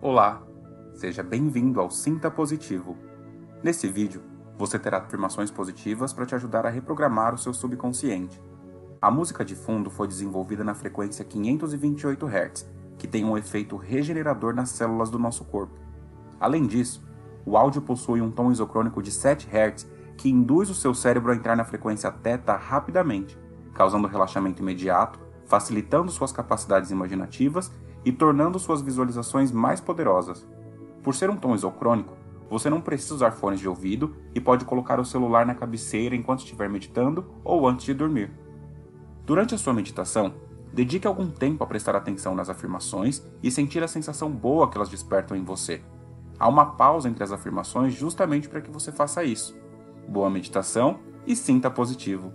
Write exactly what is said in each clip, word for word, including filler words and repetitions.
Olá, seja bem-vindo ao Sinta Positivo. Nesse vídeo, você terá afirmações positivas para te ajudar a reprogramar o seu subconsciente. A música de fundo foi desenvolvida na frequência quinhentos e vinte e oito hertz, que tem um efeito regenerador nas células do nosso corpo. Além disso, o áudio possui um tom isocrônico de sete hertz que induz o seu cérebro a entrar na frequência θ rapidamente, causando relaxamento imediato, facilitando suas capacidades imaginativas e tornando suas visualizações mais poderosas. Por ser um tom isocrônico, você não precisa usar fones de ouvido e pode colocar o celular na cabeceira enquanto estiver meditando ou antes de dormir. Durante a sua meditação, dedique algum tempo a prestar atenção nas afirmações e sentir a sensação boa que elas despertam em você. Há uma pausa entre as afirmações justamente para que você faça isso. Boa meditação e sinta positivo.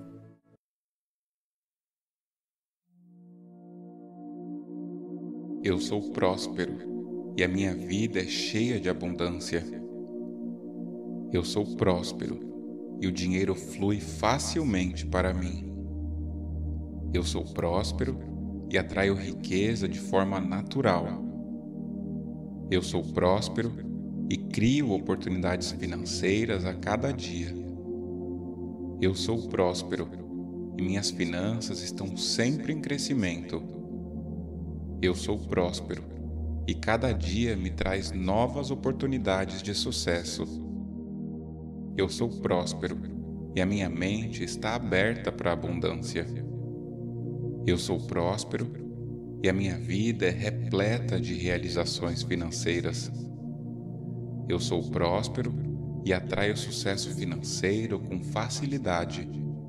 Eu sou próspero e a minha vida é cheia de abundância. Eu sou próspero e o dinheiro flui facilmente para mim. Eu sou próspero e atraio riqueza de forma natural. Eu sou próspero e crio oportunidades financeiras a cada dia. Eu sou próspero e minhas finanças estão sempre em crescimento. Eu sou próspero e cada dia me traz novas oportunidades de sucesso. Eu sou próspero e a minha mente está aberta para a abundância. Eu sou próspero e a minha vida é repleta de realizações financeiras. Eu sou próspero e atraio sucesso financeiro com facilidade.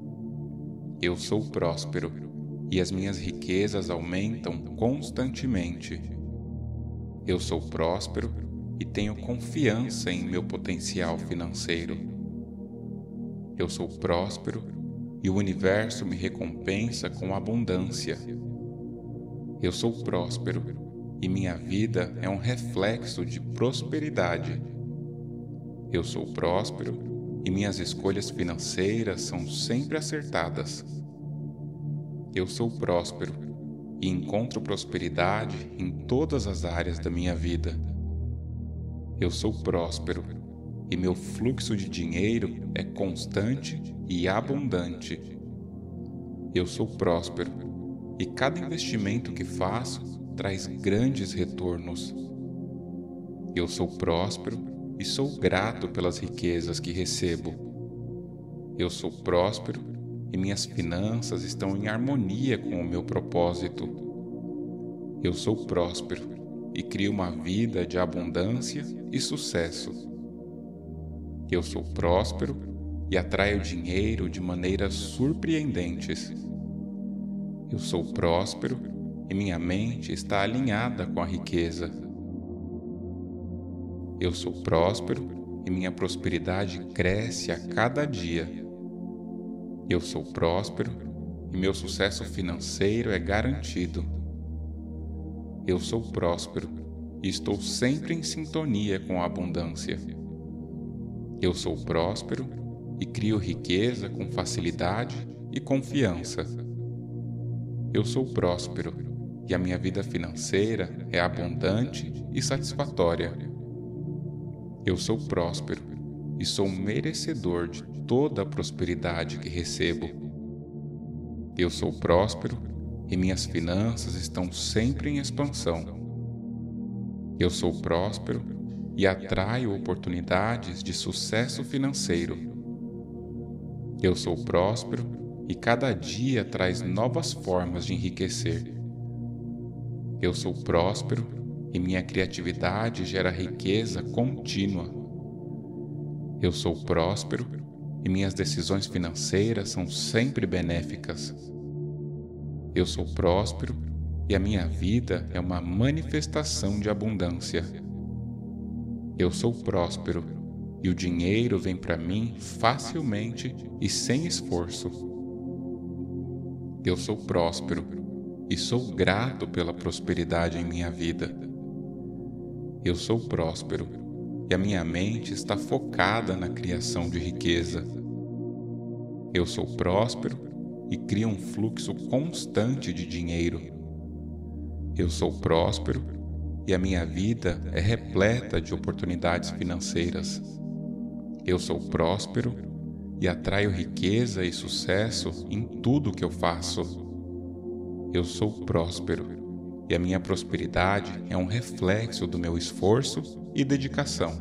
Eu sou próspero e as minhas riquezas aumentam constantemente. Eu sou próspero e tenho confiança em meu potencial financeiro. Eu sou próspero e o universo me recompensa com abundância. Eu sou próspero e minha vida é um reflexo de prosperidade. Eu sou próspero e minhas escolhas financeiras são sempre acertadas. Eu sou próspero e encontro prosperidade em todas as áreas da minha vida. Eu sou próspero e meu fluxo de dinheiro é constante e abundante. Eu sou próspero e cada investimento que faço traz grandes retornos. Eu sou próspero e sou grato pelas riquezas que recebo. Eu sou próspero e minhas finanças estão em harmonia com o meu propósito. Eu sou próspero e crio uma vida de abundância e sucesso. Eu sou próspero e atraio dinheiro de maneiras surpreendentes. Eu sou próspero e minha mente está alinhada com a riqueza. Eu sou próspero e minha prosperidade cresce a cada dia. Eu sou próspero e meu sucesso financeiro é garantido. Eu sou próspero e estou sempre em sintonia com a abundância. Eu sou próspero e crio riqueza com facilidade e confiança. Eu sou próspero e a minha vida financeira é abundante e satisfatória. Eu sou próspero e sou merecedor de toda a prosperidade que recebo. Eu sou próspero e minhas finanças estão sempre em expansão. Eu sou próspero e atraio oportunidades de sucesso financeiro. Eu sou próspero e cada dia traz novas formas de enriquecer. Eu sou próspero e minha criatividade gera riqueza contínua. Eu sou próspero e minhas decisões financeiras são sempre benéficas. Eu sou próspero e a minha vida é uma manifestação de abundância. Eu sou próspero e o dinheiro vem para mim facilmente e sem esforço. Eu sou próspero e sou grato pela prosperidade em minha vida. Eu sou próspero e a minha mente está focada na criação de riqueza. Eu sou próspero e crio um fluxo constante de dinheiro. Eu sou próspero e a minha vida é repleta de oportunidades financeiras. Eu sou próspero e atraio riqueza e sucesso em tudo que eu faço. Eu sou próspero e a minha prosperidade é um reflexo do meu esforço e dedicação.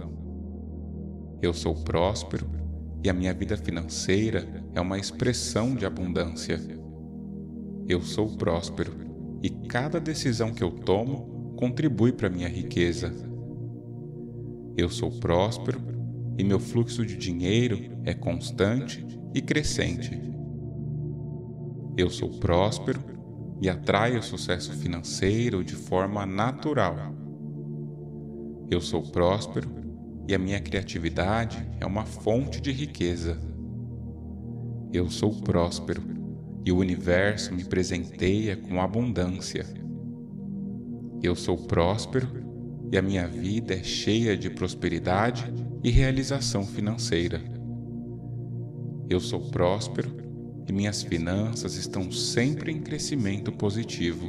Eu sou próspero e a minha vida financeira é uma expressão de abundância. Eu sou próspero e cada decisão que eu tomo contribui para a minha riqueza. Eu sou próspero e meu fluxo de dinheiro é constante e crescente. Eu sou próspero e atraio sucesso financeiro de forma natural. Eu sou próspero e a minha criatividade é uma fonte de riqueza. Eu sou próspero e o universo me presenteia com abundância. Eu sou próspero e a minha vida é cheia de prosperidade e realização financeira. Eu sou próspero e minhas finanças estão sempre em crescimento positivo.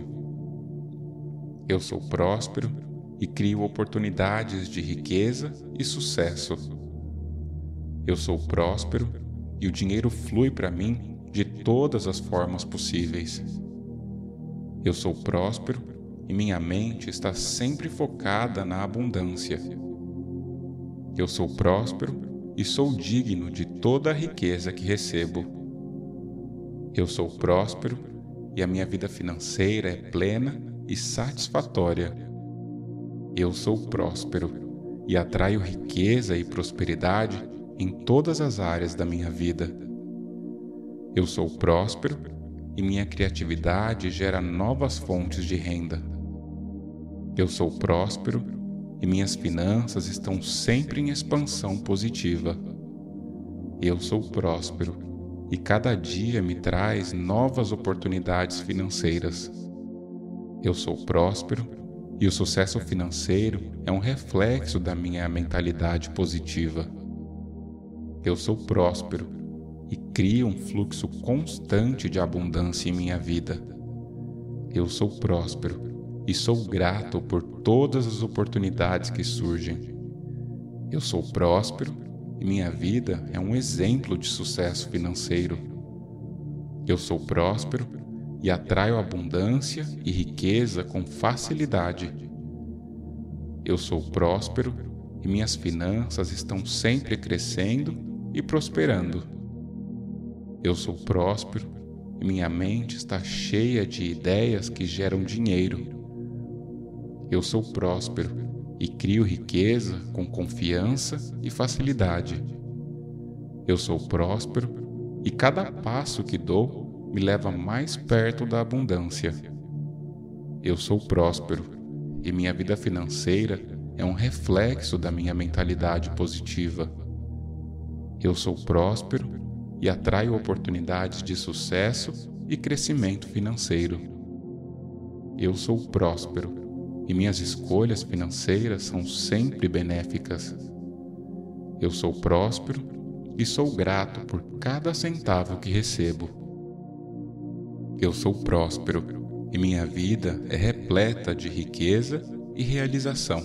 Eu sou próspero e crio oportunidades de riqueza e sucesso. Eu sou próspero e o dinheiro flui para mim de todas as formas possíveis. Eu sou próspero e minha mente está sempre focada na abundância. Eu sou próspero e sou digno de toda a riqueza que recebo. Eu sou próspero e a minha vida financeira é plena e satisfatória. Eu sou próspero e atraio riqueza e prosperidade em todas as áreas da minha vida. Eu sou próspero e minha criatividade gera novas fontes de renda. Eu sou próspero e minhas finanças estão sempre em expansão positiva. Eu sou próspero e cada dia me traz novas oportunidades financeiras. Eu sou próspero e o sucesso financeiro é um reflexo da minha mentalidade positiva. Eu sou próspero e crio um fluxo constante de abundância em minha vida. Eu sou próspero e sou grato por todas as oportunidades que surgem. Eu sou próspero e minha vida é um exemplo de sucesso financeiro. Eu sou próspero e atraio abundância e riqueza com facilidade. Eu sou próspero e minhas finanças estão sempre crescendo e prosperando. Eu sou próspero e minha mente está cheia de ideias que geram dinheiro. Eu sou próspero e crio riqueza com confiança e facilidade. Eu sou próspero e cada passo que dou me leva mais perto da abundância. Eu sou próspero e minha vida financeira é um reflexo da minha mentalidade positiva. Eu sou próspero e atraio oportunidades de sucesso e crescimento financeiro. Eu sou próspero e minhas escolhas financeiras são sempre benéficas. Eu sou próspero e sou grato por cada centavo que recebo. Eu sou próspero e minha vida é repleta de riqueza e realização.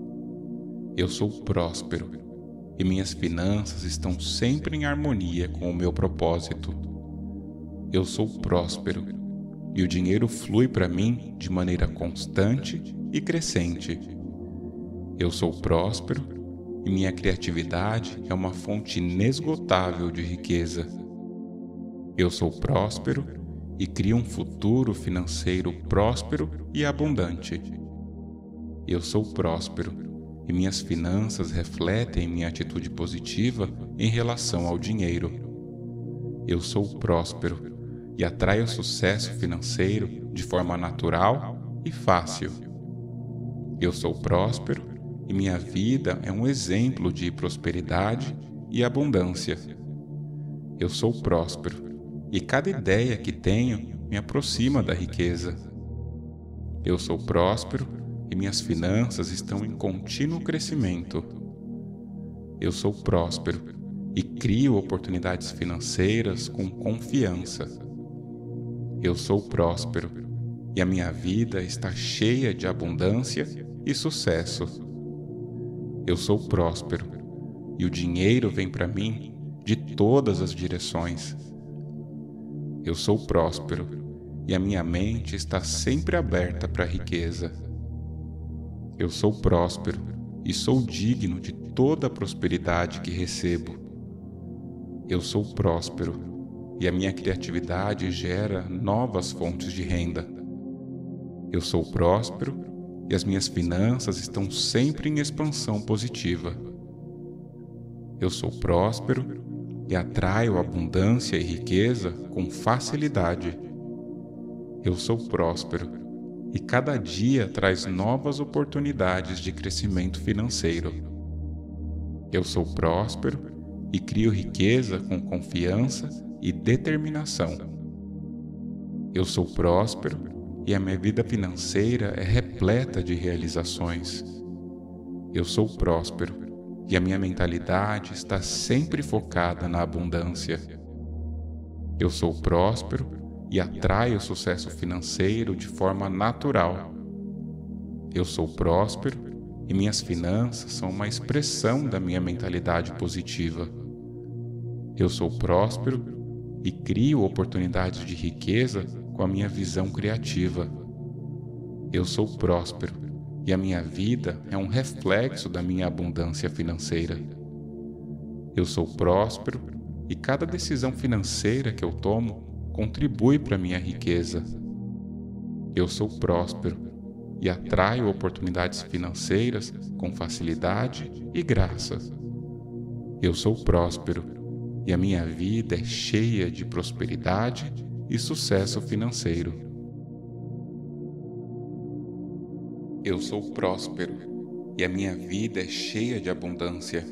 Eu sou próspero e minhas finanças estão sempre em harmonia com o meu propósito. Eu sou próspero e o dinheiro flui para mim de maneira constante e crescente. Eu sou próspero e minha criatividade é uma fonte inesgotável de riqueza. Eu sou próspero e crio um futuro financeiro próspero e abundante. Eu sou próspero e minhas finanças refletem minha atitude positiva em relação ao dinheiro. Eu sou próspero e atraio sucesso financeiro de forma natural e fácil. Eu sou próspero e minha vida é um exemplo de prosperidade e abundância. Eu sou próspero e cada ideia que tenho me aproxima da riqueza. Eu sou próspero e minhas finanças estão em contínuo crescimento. Eu sou próspero e crio oportunidades financeiras com confiança. Eu sou próspero e a minha vida está cheia de abundância e sucesso. Eu sou próspero e o dinheiro vem para mim de todas as direções. Eu sou próspero e a minha mente está sempre aberta para a riqueza. Eu sou próspero e sou digno de toda a prosperidade que recebo. Eu sou próspero e a minha criatividade gera novas fontes de renda. Eu sou próspero e as minhas finanças estão sempre em expansão positiva. Eu sou próspero e atraio abundância e riqueza com facilidade. Eu sou próspero e cada dia traz novas oportunidades de crescimento financeiro. Eu sou próspero e crio riqueza com confiança e determinação. Eu sou próspero e a minha vida financeira é repleta de realizações. Eu sou próspero e a minha mentalidade está sempre focada na abundância. Eu sou próspero e atraio sucesso financeiro de forma natural. Eu sou próspero e minhas finanças são uma expressão da minha mentalidade positiva. Eu sou próspero e crio oportunidades de riqueza com a minha visão criativa. Eu sou próspero e a minha vida é um reflexo da minha abundância financeira. Eu sou próspero e cada decisão financeira que eu tomo contribui para a minha riqueza. Eu sou próspero e atraio oportunidades financeiras com facilidade e graça. Eu sou próspero e a minha vida é cheia de prosperidade e sucesso financeiro. Eu sou próspero e a minha vida é cheia de abundância.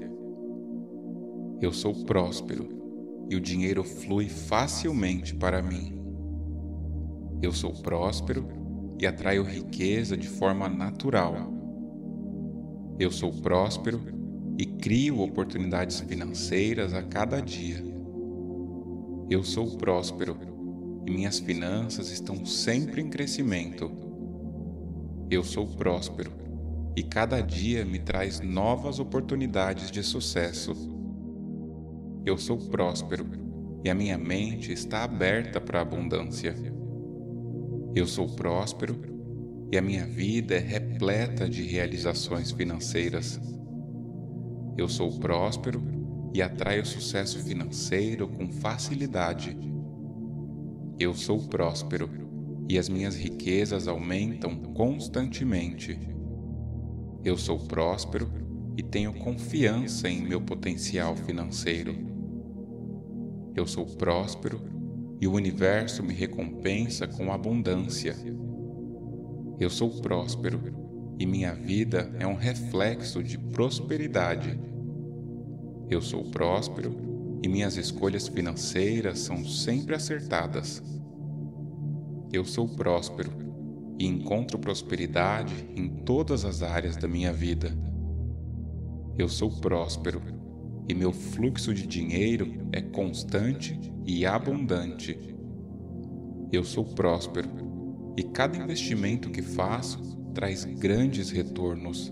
Eu sou próspero e o dinheiro flui facilmente para mim. Eu sou próspero e atraio riqueza de forma natural. Eu sou próspero e crio oportunidades financeiras a cada dia. Eu sou próspero e minhas finanças estão sempre em crescimento. Eu sou próspero e cada dia me traz novas oportunidades de sucesso. Eu sou próspero e a minha mente está aberta para a abundância. Eu sou próspero e a minha vida é repleta de realizações financeiras. Eu sou próspero e atraio sucesso financeiro com facilidade. Eu sou próspero e as minhas riquezas aumentam constantemente. Eu sou próspero e tenho confiança em meu potencial financeiro. Eu sou próspero e o universo me recompensa com abundância. Eu sou próspero e minha vida é um reflexo de prosperidade. Eu sou próspero e minhas escolhas financeiras são sempre acertadas. Eu sou próspero e encontro prosperidade em todas as áreas da minha vida. Eu sou próspero e meu fluxo de dinheiro é constante e abundante. Eu sou próspero e cada investimento que faço traz grandes retornos.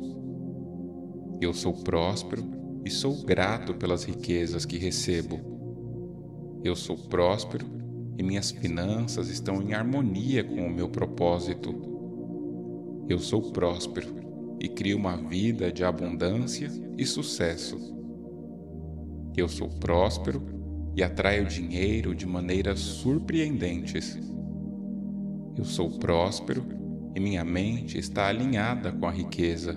Eu sou próspero e sou grato pelas riquezas que recebo. Eu sou próspero e minhas finanças estão em harmonia com o meu propósito. Eu sou próspero e crio uma vida de abundância e sucesso. Eu sou próspero e atraio dinheiro de maneiras surpreendentes. Eu sou próspero e minha mente está alinhada com a riqueza.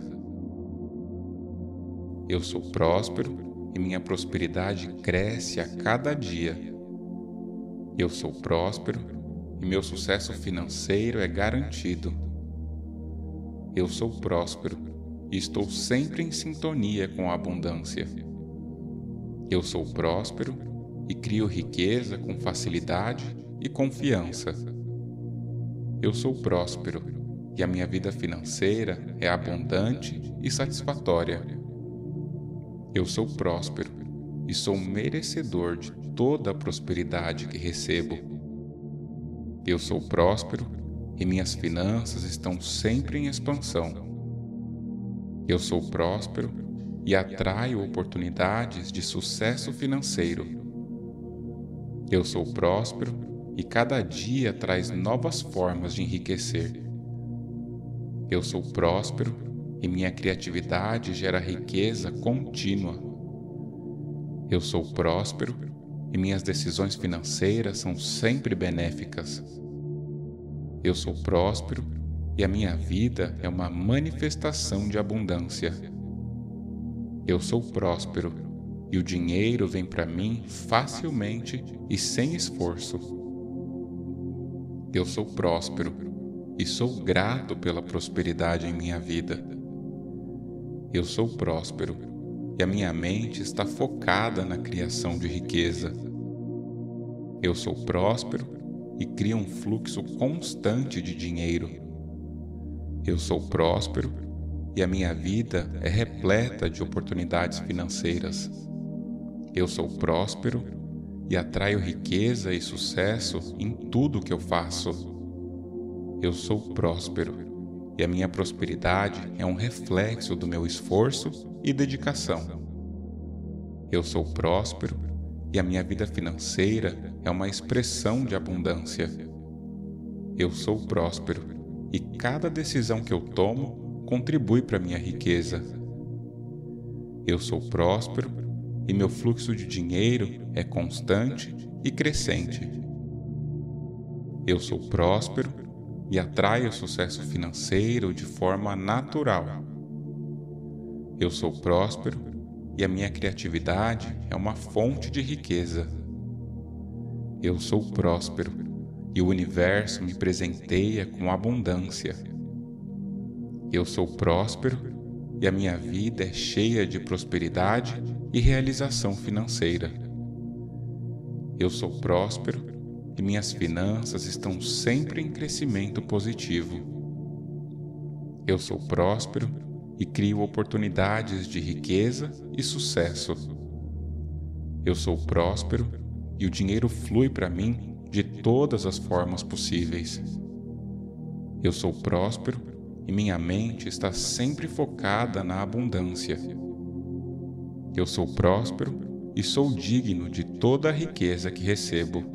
Eu sou próspero e minha prosperidade cresce a cada dia. Eu sou próspero e meu sucesso financeiro é garantido. Eu sou próspero e estou sempre em sintonia com a abundância. Eu sou próspero e crio riqueza com facilidade e confiança. Eu sou próspero e a minha vida financeira é abundante e satisfatória. Eu sou próspero e sou merecedor de toda a prosperidade que recebo. Eu sou próspero e minhas finanças estão sempre em expansão. Eu sou próspero e atraio oportunidades de sucesso financeiro. Eu sou próspero e cada dia traz novas formas de enriquecer. Eu sou próspero e minha criatividade gera riqueza contínua. Eu sou próspero e minhas decisões financeiras são sempre benéficas. Eu sou próspero e a minha vida é uma manifestação de abundância. Eu sou próspero e o dinheiro vem para mim facilmente e sem esforço. Eu sou próspero e sou grato pela prosperidade em minha vida. Eu sou próspero e a minha mente está focada na criação de riqueza. Eu sou próspero e crio um fluxo constante de dinheiro. Eu sou próspero e a minha vida é repleta de oportunidades financeiras. Eu sou próspero e atraio riqueza e sucesso em tudo que eu faço. Eu sou próspero e a minha prosperidade é um reflexo do meu esforço e dedicação. Eu sou próspero e a minha vida financeira é uma expressão de abundância. Eu sou próspero e cada decisão que eu tomo contribui para a minha riqueza. Eu sou próspero e meu fluxo de dinheiro é constante e crescente. Eu sou próspero e atraio sucesso financeiro de forma natural. Eu sou próspero e a minha criatividade é uma fonte de riqueza. Eu sou próspero e o universo me presenteia com abundância. Eu sou próspero e a minha vida é cheia de prosperidade e realização financeira. Eu sou próspero e minhas finanças estão sempre em crescimento positivo. Eu sou próspero e crio oportunidades de riqueza e sucesso. Eu sou próspero e o dinheiro flui para mim de todas as formas possíveis. Eu sou próspero e minha mente está sempre focada na abundância. Eu sou próspero e sou digno de toda a riqueza que recebo.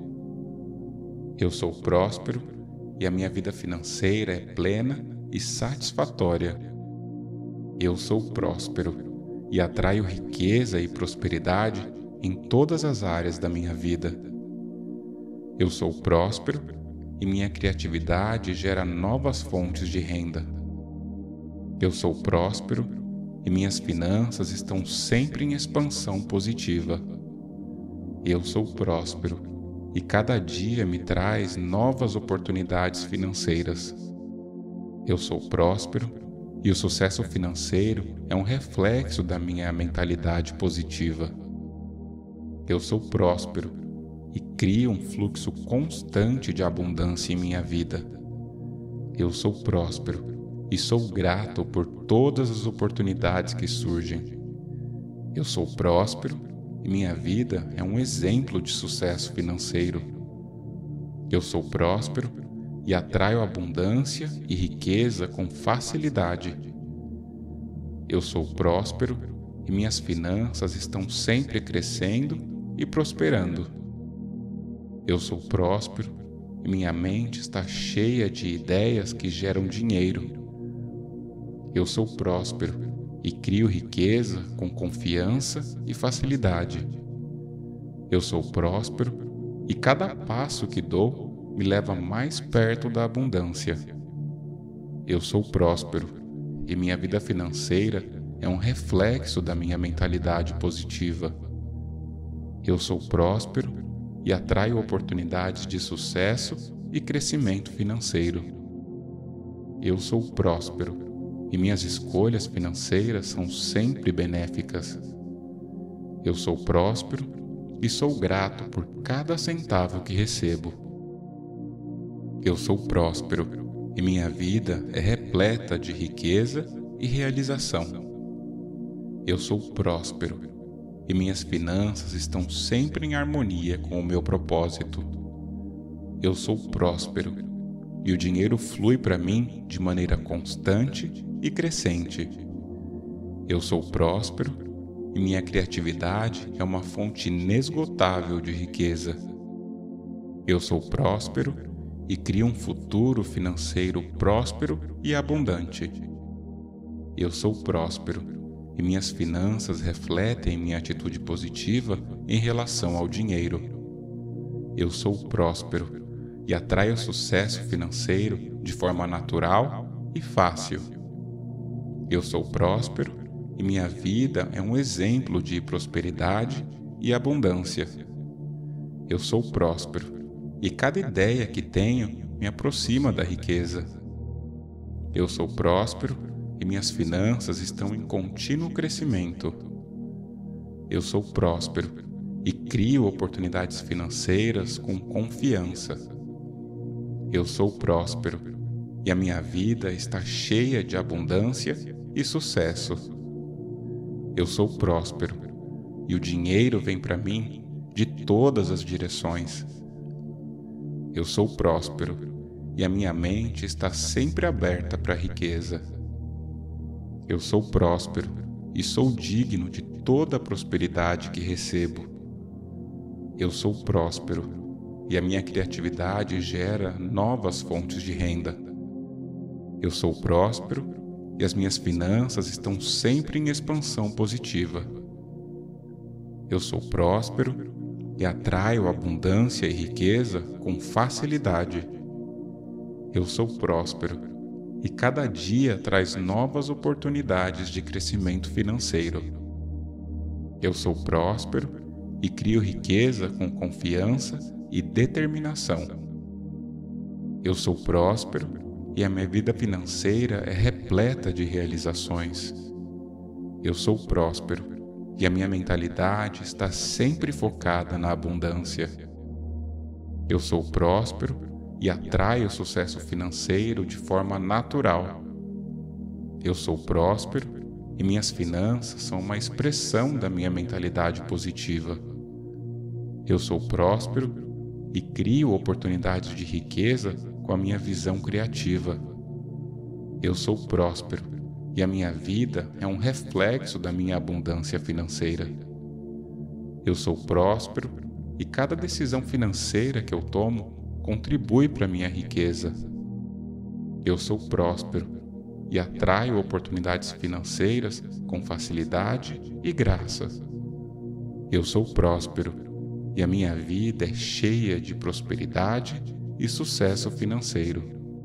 Eu sou próspero e a minha vida financeira é plena e satisfatória. Eu sou próspero e atraio riqueza e prosperidade em todas as áreas da minha vida. Eu sou próspero e minha criatividade gera novas fontes de renda. Eu sou próspero e minhas finanças estão sempre em expansão positiva. Eu sou próspero e cada dia me traz novas oportunidades financeiras. Eu sou próspero e o sucesso financeiro é um reflexo da minha mentalidade positiva. Eu sou próspero e crio um fluxo constante de abundância em minha vida. Eu sou próspero e sou grato por todas as oportunidades que surgem. Eu sou próspero e minha vida é um exemplo de sucesso financeiro. Eu sou próspero e atraio abundância e riqueza com facilidade. Eu sou próspero e minhas finanças estão sempre crescendo e prosperando. Eu sou próspero e minha mente está cheia de ideias que geram dinheiro. Eu sou próspero e crio riqueza com confiança e facilidade. Eu sou próspero e cada passo que dou me leva mais perto da abundância. Eu sou próspero e minha vida financeira é um reflexo da minha mentalidade positiva. Eu sou próspero e atraio oportunidades de sucesso e crescimento financeiro. Eu sou próspero e minhas escolhas financeiras são sempre benéficas. Eu sou próspero e sou grato por cada centavo que recebo. Eu sou próspero e minha vida é repleta de riqueza e realização. Eu sou próspero e minhas finanças estão sempre em harmonia com o meu propósito. Eu sou próspero e o dinheiro flui para mim de maneira constante e crescente. Eu sou próspero e minha criatividade é uma fonte inesgotável de riqueza. Eu sou próspero e crio um futuro financeiro próspero e abundante. Eu sou próspero e minhas finanças refletem minha atitude positiva em relação ao dinheiro. Eu sou próspero e atraio sucesso financeiro de forma natural e fácil. Eu sou próspero e minha vida é um exemplo de prosperidade e abundância. Eu sou próspero e cada ideia que tenho me aproxima da riqueza. Eu sou próspero e minhas finanças estão em contínuo crescimento. Eu sou próspero e crio oportunidades financeiras com confiança. Eu sou próspero e a minha vida está cheia de abundância e sucesso. Eu sou próspero e o dinheiro vem para mim de todas as direções. Eu sou próspero e a minha mente está sempre aberta para a riqueza. Eu sou próspero e sou digno de toda a prosperidade que recebo. Eu sou próspero e a minha criatividade gera novas fontes de renda. Eu sou próspero e as minhas finanças estão sempre em expansão positiva. Eu sou próspero e atraio abundância e riqueza com facilidade. Eu sou próspero e cada dia traz novas oportunidades de crescimento financeiro. Eu sou próspero e crio riqueza com confiança e determinação. Eu sou próspero e a minha vida financeira é repleta de realizações. Eu sou próspero e a minha mentalidade está sempre focada na abundância. Eu sou próspero e atraio sucesso financeiro de forma natural. Eu sou próspero e minhas finanças são uma expressão da minha mentalidade positiva. Eu sou próspero e crio oportunidades de riqueza com a minha visão criativa. Eu sou próspero e a minha vida é um reflexo da minha abundância financeira. Eu sou próspero e cada decisão financeira que eu tomo contribui para a minha riqueza. Eu sou próspero e atraio oportunidades financeiras com facilidade e graça. Eu sou próspero e a minha vida é cheia de prosperidade e sucesso financeiro.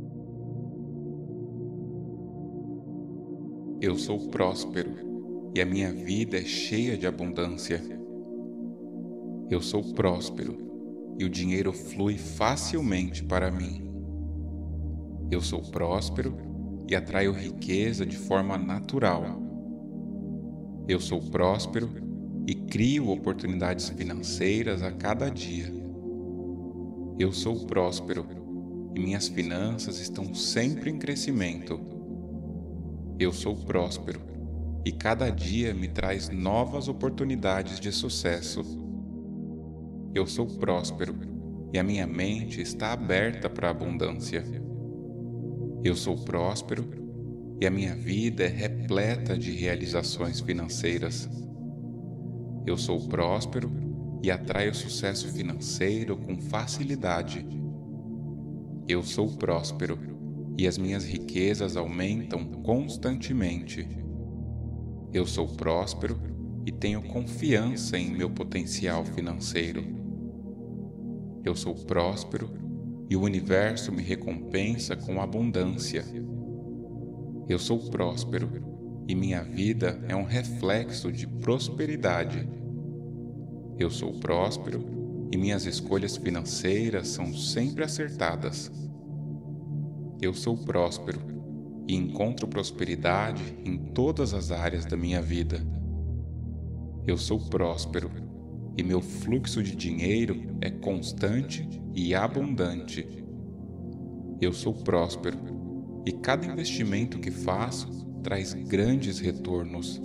Eu sou próspero e a minha vida é cheia de abundância. Eu sou próspero e o dinheiro flui facilmente para mim. Eu sou próspero e atraio riqueza de forma natural. Eu sou próspero e crio oportunidades financeiras a cada dia. Eu sou próspero e minhas finanças estão sempre em crescimento. Eu sou próspero e cada dia me traz novas oportunidades de sucesso. Eu sou próspero e a minha mente está aberta para a abundância. Eu sou próspero e a minha vida é repleta de realizações financeiras. Eu sou próspero e atraio sucesso financeiro com facilidade. Eu sou próspero e as minhas riquezas aumentam constantemente. Eu sou próspero e tenho confiança em meu potencial financeiro. Eu sou próspero e o universo me recompensa com abundância. Eu sou próspero e minha vida é um reflexo de prosperidade. Eu sou próspero e minhas escolhas financeiras são sempre acertadas. Eu sou próspero e encontro prosperidade em todas as áreas da minha vida. Eu sou próspero e meu fluxo de dinheiro é constante e abundante. Eu sou próspero e cada investimento que faço traz grandes retornos.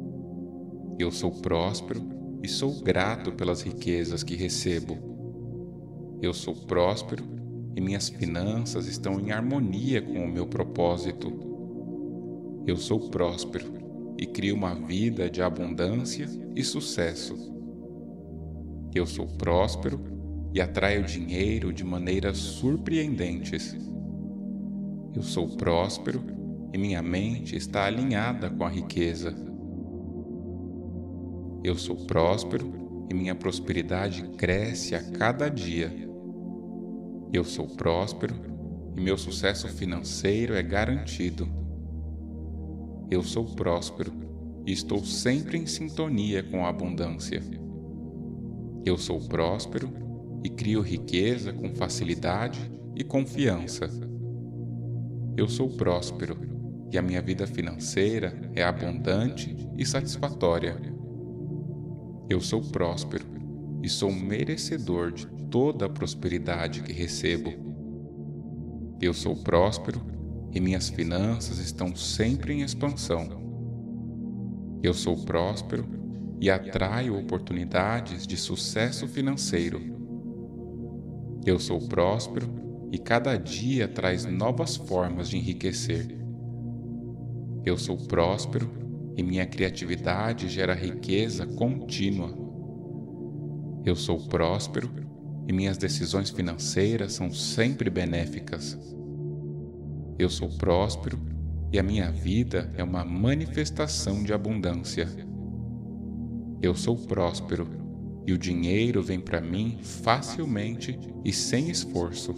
Eu sou próspero e sou grato pelas riquezas que recebo. Eu sou próspero e minhas finanças estão em harmonia com o meu propósito. Eu sou próspero e crio uma vida de abundância e sucesso. Eu sou próspero e atraio dinheiro de maneiras surpreendentes. Eu sou próspero e minha mente está alinhada com a riqueza. Eu sou próspero e minha prosperidade cresce a cada dia. Eu sou próspero e meu sucesso financeiro é garantido. Eu sou próspero e estou sempre em sintonia com a abundância. Eu sou próspero e crio riqueza com facilidade e confiança. Eu sou próspero e a minha vida financeira é abundante e satisfatória. Eu sou próspero e sou merecedor de toda a prosperidade que recebo. Eu sou próspero e minhas finanças estão sempre em expansão. Eu sou próspero e atraio oportunidades de sucesso financeiro. Eu sou próspero e cada dia traz novas formas de enriquecer. Eu sou próspero e minha criatividade gera riqueza contínua. Eu sou próspero e minhas decisões financeiras são sempre benéficas. Eu sou próspero e a minha vida é uma manifestação de abundância. Eu sou próspero e o dinheiro vem para mim facilmente e sem esforço.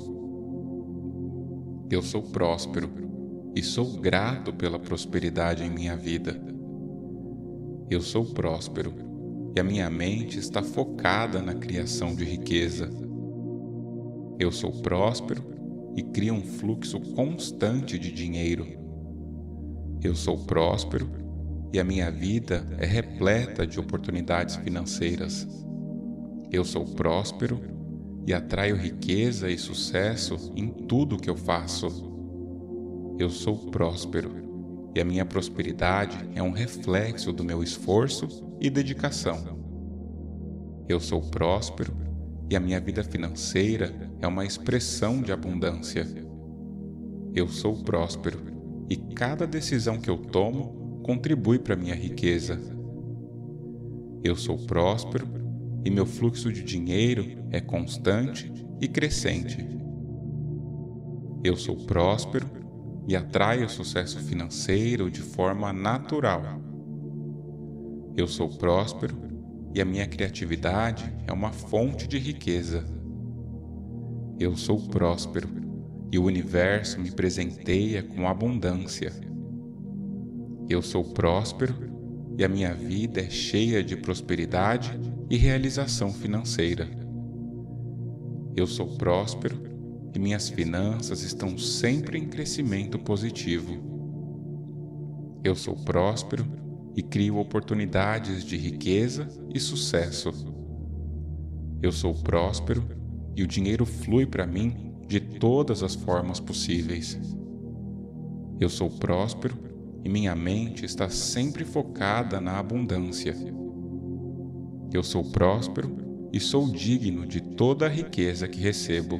Eu sou próspero e sou grato pela prosperidade em minha vida. Eu sou próspero e a minha mente está focada na criação de riqueza. Eu sou próspero e crio um fluxo constante de dinheiro. Eu sou próspero e a minha vida é repleta de oportunidades financeiras. Eu sou próspero e atraio riqueza e sucesso em tudo que eu faço. Eu sou próspero e a minha prosperidade é um reflexo do meu esforço e dedicação. Eu sou próspero e a minha vida financeira é uma expressão de abundância. Eu sou próspero e cada decisão que eu tomo contribui para a minha riqueza. Eu sou próspero e meu fluxo de dinheiro é constante e crescente. Eu sou próspero e atraio sucesso financeiro de forma natural. Eu sou próspero e a minha criatividade é uma fonte de riqueza. Eu sou próspero e o universo me presenteia com abundância. Eu sou próspero e a minha vida é cheia de prosperidade e realização financeira. Eu sou próspero e minhas finanças estão sempre em crescimento positivo. Eu sou próspero e crio oportunidades de riqueza e sucesso. Eu sou próspero e o dinheiro flui para mim de todas as formas possíveis. Eu sou próspero e minha mente está sempre focada na abundância. Eu sou próspero e sou digno de toda a riqueza que recebo.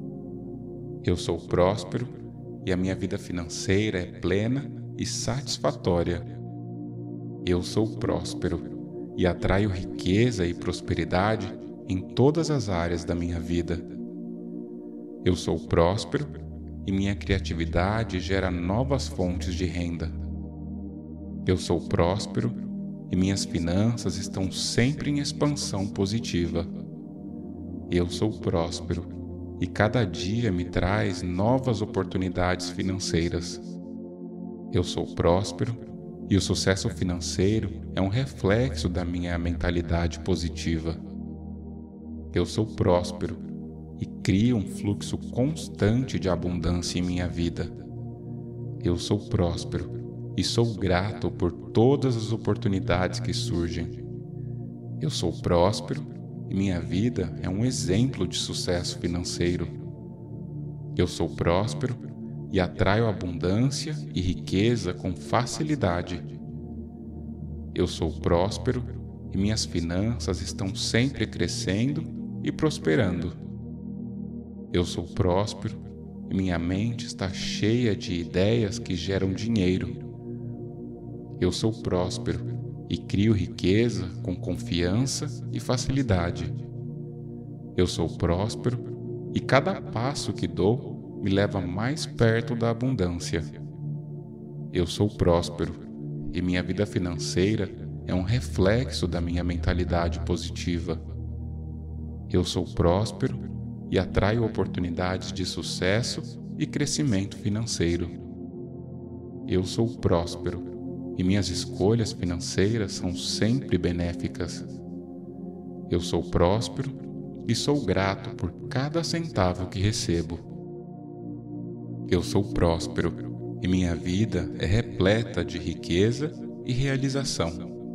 Eu sou próspero e a minha vida financeira é plena e satisfatória. Eu sou próspero e atraio riqueza e prosperidade em todas as áreas da minha vida. Eu sou próspero e minha criatividade gera novas fontes de renda. Eu sou próspero e minhas finanças estão sempre em expansão positiva. Eu sou próspero e cada dia me traz novas oportunidades financeiras. Eu sou próspero e o sucesso financeiro é um reflexo da minha mentalidade positiva. Eu sou próspero e crio um fluxo constante de abundância em minha vida. Eu sou próspero e sou grato por todas as oportunidades que surgem. Eu sou próspero e minha vida é um exemplo de sucesso financeiro. Eu sou próspero e atraio abundância e riqueza com facilidade. Eu sou próspero e minhas finanças estão sempre crescendo e prosperando. Eu sou próspero e minha mente está cheia de ideias que geram dinheiro. Eu sou próspero e crio riqueza com confiança e facilidade. Eu sou próspero e cada passo que dou me leva mais perto da abundância. Eu sou próspero e minha vida financeira é um reflexo da minha mentalidade positiva. Eu sou próspero e atraio oportunidades de sucesso e crescimento financeiro. Eu sou próspero e minhas escolhas financeiras são sempre benéficas. Eu sou próspero e sou grato por cada centavo que recebo. Eu sou próspero e minha vida é repleta de riqueza e realização.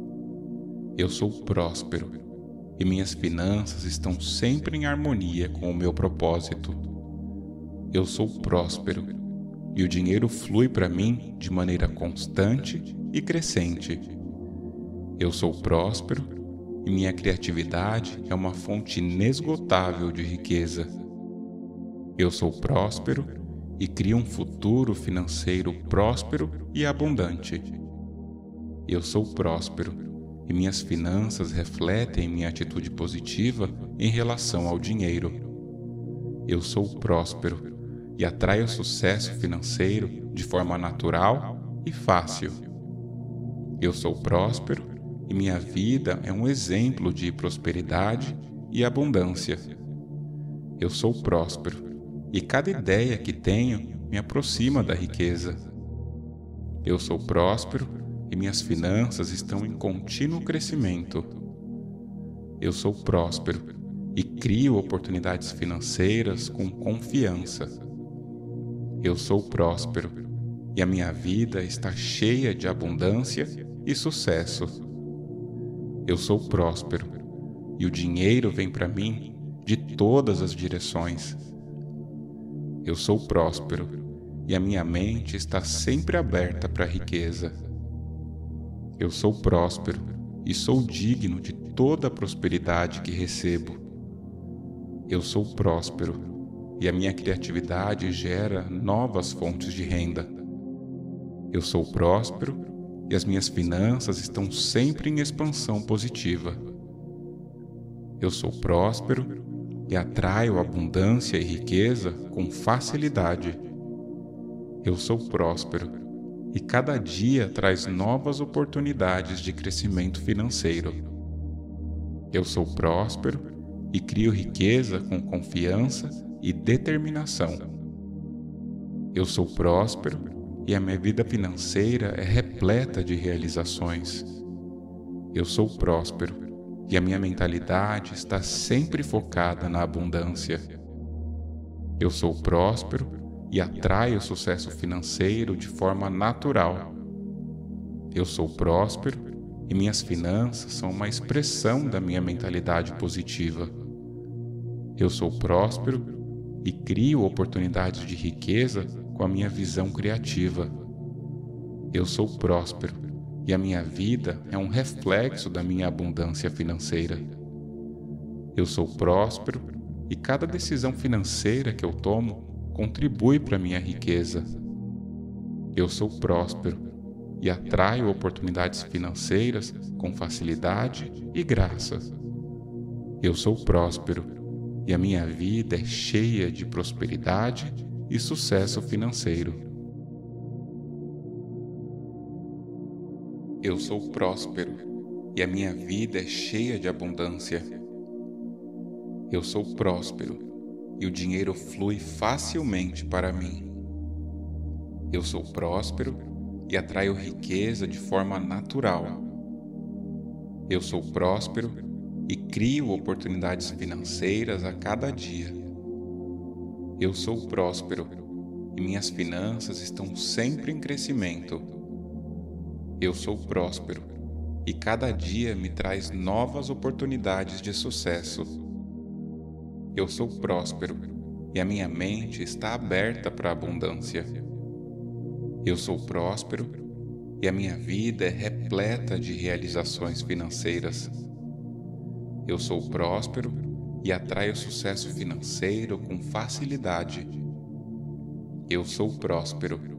Eu sou próspero e minhas finanças estão sempre em harmonia com o meu propósito. Eu sou próspero e o dinheiro flui para mim de maneira constante e crescente. Eu sou próspero e minha criatividade é uma fonte inesgotável de riqueza. Eu sou próspero e crio um futuro financeiro próspero e abundante. Eu sou próspero e minhas finanças refletem minha atitude positiva em relação ao dinheiro. Eu sou próspero e atraio sucesso financeiro de forma natural e fácil. Eu sou próspero e minha vida é um exemplo de prosperidade e abundância. Eu sou próspero e cada ideia que tenho me aproxima da riqueza. Eu sou próspero e minhas finanças estão em contínuo crescimento. Eu sou próspero e crio oportunidades financeiras com confiança. Eu sou próspero e a minha vida está cheia de abundância e sucesso. Eu sou próspero e o dinheiro vem para mim de todas as direções. Eu sou próspero e a minha mente está sempre aberta para a riqueza. Eu sou próspero e sou digno de toda a prosperidade que recebo. Eu sou próspero e a minha criatividade gera novas fontes de renda. Eu sou próspero e as minhas finanças estão sempre em expansão positiva. Eu sou próspero e atraio abundância e riqueza com facilidade. Eu sou próspero e cada dia traz novas oportunidades de crescimento financeiro. Eu sou próspero e crio riqueza com confiança e determinação. Eu sou próspero e a minha vida financeira é repleta de realizações. Eu sou próspero e a minha mentalidade está sempre focada na abundância. Eu sou próspero e atraio sucesso financeiro de forma natural. Eu sou próspero e minhas finanças são uma expressão da minha mentalidade positiva. Eu sou próspero e crio oportunidades de riqueza com a minha visão criativa. Eu sou próspero e a minha vida é um reflexo da minha abundância financeira. Eu sou próspero e cada decisão financeira que eu tomo contribui para a minha riqueza. Eu sou próspero e atraio oportunidades financeiras com facilidade e graça. Eu sou próspero e a minha vida é cheia de prosperidade e sucesso financeiro. Eu sou próspero e a minha vida é cheia de abundância. Eu sou próspero e o dinheiro flui facilmente para mim. Eu sou próspero e atraio riqueza de forma natural. Eu sou próspero e crio oportunidades financeiras a cada dia. Eu sou próspero e minhas finanças estão sempre em crescimento. Eu sou próspero e cada dia me traz novas oportunidades de sucesso. Eu sou próspero e a minha mente está aberta para a abundância. Eu sou próspero e a minha vida é repleta de realizações financeiras. Eu sou próspero e atraio sucesso financeiro com facilidade. Eu sou próspero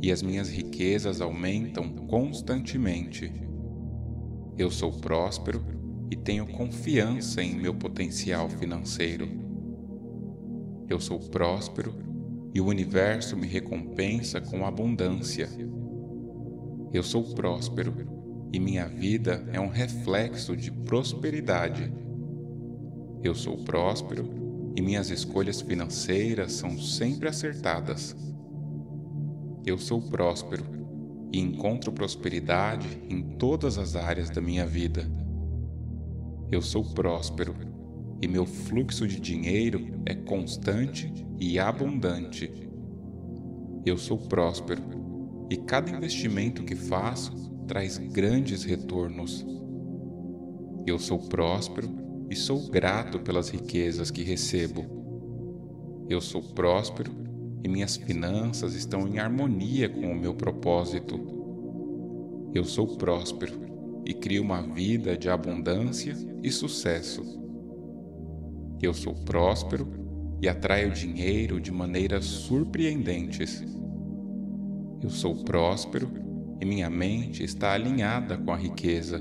e as minhas riquezas aumentam constantemente. Eu sou próspero e tenho confiança em meu potencial financeiro. Eu sou próspero e o universo me recompensa com abundância. Eu sou próspero e minha vida é um reflexo de prosperidade. Eu sou próspero e minhas escolhas financeiras são sempre acertadas. Eu sou próspero e encontro prosperidade em todas as áreas da minha vida. Eu sou próspero e meu fluxo de dinheiro é constante e abundante. Eu sou próspero e cada investimento que faço traz grandes retornos. Eu sou próspero e sou grato pelas riquezas que recebo. Eu sou próspero e minhas finanças estão em harmonia com o meu propósito. Eu sou próspero e crio uma vida de abundância e sucesso. Eu sou próspero e atraio dinheiro de maneiras surpreendentes. Eu sou próspero e minha mente está alinhada com a riqueza.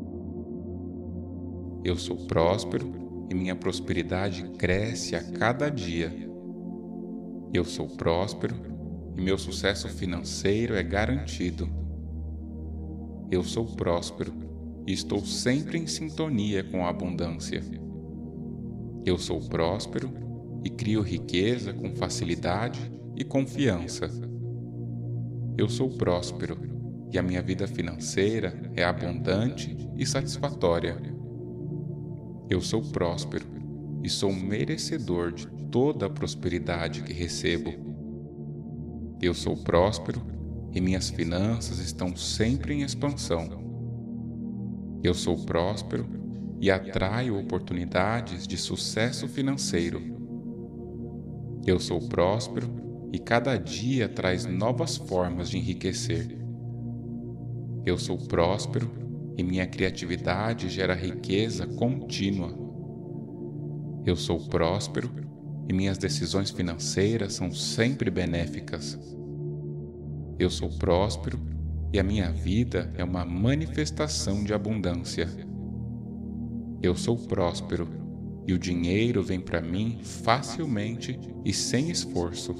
Eu sou próspero e minha prosperidade cresce a cada dia. Eu sou próspero e meu sucesso financeiro é garantido. Eu sou próspero e estou sempre em sintonia com a abundância. Eu sou próspero e crio riqueza com facilidade e confiança. Eu sou próspero e a minha vida financeira é abundante e satisfatória. Eu sou próspero e sou merecedor de toda a prosperidade que recebo. Eu sou próspero e minhas finanças estão sempre em expansão. Eu sou próspero e atraio oportunidades de sucesso financeiro. Eu sou próspero e cada dia traz novas formas de enriquecer. Eu sou próspero e minha criatividade gera riqueza contínua. Eu sou próspero e minhas decisões financeiras são sempre benéficas. Eu sou próspero e a minha vida é uma manifestação de abundância. Eu sou próspero e o dinheiro vem para mim facilmente e sem esforço.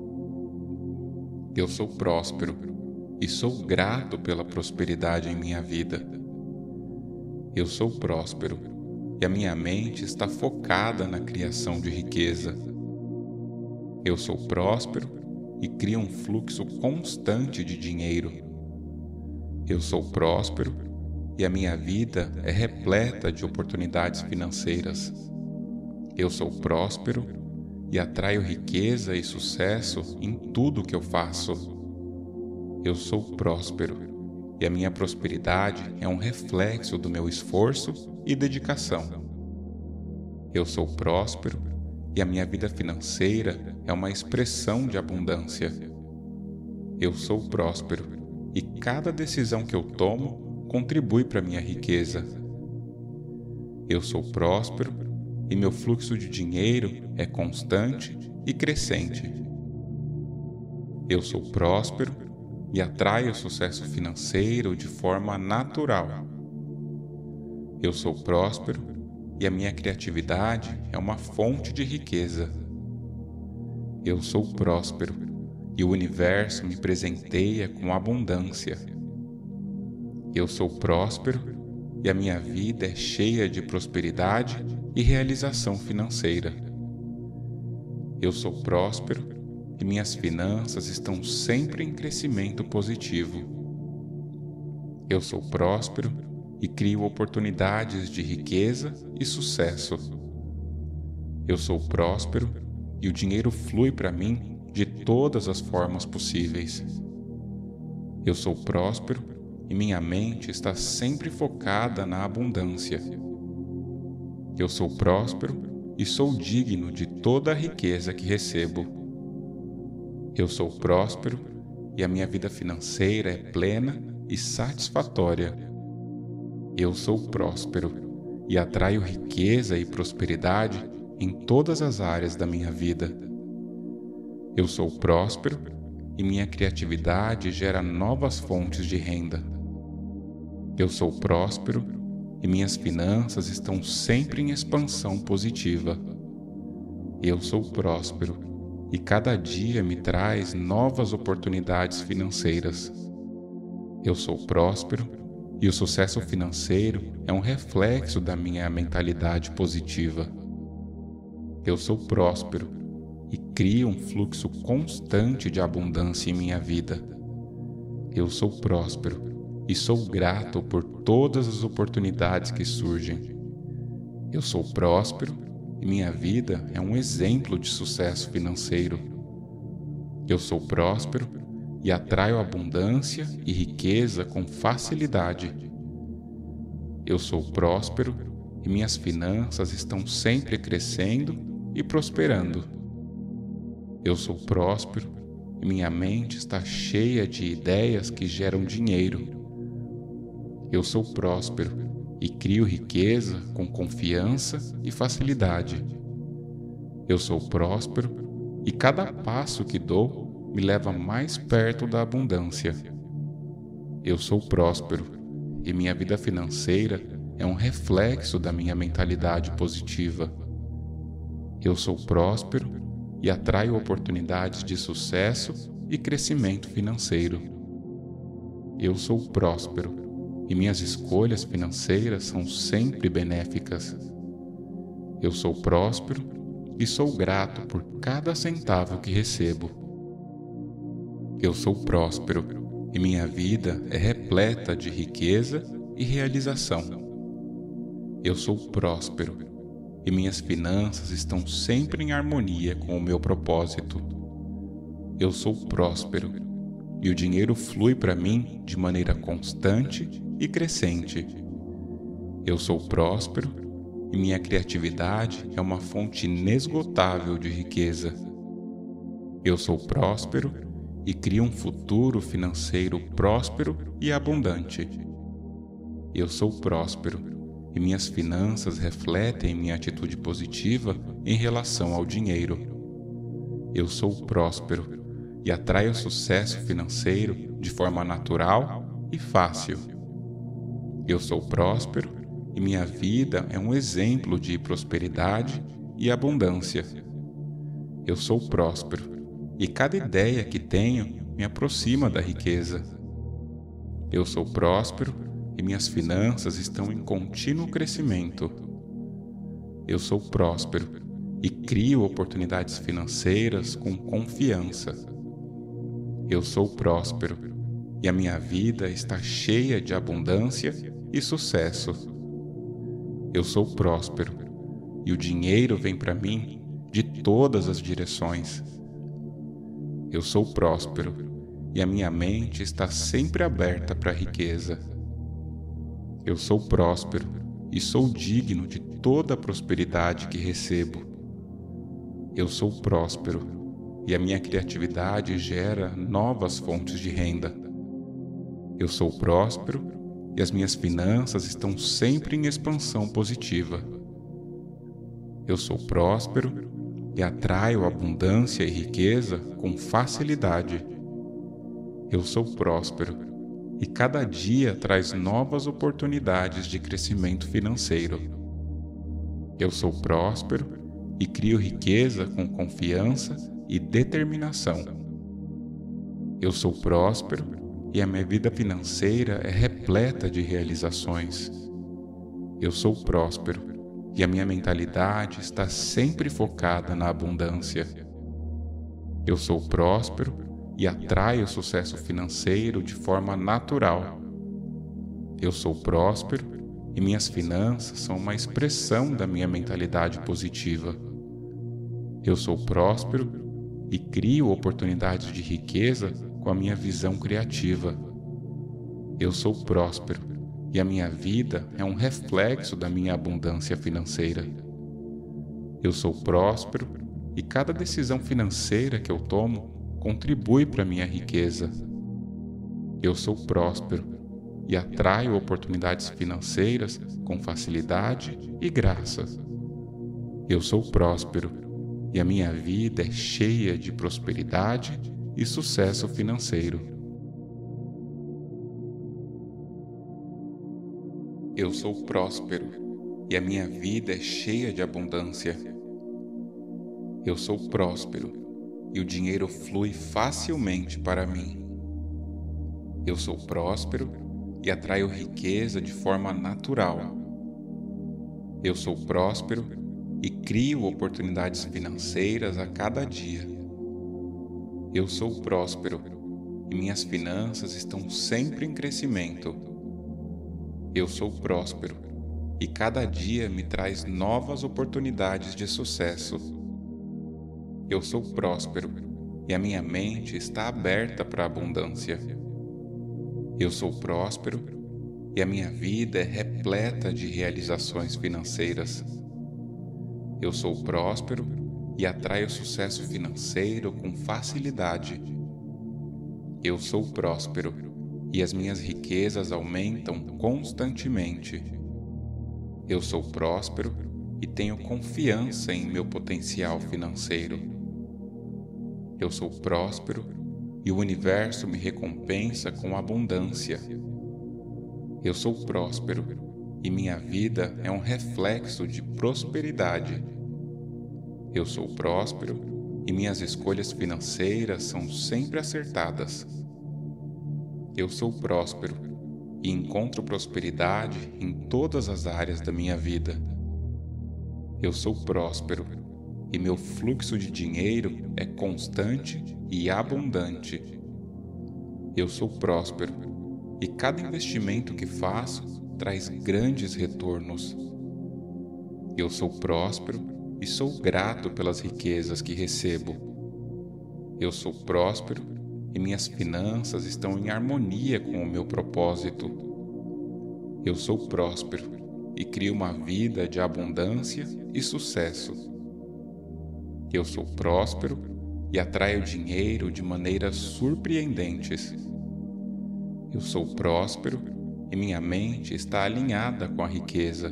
Eu sou próspero e sou grato pela prosperidade em minha vida. Eu sou próspero e a minha mente está focada na criação de riqueza. Eu sou próspero e crio um fluxo constante de dinheiro. Eu sou próspero e a minha vida é repleta de oportunidades financeiras. Eu sou próspero e atraio riqueza e sucesso em tudo que eu faço. Eu sou próspero e a minha prosperidade é um reflexo do meu esforço e dedicação. Eu sou próspero e a minha vida financeira é uma expressão de abundância. Eu sou próspero e cada decisão que eu tomo contribui para a minha riqueza. Eu sou próspero e meu fluxo de dinheiro é constante e crescente. Eu sou próspero e atraio sucesso financeiro de forma natural. Eu sou próspero e a minha criatividade é uma fonte de riqueza. Eu sou próspero e o universo me presenteia com abundância. Eu sou próspero e a minha vida é cheia de prosperidade e realização financeira. Eu sou próspero e minhas finanças estão sempre em crescimento positivo. Eu sou próspero e crio oportunidades de riqueza e sucesso. Eu sou próspero e o dinheiro flui para mim de todas as formas possíveis. Eu sou próspero e minha mente está sempre focada na abundância. Eu sou próspero e sou digno de toda a riqueza que recebo. Eu sou próspero e a minha vida financeira é plena e satisfatória. Eu sou próspero e atraio riqueza e prosperidade em todas as áreas da minha vida. Eu sou próspero e minha criatividade gera novas fontes de renda. Eu sou próspero e minhas finanças estão sempre em expansão positiva. Eu sou próspero e cada dia me traz novas oportunidades financeiras. Eu sou próspero e o sucesso financeiro é um reflexo da minha mentalidade positiva. Eu sou próspero e crio um fluxo constante de abundância em minha vida. Eu sou próspero e sou grato por todas as oportunidades que surgem. Eu sou próspero e minha vida é um exemplo de sucesso financeiro. Eu sou próspero e atraio abundância e riqueza com facilidade. Eu sou próspero e minhas finanças estão sempre crescendo e prosperando. Eu sou próspero e minha mente está cheia de ideias que geram dinheiro. Eu sou próspero e crio riqueza com confiança e facilidade. Eu sou próspero e cada passo que dou me leva mais perto da abundância. Eu sou próspero e minha vida financeira é um reflexo da minha mentalidade positiva. Eu sou próspero e atraio oportunidades de sucesso e crescimento financeiro. Eu sou próspero e minhas escolhas financeiras são sempre benéficas. Eu sou próspero e sou grato por cada centavo que recebo. Eu sou próspero e minha vida é repleta de riqueza e realização. Eu sou próspero e minhas finanças estão sempre em harmonia com o meu propósito. Eu sou próspero e o dinheiro flui para mim de maneira constante e crescente. Eu sou próspero e minha criatividade é uma fonte inesgotável de riqueza. Eu sou próspero e crio um futuro financeiro próspero e abundante. Eu sou próspero e minhas finanças refletem minha atitude positiva em relação ao dinheiro. Eu sou próspero e atraio sucesso financeiro de forma natural e fácil. Eu sou próspero e minha vida é um exemplo de prosperidade e abundância. Eu sou próspero e cada ideia que tenho me aproxima da riqueza. Eu sou próspero e minhas finanças estão em contínuo crescimento. Eu sou próspero e crio oportunidades financeiras com confiança. Eu sou próspero e a minha vida está cheia de abundância e sucesso. Eu sou próspero e o dinheiro vem para mim de todas as direções. Eu sou próspero e a minha mente está sempre aberta para a riqueza. Eu sou próspero e sou digno de toda a prosperidade que recebo. Eu sou próspero e a minha criatividade gera novas fontes de renda. Eu sou próspero e as minhas finanças estão sempre em expansão positiva. Eu sou próspero e atraio abundância e riqueza com facilidade. Eu sou próspero e cada dia traz novas oportunidades de crescimento financeiro. Eu sou próspero e crio riqueza com confiança e determinação. Eu sou próspero e a minha vida financeira é repleta de realizações. Eu sou próspero e a minha mentalidade está sempre focada na abundância. Eu sou próspero e atraio sucesso financeiro de forma natural. Eu sou próspero e minhas finanças são uma expressão da minha mentalidade positiva. Eu sou próspero e crio oportunidades de riqueza com a minha visão criativa. Eu sou próspero e a minha vida é um reflexo da minha abundância financeira. Eu sou próspero e cada decisão financeira que eu tomo contribui para a minha riqueza. Eu sou próspero e atraio oportunidades financeiras com facilidade e graça. Eu sou próspero e a minha vida é cheia de prosperidade e sucesso financeiro. Eu sou próspero e a minha vida é cheia de abundância. Eu sou próspero e o dinheiro flui facilmente para mim. Eu sou próspero e atraio riqueza de forma natural. Eu sou próspero e crio oportunidades financeiras a cada dia. Eu sou próspero e minhas finanças estão sempre em crescimento. Eu sou próspero e cada dia me traz novas oportunidades de sucesso. Eu sou próspero e a minha mente está aberta para a abundância. Eu sou próspero e a minha vida é repleta de realizações financeiras. Eu sou próspero e atraio sucesso financeiro com facilidade. Eu sou próspero e as minhas riquezas aumentam constantemente. Eu sou próspero e tenho confiança em meu potencial financeiro. Eu sou próspero e o universo me recompensa com abundância. Eu sou próspero e minha vida é um reflexo de prosperidade. Eu sou próspero e minhas escolhas financeiras são sempre acertadas. Eu sou próspero e encontro prosperidade em todas as áreas da minha vida. Eu sou próspero e meu fluxo de dinheiro é constante e abundante. Eu sou próspero e cada investimento que faço traz grandes retornos. Eu sou próspero e sou grato pelas riquezas que recebo. Eu sou próspero e minhas finanças estão em harmonia com o meu propósito. Eu sou próspero e crio uma vida de abundância e sucesso. Eu sou próspero e atraio dinheiro de maneiras surpreendentes. Eu sou próspero e minha mente está alinhada com a riqueza.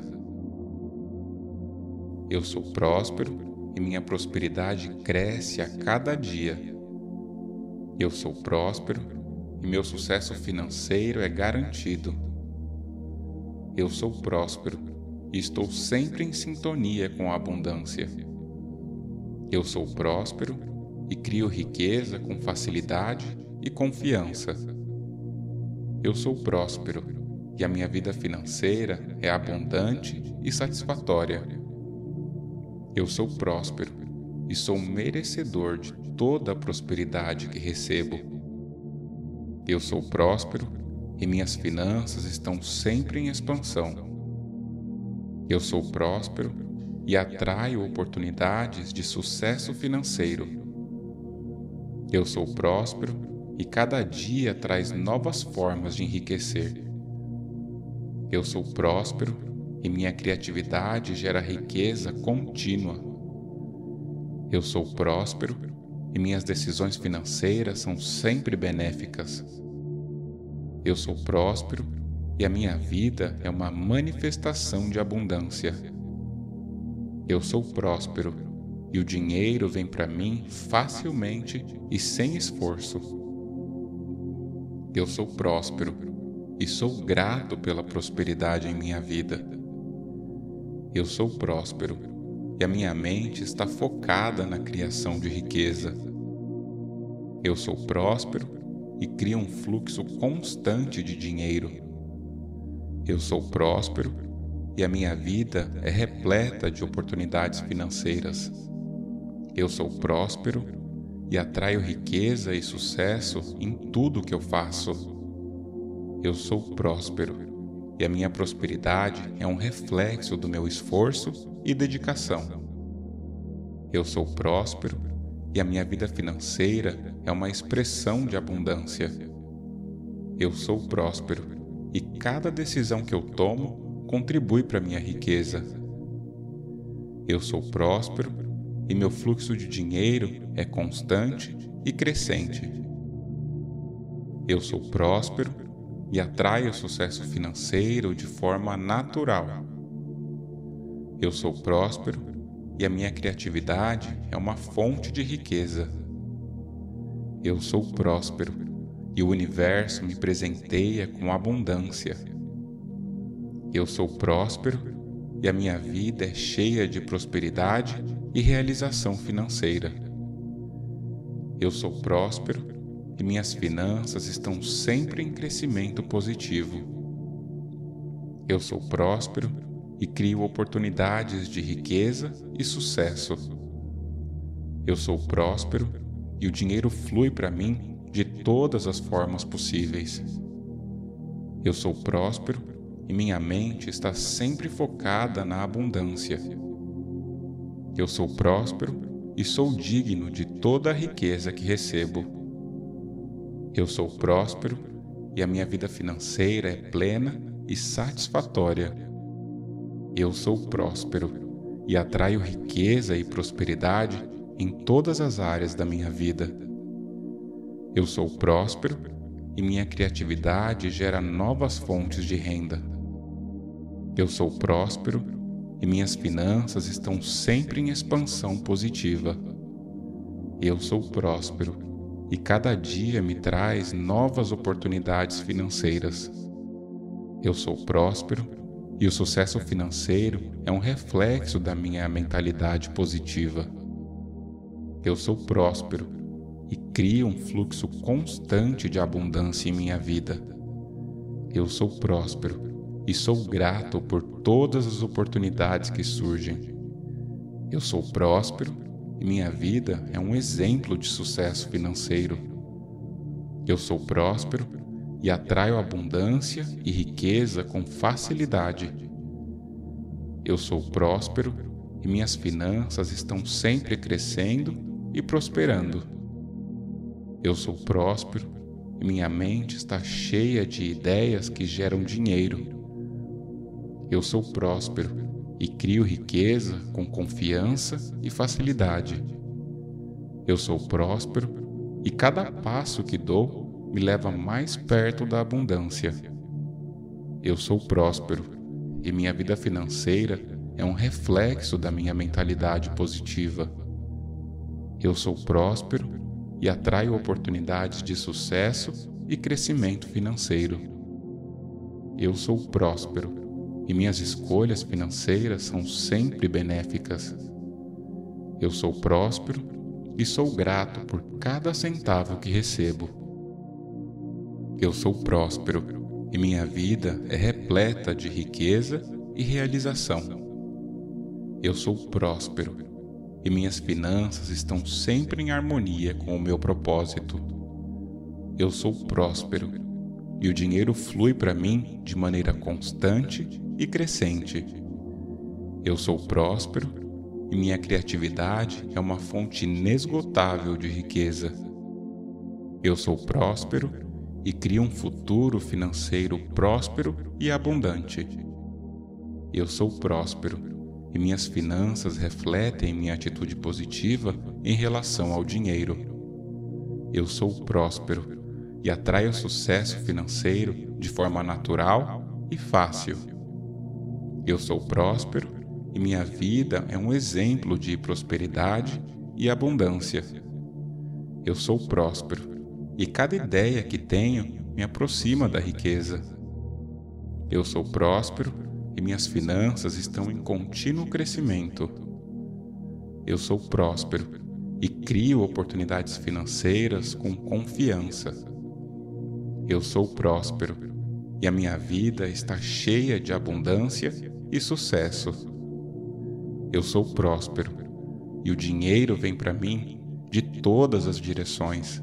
Eu sou próspero e minha prosperidade cresce a cada dia. Eu sou próspero e meu sucesso financeiro é garantido. Eu sou próspero e estou sempre em sintonia com a abundância. Eu sou próspero e crio riqueza com facilidade e confiança. Eu sou próspero e a minha vida financeira é abundante e satisfatória. Eu sou próspero e sou merecedor de toda a prosperidade que recebo. Eu sou próspero e minhas finanças estão sempre em expansão. Eu sou próspero e atraio oportunidades de sucesso financeiro. Eu sou próspero e cada dia traz novas formas de enriquecer. Eu sou próspero e minha criatividade gera riqueza contínua. Eu sou próspero e minhas decisões financeiras são sempre benéficas. Eu sou próspero e a minha vida é uma manifestação de abundância. Eu sou próspero e o dinheiro vem para mim facilmente e sem esforço. Eu sou próspero e sou grato pela prosperidade em minha vida. Eu sou próspero e a minha mente está focada na criação de riqueza. Eu sou próspero e crio um fluxo constante de dinheiro. Eu sou próspero e a minha vida é repleta de oportunidades financeiras. Eu sou próspero e atraio riqueza e sucesso em tudo que eu faço. Eu sou próspero e a minha prosperidade é um reflexo do meu esforço e dedicação. Eu sou próspero e a minha vida financeira é uma expressão de abundância. Eu sou próspero e cada decisão que eu tomo contribui para minha riqueza. Eu sou próspero e meu fluxo de dinheiro é constante e crescente. Eu sou próspero e atraio sucesso financeiro de forma natural. Eu sou próspero e a minha criatividade é uma fonte de riqueza. Eu sou próspero e o universo me presenteia com abundância. Eu sou próspero e a minha vida é cheia de prosperidade e realização financeira. Eu sou próspero e minhas finanças estão sempre em crescimento positivo. Eu sou próspero e crio oportunidades de riqueza e sucesso. Eu sou próspero e o dinheiro flui para mim de todas as formas possíveis. Eu sou próspero e minha mente está sempre focada na abundância. Eu sou próspero e sou digno de toda a riqueza que recebo. Eu sou próspero e a minha vida financeira é plena e satisfatória. Eu sou próspero e atraio riqueza e prosperidade em todas as áreas da minha vida. Eu sou próspero e minha criatividade gera novas fontes de renda. Eu sou próspero e minhas finanças estão sempre em expansão positiva. Eu sou próspero e cada dia me traz novas oportunidades financeiras. Eu sou próspero e o sucesso financeiro é um reflexo da minha mentalidade positiva. Eu sou próspero e crio um fluxo constante de abundância em minha vida. Eu sou próspero e sou grato por todas as oportunidades que surgem. Eu sou próspero e minha vida é um exemplo de sucesso financeiro. Eu sou próspero e atraio abundância e riqueza com facilidade. Eu sou próspero e minhas finanças estão sempre crescendo e prosperando. Eu sou próspero e minha mente está cheia de ideias que geram dinheiro. Eu sou próspero e crio riqueza com confiança e facilidade. Eu sou próspero e cada passo que dou me leva mais perto da abundância. Eu sou próspero e minha vida financeira é um reflexo da minha mentalidade positiva. Eu sou próspero e atraio oportunidades de sucesso e crescimento financeiro. Eu sou próspero e minhas escolhas financeiras são sempre benéficas. Eu sou próspero e sou grato por cada centavo que recebo. Eu sou próspero e minha vida é repleta de riqueza e realização. Eu sou próspero e minhas finanças estão sempre em harmonia com o meu propósito. Eu sou próspero e o dinheiro flui para mim de maneira constante e crescente. Eu sou próspero e minha criatividade é uma fonte inesgotável de riqueza. Eu sou próspero e crio um futuro financeiro próspero e abundante. Eu sou próspero e minhas finanças refletem minha atitude positiva em relação ao dinheiro. Eu sou próspero e atraio sucesso financeiro de forma natural e fácil. Eu sou próspero e minha vida é um exemplo de prosperidade e abundância. Eu sou próspero e cada ideia que tenho me aproxima da riqueza. Eu sou próspero e minhas finanças estão em contínuo crescimento. Eu sou próspero e crio oportunidades financeiras com confiança. Eu sou próspero e a minha vida está cheia de abundância e sucesso. Eu sou próspero e o dinheiro vem para mim de todas as direções.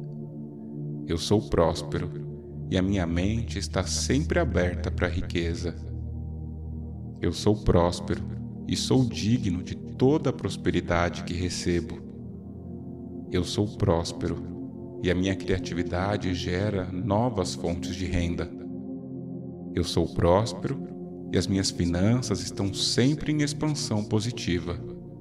Eu sou próspero e a minha mente está sempre aberta para a riqueza. Eu sou próspero e sou digno de toda a prosperidade que recebo. Eu sou próspero e a minha criatividade gera novas fontes de renda. Eu sou próspero e as minhas finanças estão sempre em expansão positiva.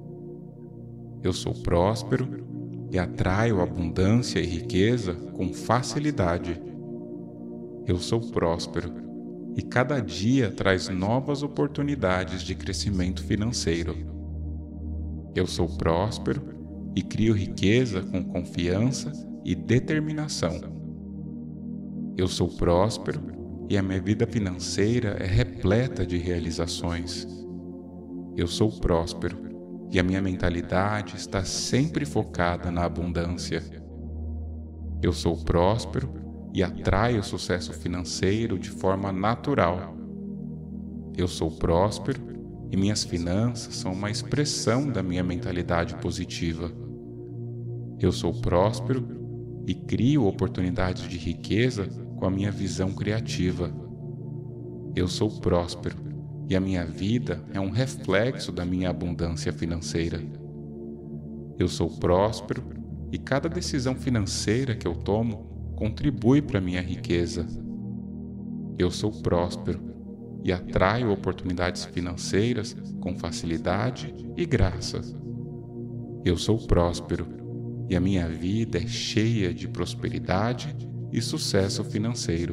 Eu sou próspero e atraio abundância e riqueza com facilidade. Eu sou próspero e cada dia traz novas oportunidades de crescimento financeiro. Eu sou próspero e crio riqueza com confiança e determinação. Eu sou próspero e a minha vida financeira é repleta de realizações. Eu sou próspero e a minha mentalidade está sempre focada na abundância. Eu sou próspero e atraio o sucesso financeiro de forma natural. Eu sou próspero e minhas finanças são uma expressão da minha mentalidade positiva. Eu sou próspero e crio oportunidades de riqueza com a minha visão criativa. Eu sou próspero e a minha vida é um reflexo da minha abundância financeira. Eu sou próspero e cada decisão financeira que eu tomo contribui para a minha riqueza. Eu sou próspero e atraio oportunidades financeiras com facilidade e graça. Eu sou próspero e a minha vida é cheia de prosperidade e sucesso financeiro.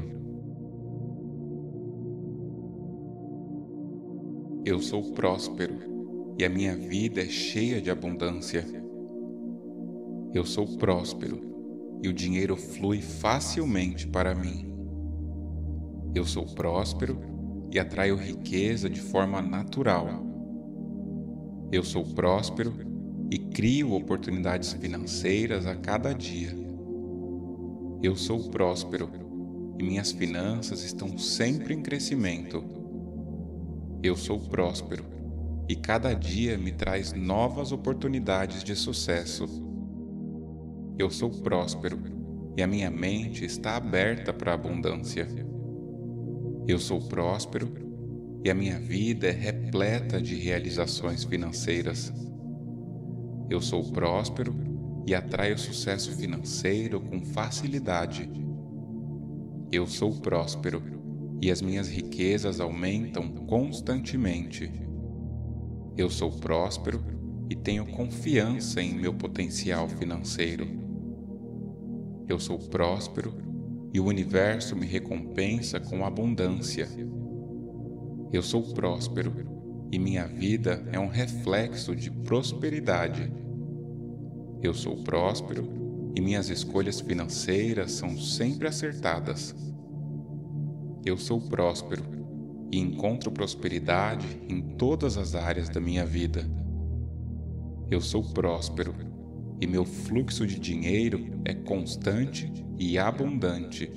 Eu sou próspero e a minha vida é cheia de abundância. Eu sou próspero e o dinheiro flui facilmente para mim. Eu sou próspero e atraio riqueza de forma natural. Eu sou próspero e crio oportunidades financeiras a cada dia. Eu sou próspero e minhas finanças estão sempre em crescimento. Eu sou próspero e cada dia me traz novas oportunidades de sucesso. Eu sou próspero e a minha mente está aberta para a abundância. Eu sou próspero e a minha vida é repleta de realizações financeiras. Eu sou próspero e atraio sucesso financeiro com facilidade. Eu sou próspero e as minhas riquezas aumentam constantemente. Eu sou próspero e tenho confiança em meu potencial financeiro. Eu sou próspero e o universo me recompensa com abundância. Eu sou próspero e minha vida é um reflexo de prosperidade. Eu sou próspero e minhas escolhas financeiras são sempre acertadas. Eu sou próspero e encontro prosperidade em todas as áreas da minha vida. Eu sou próspero e meu fluxo de dinheiro é constante e abundante.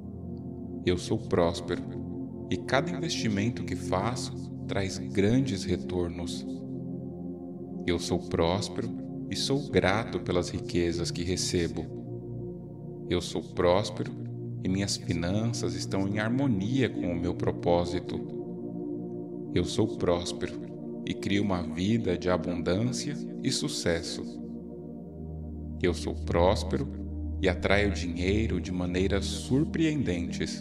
Eu sou próspero e cada investimento que faço traz grandes retornos. Eu sou próspero e sou grato pelas riquezas que recebo. Eu sou próspero e minhas finanças estão em harmonia com o meu propósito. Eu sou próspero e crio uma vida de abundância e sucesso. Eu sou próspero e atraio dinheiro de maneiras surpreendentes.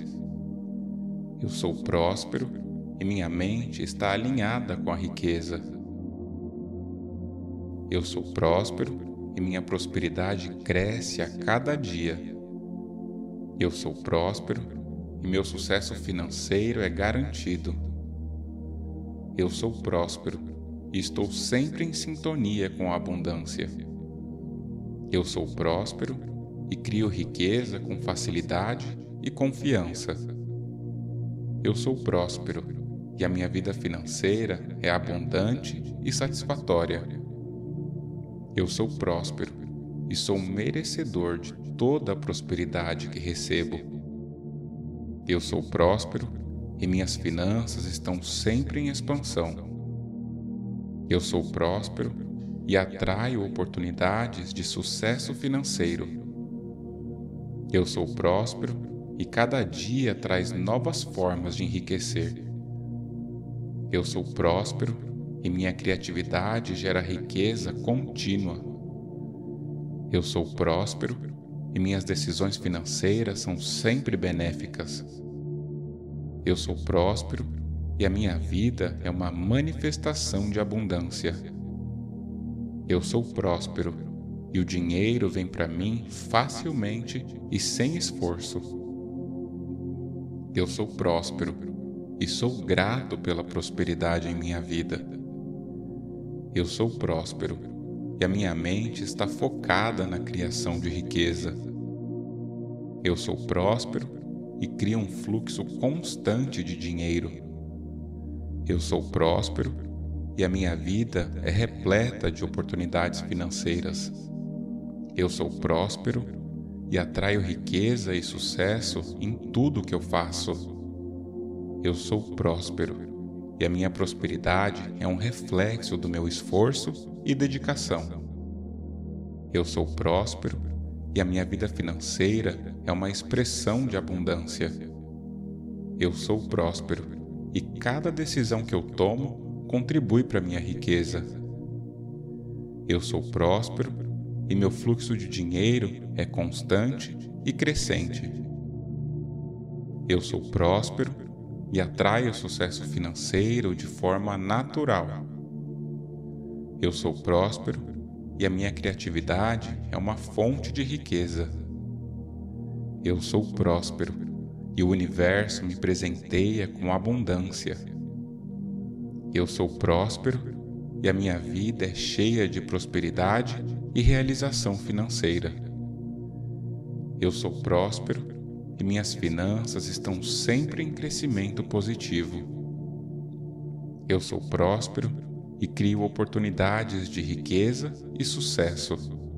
Eu sou próspero e minha mente está alinhada com a riqueza. Eu sou próspero e minha prosperidade cresce a cada dia. Eu sou próspero e meu sucesso financeiro é garantido. Eu sou próspero e estou sempre em sintonia com a abundância. Eu sou próspero e crio riqueza com facilidade e confiança. Eu sou próspero e a minha vida financeira é abundante e satisfatória. Eu sou próspero e sou merecedor de toda a prosperidade que recebo. Eu sou próspero e minhas finanças estão sempre em expansão. Eu sou próspero e atraio oportunidades de sucesso financeiro. Eu sou próspero e cada dia traz novas formas de enriquecer. Eu sou próspero e minha criatividade gera riqueza contínua. Eu sou próspero e minhas decisões financeiras são sempre benéficas. Eu sou próspero e a minha vida é uma manifestação de abundância. Eu sou próspero e o dinheiro vem para mim facilmente e sem esforço. Eu sou próspero e sou grato pela prosperidade em minha vida. Eu sou próspero e a minha mente está focada na criação de riqueza. Eu sou próspero e crio um fluxo constante de dinheiro. Eu sou próspero e a minha vida é repleta de oportunidades financeiras. Eu sou próspero e atraio riqueza e sucesso em tudo que eu faço. Eu sou próspero e a minha prosperidade é um reflexo do meu esforço e dedicação. Eu sou próspero e a minha vida financeira é uma expressão de abundância. Eu sou próspero e cada decisão que eu tomo contribui para a minha riqueza. Eu sou próspero e meu fluxo de dinheiro é constante e crescente. Eu sou próspero e atraio sucesso financeiro de forma natural. Eu sou próspero e a minha criatividade é uma fonte de riqueza. Eu sou próspero e o universo me presenteia com abundância. Eu sou próspero e a minha vida é cheia de prosperidade e realização financeira. Eu sou próspero e minhas finanças estão sempre em crescimento positivo. Eu sou próspero e crio oportunidades de riqueza e sucesso.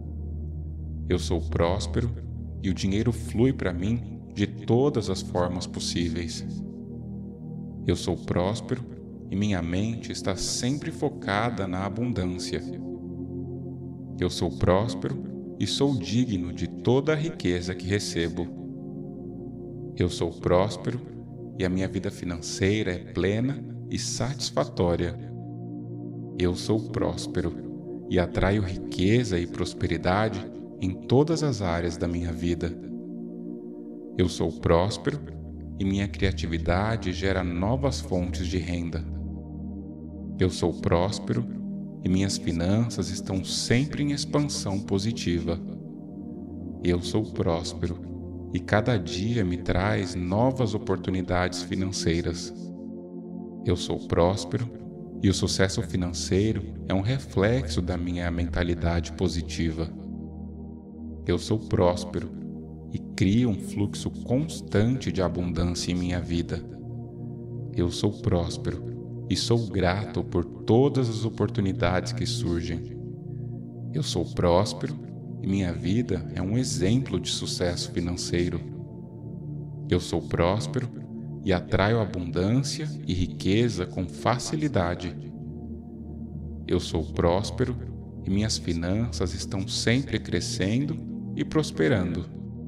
Eu sou próspero e o dinheiro flui para mim de todas as formas possíveis. Eu sou próspero e minha mente está sempre focada na abundância. Eu sou próspero e sou digno de toda a riqueza que recebo. Eu sou próspero e a minha vida financeira é plena e satisfatória. Eu sou próspero e atraio riqueza e prosperidade em todas as áreas da minha vida. Eu sou próspero e minha criatividade gera novas fontes de renda. Eu sou próspero e minhas finanças estão sempre em expansão positiva. Eu sou próspero e cada dia me traz novas oportunidades financeiras. Eu sou próspero e o sucesso financeiro é um reflexo da minha mentalidade positiva. Eu sou próspero e crio um fluxo constante de abundância em minha vida. Eu sou próspero e sou grato por todas as oportunidades que surgem. Eu sou próspero e minha vida é um exemplo de sucesso financeiro. Eu sou próspero e atraio abundância e riqueza com facilidade. Eu sou próspero e minhas finanças estão sempre crescendo e prosperando.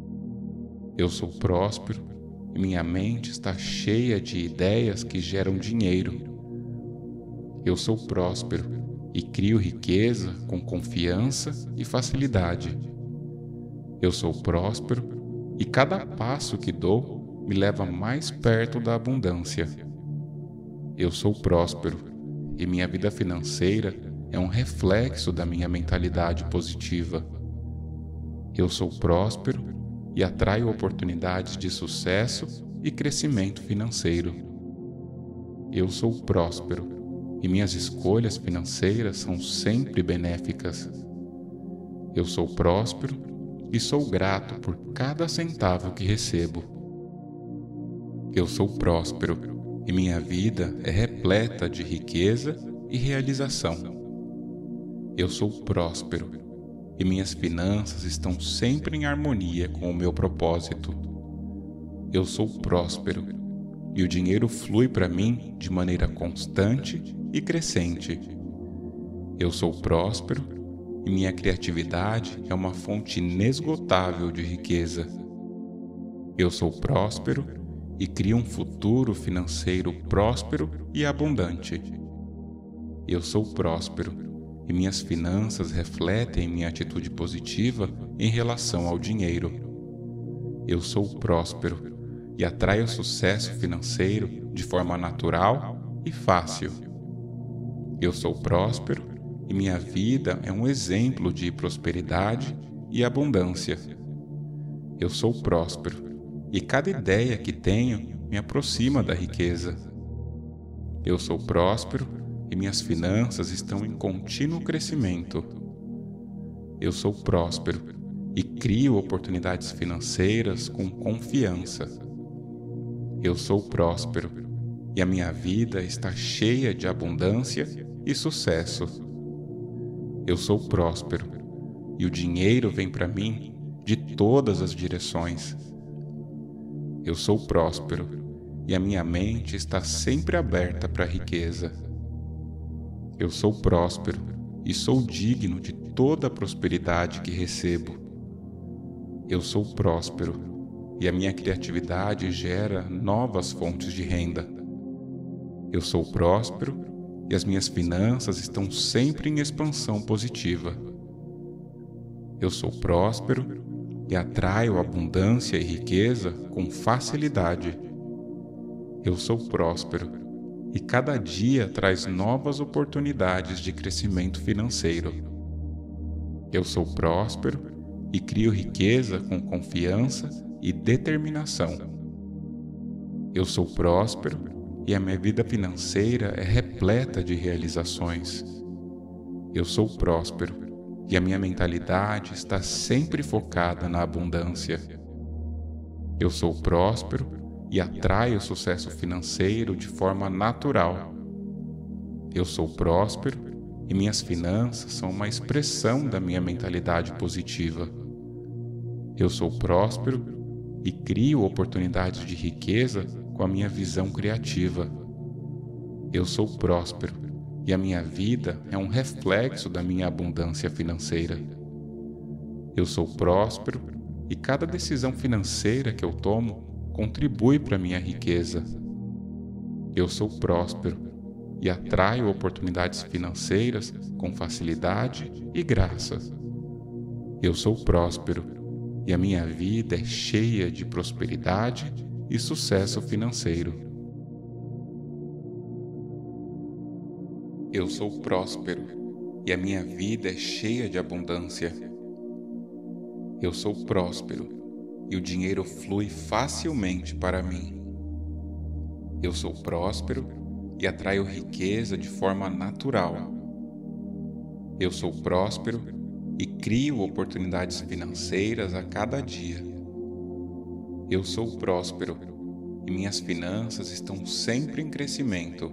Eu sou próspero e minha mente está cheia de ideias que geram dinheiro. Eu sou próspero e crio riqueza com confiança e facilidade. Eu sou próspero e cada passo que dou me leva mais perto da abundância. Eu sou próspero e minha vida financeira é um reflexo da minha mentalidade positiva. Eu sou próspero e atraio oportunidades de sucesso e crescimento financeiro. Eu sou próspero e minhas escolhas financeiras são sempre benéficas. Eu sou próspero e sou grato por cada centavo que recebo. Eu sou próspero e minha vida é repleta de riqueza e realização. Eu sou próspero e minhas finanças estão sempre em harmonia com o meu propósito. Eu sou próspero e o dinheiro flui para mim de maneira constante e crescente. Eu sou próspero e minha criatividade é uma fonte inesgotável de riqueza. Eu sou próspero e crio um futuro financeiro próspero e abundante. Eu sou próspero e minhas finanças refletem minha atitude positiva em relação ao dinheiro. Eu sou próspero e atraio sucesso financeiro de forma natural e fácil. Eu sou próspero e minha vida é um exemplo de prosperidade e abundância. Eu sou próspero e cada ideia que tenho me aproxima da riqueza. Eu sou próspero e minhas finanças estão em contínuo crescimento. Eu sou próspero e crio oportunidades financeiras com confiança. Eu sou próspero e a minha vida está cheia de abundância e sucesso. Eu sou próspero e o dinheiro vem para mim de todas as direções. Eu sou próspero e a minha mente está sempre aberta para a riqueza. Eu sou próspero e sou digno de toda a prosperidade que recebo. Eu sou próspero e a minha criatividade gera novas fontes de renda. Eu sou próspero e as minhas finanças estão sempre em expansão positiva. Eu sou próspero e atraio abundância e riqueza com facilidade. Eu sou próspero e cada dia traz novas oportunidades de crescimento financeiro. Eu sou próspero e crio riqueza com confiança e determinação. Eu sou próspero e a minha vida financeira é repleta de realizações. Eu sou próspero e a minha mentalidade está sempre focada na abundância. Eu sou próspero e atraio sucesso financeiro de forma natural. Eu sou próspero e minhas finanças são uma expressão da minha mentalidade positiva. Eu sou próspero e crio oportunidades de riqueza com a minha visão criativa. Eu sou próspero e a minha vida é um reflexo da minha abundância financeira. Eu sou próspero e cada decisão financeira que eu tomo contribui para a minha riqueza. Eu sou próspero e atraio oportunidades financeiras com facilidade e graça. Eu sou próspero e a minha vida é cheia de prosperidade e sucesso financeiro. Eu sou próspero e a minha vida é cheia de abundância. Eu sou próspero e o dinheiro flui facilmente para mim. Eu sou próspero e atraio riqueza de forma natural. Eu sou próspero e crio oportunidades financeiras a cada dia. Eu sou próspero e minhas finanças estão sempre em crescimento.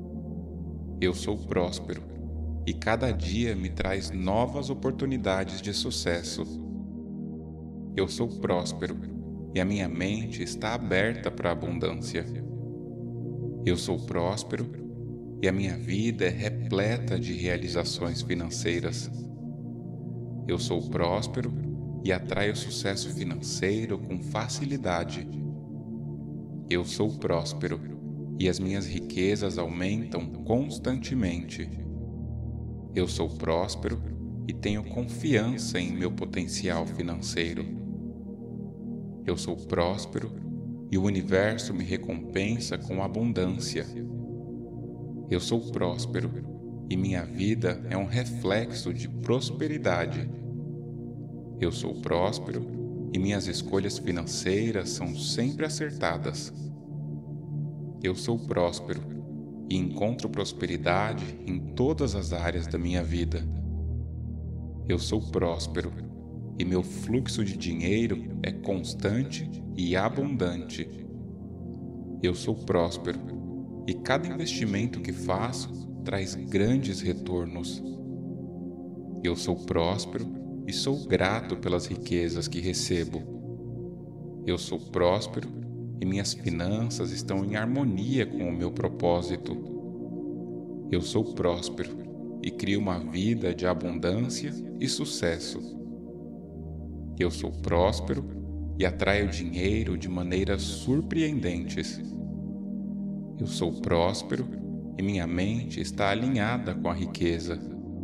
Eu sou próspero e cada dia me traz novas oportunidades de sucesso. Eu sou próspero e a minha mente está aberta para a abundância. Eu sou próspero e a minha vida é repleta de realizações financeiras. Eu sou próspero e atraio sucesso financeiro com facilidade. Eu sou próspero e as minhas riquezas aumentam constantemente. Eu sou próspero e tenho confiança em meu potencial financeiro. Eu sou próspero e o universo me recompensa com abundância. Eu sou próspero e minha vida é um reflexo de prosperidade. Eu sou próspero e minhas escolhas financeiras são sempre acertadas. Eu sou próspero e encontro prosperidade em todas as áreas da minha vida. Eu sou próspero e meu fluxo de dinheiro é constante e abundante. Eu sou próspero e cada investimento que faço traz grandes retornos. Eu sou próspero e sou grato pelas riquezas que recebo. Eu sou próspero e minhas finanças estão em harmonia com o meu propósito. Eu sou próspero e crio uma vida de abundância e sucesso. Eu sou próspero e atraio dinheiro de maneiras surpreendentes. Eu sou próspero e minha mente está alinhada com a riqueza.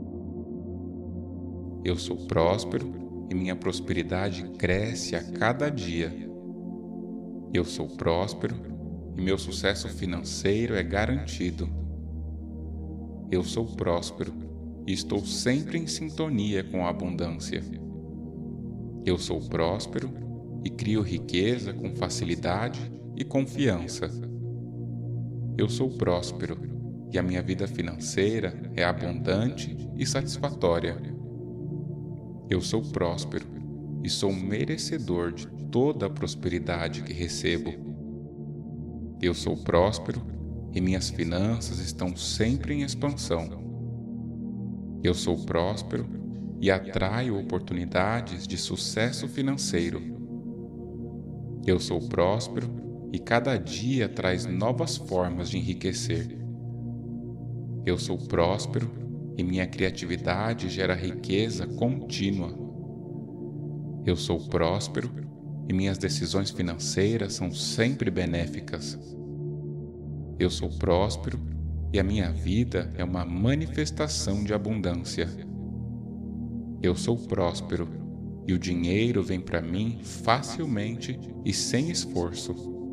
Eu sou próspero e minha prosperidade cresce a cada dia. Eu sou próspero e meu sucesso financeiro é garantido. Eu sou próspero e estou sempre em sintonia com a abundância. Eu sou próspero e crio riqueza com facilidade e confiança. Eu sou próspero e a minha vida financeira é abundante e satisfatória. Eu sou próspero e sou merecedor de toda a prosperidade que recebo. Eu sou próspero e minhas finanças estão sempre em expansão. Eu sou próspero e atraio oportunidades de sucesso financeiro. Eu sou próspero e cada dia traz novas formas de enriquecer. Eu sou próspero e minha criatividade gera riqueza contínua. Eu sou próspero e minhas decisões financeiras são sempre benéficas. Eu sou próspero e a minha vida é uma manifestação de abundância. Eu sou próspero e o dinheiro vem para mim facilmente e sem esforço.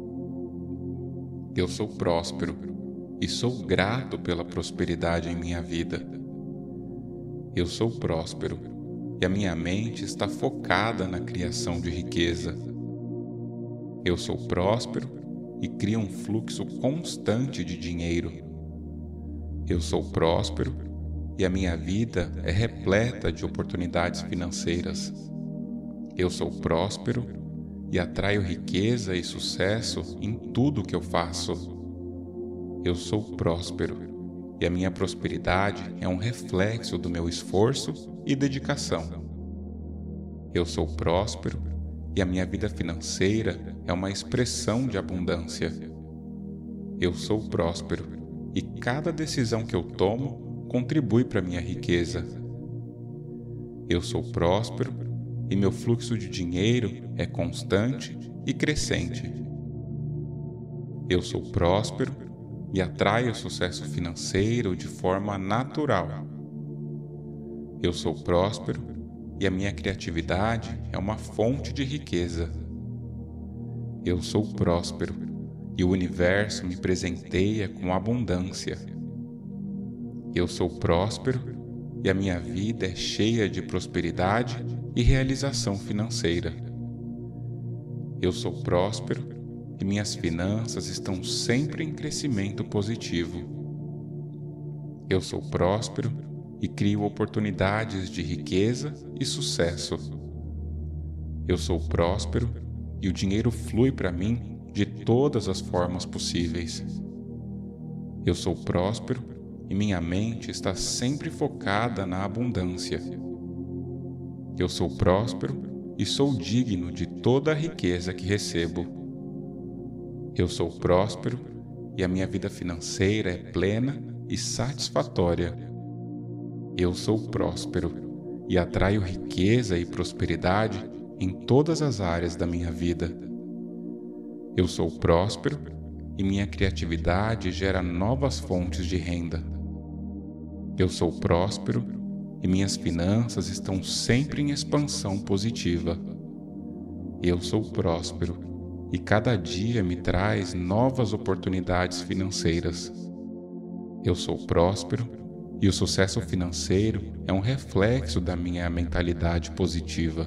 Eu sou próspero e sou grato pela prosperidade em minha vida. Eu sou próspero e a minha mente está focada na criação de riqueza. Eu sou próspero e crio um fluxo constante de dinheiro. Eu sou próspero e a minha vida é repleta de oportunidades financeiras. Eu sou próspero e atraio riqueza e sucesso em tudo que eu faço. Eu sou próspero e a minha prosperidade é um reflexo do meu esforço e dedicação. Eu sou próspero e a minha vida financeira é uma expressão de abundância. Eu sou próspero e cada decisão que eu tomo contribui para a minha riqueza. Eu sou próspero e meu fluxo de dinheiro é constante e crescente. Eu sou próspero e atraio sucesso financeiro de forma natural. Eu sou próspero e a minha criatividade é uma fonte de riqueza. Eu sou próspero e o universo me presenteia com abundância. Eu sou próspero e a minha vida é cheia de prosperidade e realização financeira. Eu sou próspero e minhas finanças estão sempre em crescimento positivo. Eu sou próspero e crio oportunidades de riqueza e sucesso. Eu sou próspero e o dinheiro flui para mim de todas as formas possíveis. Eu sou próspero e minha mente está sempre focada na abundância. Eu sou próspero e sou digno de toda a riqueza que recebo. Eu sou próspero e a minha vida financeira é plena e satisfatória. Eu sou próspero e atraio riqueza e prosperidade em todas as áreas da minha vida. Eu sou próspero e minha criatividade gera novas fontes de renda. Eu sou próspero e minhas finanças estão sempre em expansão positiva. Eu sou próspero e cada dia me traz novas oportunidades financeiras. Eu sou próspero e o sucesso financeiro é um reflexo da minha mentalidade positiva.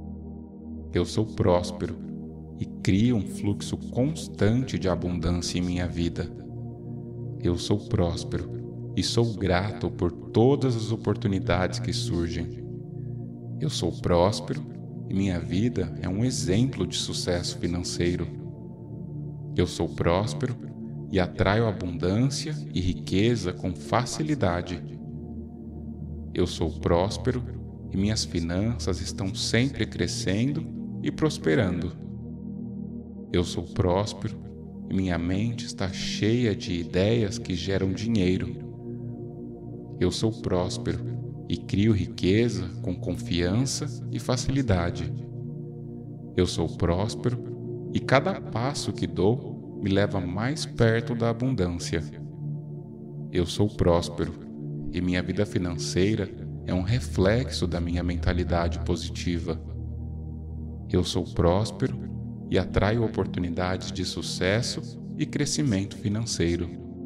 Eu sou próspero e crio um fluxo constante de abundância em minha vida. Eu sou próspero e sou grato por todas as oportunidades que surgem. Eu sou próspero e minha vida é um exemplo de sucesso financeiro. Eu sou próspero e atraio abundância e riqueza com facilidade. Eu sou próspero e minhas finanças estão sempre crescendo e prosperando. Eu sou próspero e minha mente está cheia de ideias que geram dinheiro. Eu sou próspero e crio riqueza com confiança e facilidade. Eu sou próspero e cada passo que dou me leva mais perto da abundância. Eu sou próspero e minha vida financeira é um reflexo da minha mentalidade positiva. Eu sou próspero e atraio oportunidades de sucesso e crescimento financeiro.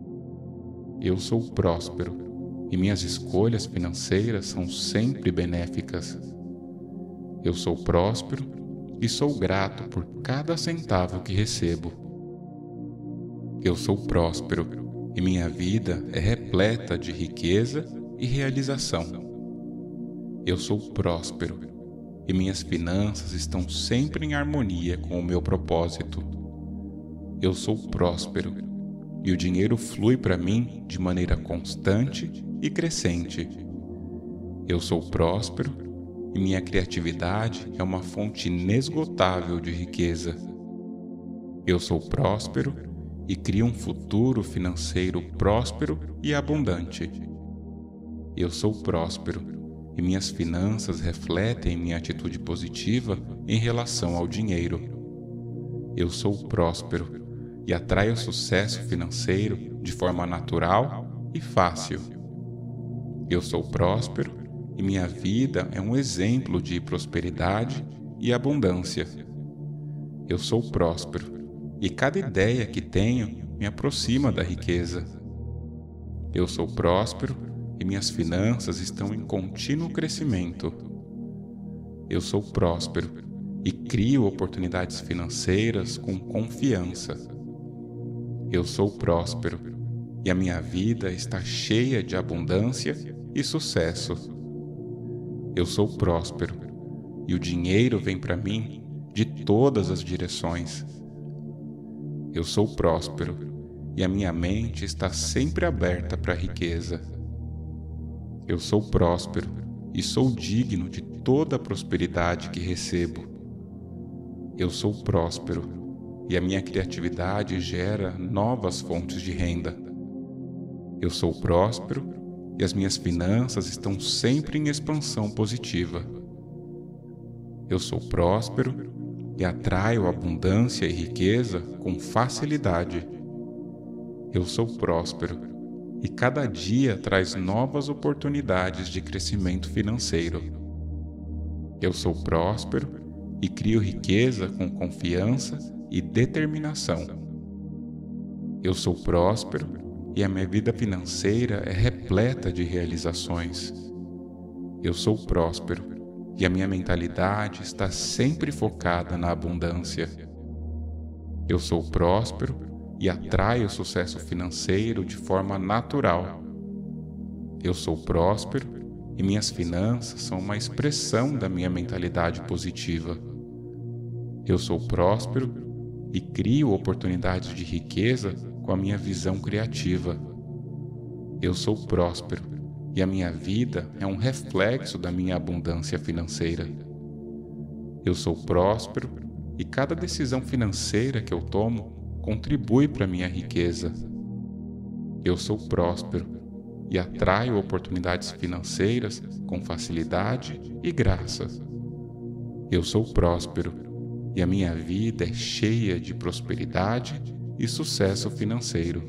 Eu sou próspero e minhas escolhas financeiras são sempre benéficas. Eu sou próspero e sou grato por cada centavo que recebo. Eu sou próspero e minha vida é repleta de riqueza e realização. Eu sou próspero e minhas finanças estão sempre em harmonia com o meu propósito. Eu sou próspero e o dinheiro flui para mim de maneira constante e crescente. Eu sou próspero e minha criatividade é uma fonte inesgotável de riqueza. Eu sou próspero e crio um futuro financeiro próspero e abundante. Eu sou próspero e minhas finanças refletem minha atitude positiva em relação ao dinheiro. Eu sou próspero e atraio sucesso financeiro de forma natural e fácil. Eu sou próspero e minha vida é um exemplo de prosperidade e abundância. Eu sou próspero e cada ideia que tenho me aproxima da riqueza. Eu sou próspero e minhas finanças estão em contínuo crescimento. Eu sou próspero e crio oportunidades financeiras com confiança. Eu sou próspero e a minha vida está cheia de abundância e sucesso. Eu sou próspero e o dinheiro vem para mim de todas as direções. Eu sou próspero e a minha mente está sempre aberta para a riqueza. Eu sou próspero e sou digno de toda a prosperidade que recebo. Eu sou próspero e a minha criatividade gera novas fontes de renda. Eu sou próspero e as minhas finanças estão sempre em expansão positiva. Eu sou próspero e atraio abundância e riqueza com facilidade. Eu sou próspero e cada dia traz novas oportunidades de crescimento financeiro. Eu sou próspero e crio riqueza com confiança e determinação. Eu sou próspero e a minha vida financeira é repleta de realizações. Eu sou próspero e a minha mentalidade está sempre focada na abundância. Eu sou próspero e atraio sucesso financeiro de forma natural. Eu sou próspero e minhas finanças são uma expressão da minha mentalidade positiva. Eu sou próspero e crio oportunidades de riqueza com a minha visão criativa. Eu sou próspero e a minha vida é um reflexo da minha abundância financeira. Eu sou próspero e cada decisão financeira que eu tomo contribui para a minha riqueza. Eu sou próspero e atraio oportunidades financeiras com facilidade e graça. Eu sou próspero e a minha vida é cheia de prosperidade e sucesso financeiro.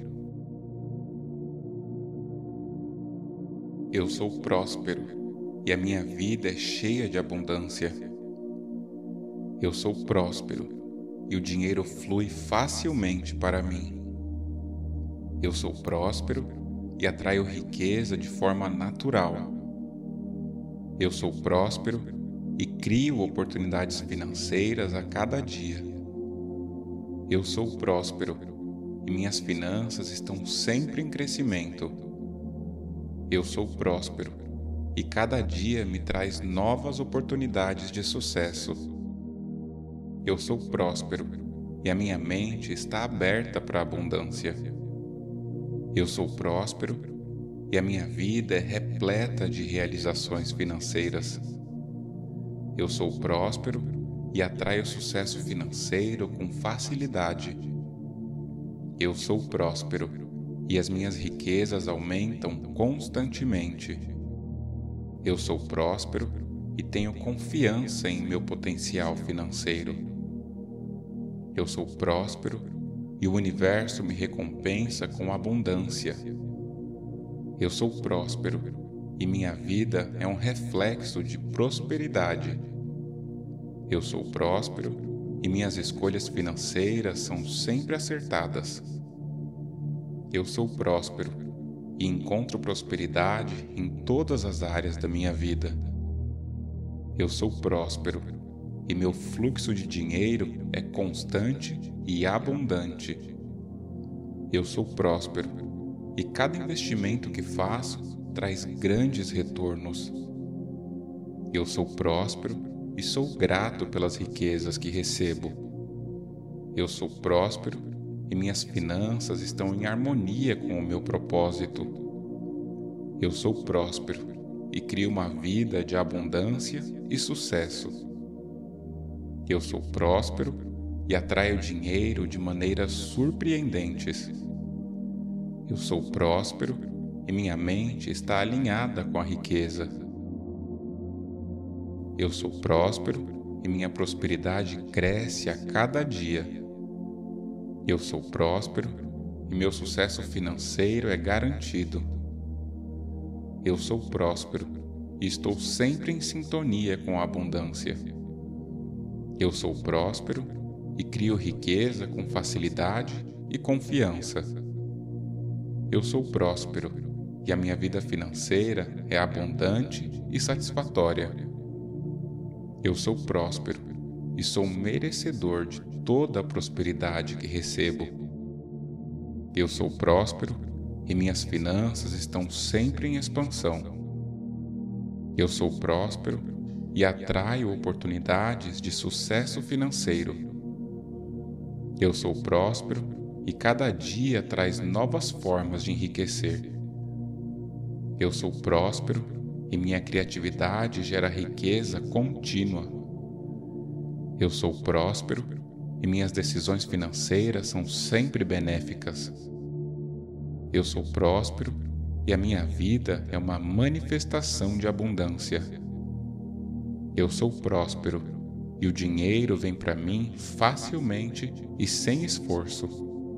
Eu sou próspero e a minha vida é cheia de abundância. Eu sou próspero e o dinheiro flui facilmente para mim. Eu sou próspero e atraio riqueza de forma natural. Eu sou próspero e crio oportunidades financeiras a cada dia. Eu sou próspero e minhas finanças estão sempre em crescimento. Eu sou próspero e cada dia me traz novas oportunidades de sucesso. Eu sou próspero e a minha mente está aberta para a abundância. Eu sou próspero e a minha vida é repleta de realizações financeiras. Eu sou próspero e atraio sucesso financeiro com facilidade. Eu sou próspero e as minhas riquezas aumentam constantemente. Eu sou próspero e tenho confiança em meu potencial financeiro. Eu sou próspero e o universo me recompensa com abundância. Eu sou próspero e minha vida é um reflexo de prosperidade. Eu sou próspero e minhas escolhas financeiras são sempre acertadas. Eu sou próspero e encontro prosperidade em todas as áreas da minha vida. Eu sou próspero e meu fluxo de dinheiro é constante e abundante. Eu sou próspero e cada investimento que faço traz grandes retornos. Eu sou próspero e sou grato pelas riquezas que recebo. Eu sou próspero e minhas finanças estão em harmonia com o meu propósito. Eu sou próspero e crio uma vida de abundância e sucesso. Eu sou próspero e atraio dinheiro de maneiras surpreendentes. Eu sou próspero e minha mente está alinhada com a riqueza. Eu sou próspero e minha prosperidade cresce a cada dia. Eu sou próspero e meu sucesso financeiro é garantido. Eu sou próspero e estou sempre em sintonia com a abundância. Eu sou próspero e crio riqueza com facilidade e confiança. Eu sou próspero e a minha vida financeira é abundante e satisfatória. Eu sou próspero e sou merecedor de toda a prosperidade que recebo. Eu sou próspero e minhas finanças estão sempre em expansão. Eu sou próspero e atraio oportunidades de sucesso financeiro. Eu sou próspero e cada dia traz novas formas de enriquecer. Eu sou próspero e minha criatividade gera riqueza contínua. Eu sou próspero e minhas decisões financeiras são sempre benéficas. Eu sou próspero e a minha vida é uma manifestação de abundância. Eu sou próspero e o dinheiro vem para mim facilmente e sem esforço.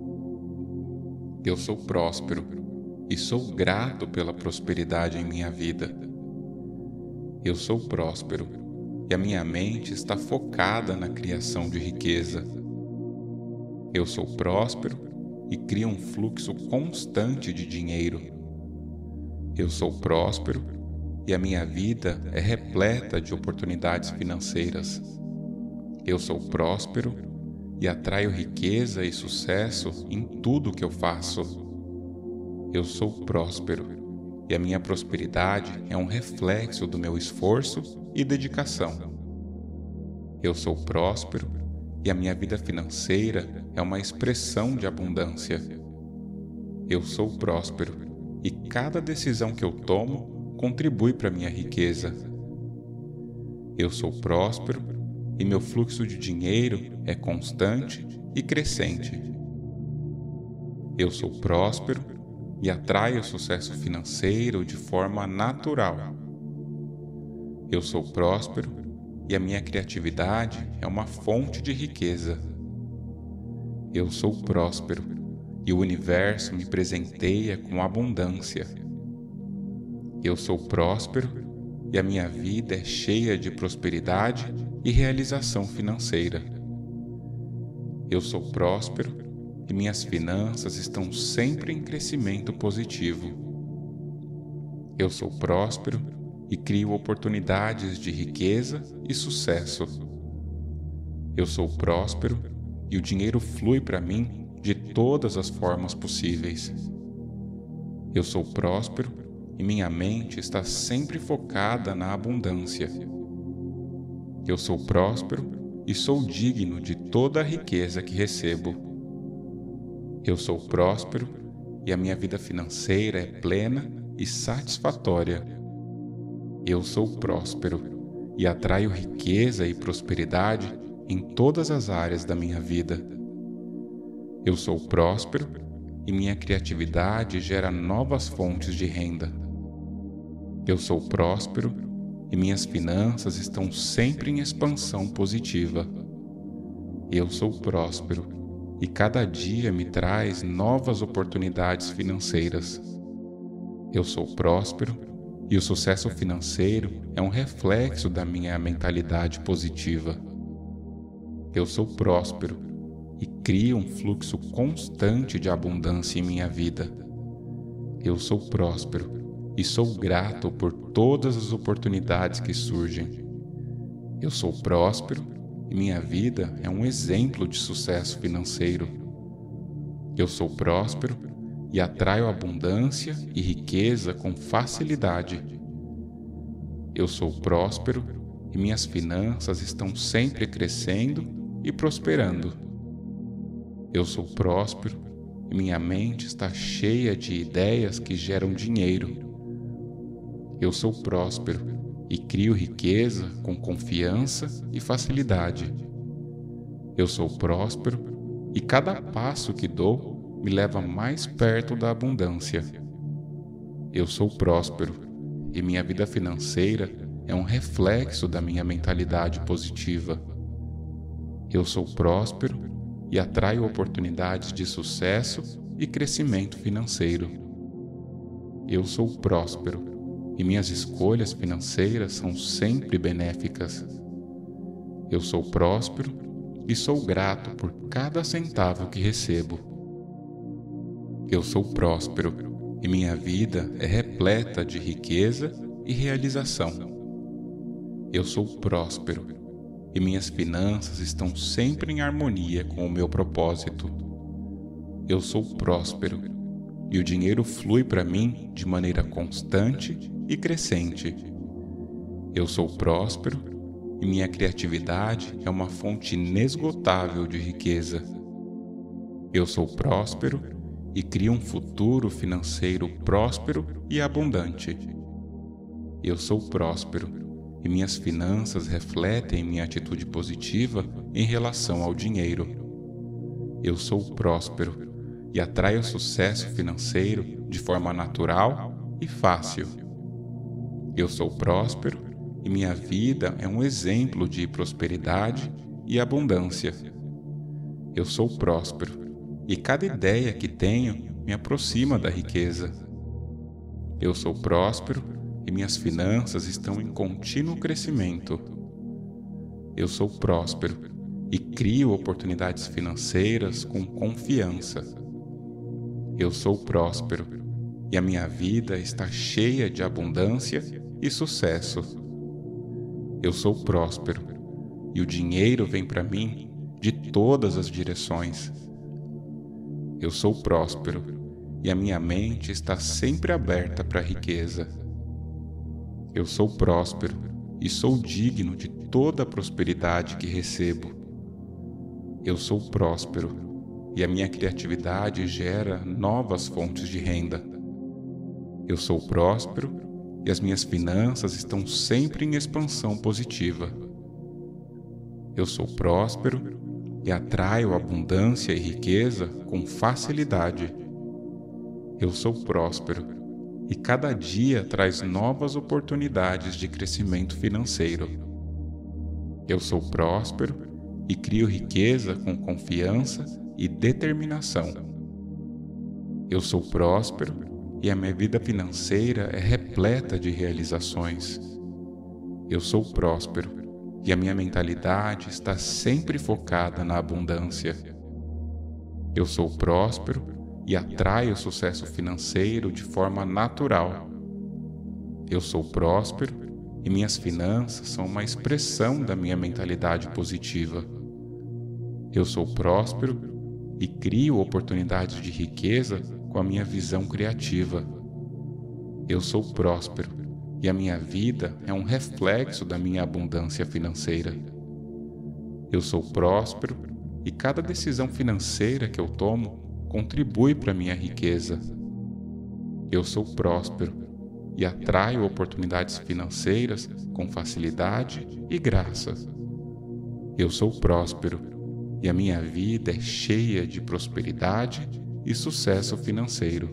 Eu sou próspero e sou grato pela prosperidade em minha vida. Eu sou próspero e a minha mente está focada na criação de riqueza. Eu sou próspero e crio um fluxo constante de dinheiro. Eu sou próspero e a minha vida é repleta de oportunidades financeiras. Eu sou próspero e atraio riqueza e sucesso em tudo que eu faço. Eu sou próspero e a minha prosperidade é um reflexo do meu esforço e dedicação. Eu sou próspero e a minha vida financeira é uma expressão de abundância. Eu sou próspero e cada decisão que eu tomo contribui para minha riqueza. Eu sou próspero e meu fluxo de dinheiro é constante e crescente. Eu sou próspero e atraio sucesso financeiro de forma natural. Eu sou próspero e a minha criatividade é uma fonte de riqueza. Eu sou próspero e o universo me presenteia com abundância. Eu sou próspero e a minha vida é cheia de prosperidade e realização financeira. Eu sou próspero e minhas finanças estão sempre em crescimento positivo. Eu sou próspero e crio oportunidades de riqueza e sucesso. Eu sou próspero e o dinheiro flui para mim de todas as formas possíveis. Eu sou próspero e minha mente está sempre focada na abundância. Eu sou próspero e sou digno de toda a riqueza que recebo. Eu sou próspero e a minha vida financeira é plena e satisfatória. Eu sou próspero e atraio riqueza e prosperidade em todas as áreas da minha vida. Eu sou próspero e minha criatividade gera novas fontes de renda. Eu sou próspero e minhas finanças estão sempre em expansão positiva. Eu sou próspero e cada dia me traz novas oportunidades financeiras. Eu sou próspero e o sucesso financeiro é um reflexo da minha mentalidade positiva. Eu sou próspero e crio um fluxo constante de abundância em minha vida. Eu sou próspero e sou grato por todas as oportunidades que surgem. Eu sou próspero e minha vida é um exemplo de sucesso financeiro. Eu sou próspero e atraio abundância e riqueza com facilidade. Eu sou próspero e minhas finanças estão sempre crescendo e prosperando. Eu sou próspero e minha mente está cheia de ideias que geram dinheiro. Eu sou próspero e crio riqueza com confiança e facilidade. Eu sou próspero e cada passo que dou me leva mais perto da abundância. Eu sou próspero e minha vida financeira é um reflexo da minha mentalidade positiva. Eu sou próspero e atraio oportunidades de sucesso e crescimento financeiro. Eu sou próspero e minhas escolhas financeiras são sempre benéficas. Eu sou próspero e sou grato por cada centavo que recebo. Eu sou próspero e minha vida é repleta de riqueza e realização. Eu sou próspero e minhas finanças estão sempre em harmonia com o meu propósito. Eu sou próspero e o dinheiro flui para mim de maneira constante e crescente. Eu sou próspero e minha criatividade é uma fonte inesgotável de riqueza. Eu sou próspero e crio um futuro financeiro próspero e abundante. Eu sou próspero e minhas finanças refletem minha atitude positiva em relação ao dinheiro. Eu sou próspero e atraio sucesso financeiro de forma natural e fácil. Eu sou próspero e minha vida é um exemplo de prosperidade e abundância. Eu sou próspero e cada ideia que tenho me aproxima da riqueza. Eu sou próspero e minhas finanças estão em contínuo crescimento. Eu sou próspero e crio oportunidades financeiras com confiança. Eu sou próspero e a minha vida está cheia de abundância e sucesso. Eu sou próspero e o dinheiro vem para mim de todas as direções. Eu sou próspero e a minha mente está sempre aberta para a riqueza. Eu sou próspero e sou digno de toda a prosperidade que recebo. Eu sou próspero e a minha criatividade gera novas fontes de renda. Eu sou próspero e as minhas finanças estão sempre em expansão positiva. Eu sou próspero e atraio abundância e riqueza com facilidade. Eu sou próspero e cada dia traz novas oportunidades de crescimento financeiro. Eu sou próspero e crio riqueza com confiança e determinação. Eu sou próspero e a minha vida financeira é repleta de realizações. Eu sou próspero e a minha mentalidade está sempre focada na abundância. Eu sou próspero e atraio sucesso financeiro de forma natural. Eu sou próspero e minhas finanças são uma expressão da minha mentalidade positiva. Eu sou próspero e crio oportunidades de riqueza com a minha visão criativa. Eu sou próspero e a minha vida é um reflexo da minha abundância financeira. Eu sou próspero e cada decisão financeira que eu tomo contribui para minha riqueza. Eu sou próspero e atraio oportunidades financeiras com facilidade e graça. Eu sou próspero e a minha vida é cheia de prosperidade e sucesso financeiro.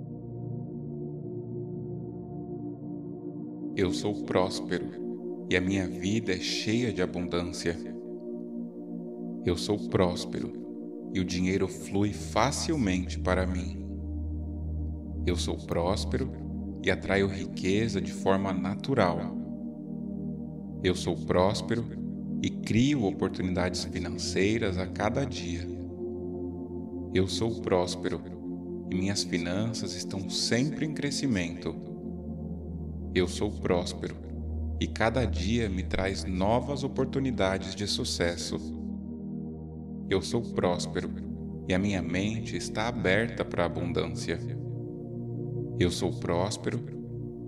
Eu sou próspero e a minha vida é cheia de abundância. Eu sou próspero e o dinheiro flui facilmente para mim. Eu sou próspero e atraio riqueza de forma natural. Eu sou próspero e crio oportunidades financeiras a cada dia. Eu sou próspero e minhas finanças estão sempre em crescimento. Eu sou próspero e cada dia me traz novas oportunidades de sucesso. Eu sou próspero e a minha mente está aberta para a abundância. Eu sou próspero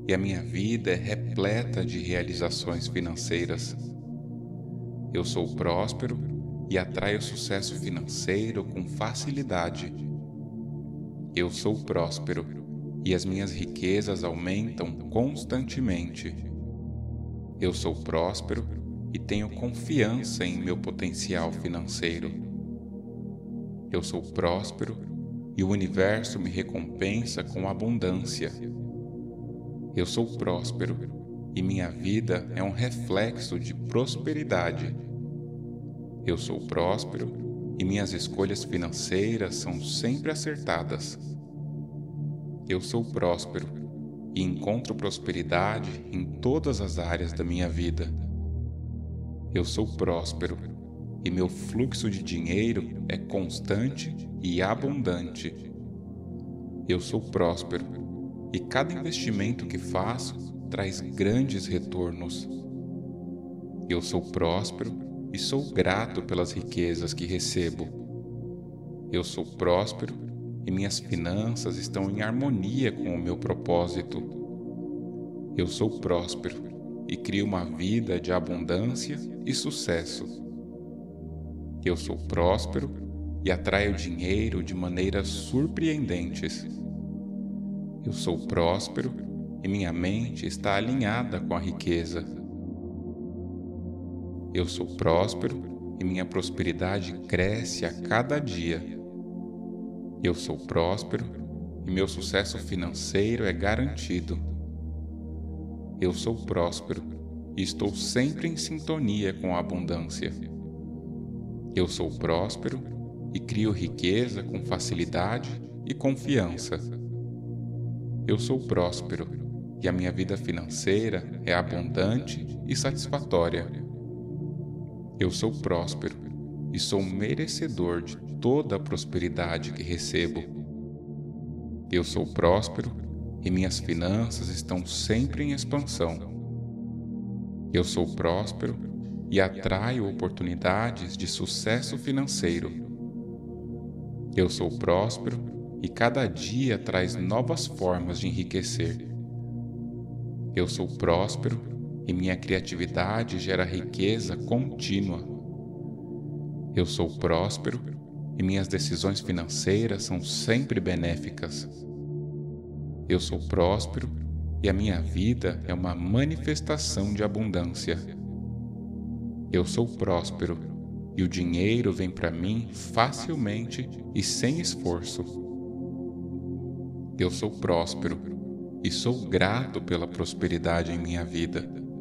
e a minha vida é repleta de realizações financeiras. Eu sou próspero e atraio sucesso financeiro com facilidade. Eu sou próspero e as minhas riquezas aumentam constantemente. Eu sou próspero e tenho confiança em meu potencial financeiro. Eu sou próspero e o universo me recompensa com abundância. Eu sou próspero e minha vida é um reflexo de prosperidade. Eu sou próspero e minhas escolhas financeiras são sempre acertadas. Eu sou próspero e encontro prosperidade em todas as áreas da minha vida. Eu sou próspero e meu fluxo de dinheiro é constante e abundante. Eu sou próspero e cada investimento que faço traz grandes retornos. Eu sou próspero e sou grato pelas riquezas que recebo. Eu sou próspero e minhas finanças estão em harmonia com o meu propósito. Eu sou próspero e crio uma vida de abundância e sucesso. Eu sou próspero e atraio dinheiro de maneiras surpreendentes. Eu sou próspero e minha mente está alinhada com a riqueza. Eu sou próspero e minha prosperidade cresce a cada dia. Eu sou próspero e meu sucesso financeiro é garantido. Eu sou próspero e estou sempre em sintonia com a abundância. Eu sou próspero e crio riqueza com facilidade e confiança. Eu sou próspero e a minha vida financeira é abundante e satisfatória. Eu sou próspero e sou merecedor de toda a prosperidade que recebo. Eu sou próspero e minhas finanças estão sempre em expansão. Eu sou próspero e atraio oportunidades de sucesso financeiro. Eu sou próspero e cada dia traz novas formas de enriquecer. Eu sou próspero e minha criatividade gera riqueza contínua. Eu sou próspero e minhas decisões financeiras são sempre benéficas. Eu sou próspero e a minha vida é uma manifestação de abundância. Eu sou próspero e o dinheiro vem para mim facilmente e sem esforço. Eu sou próspero e sou grato pela prosperidade em minha vida.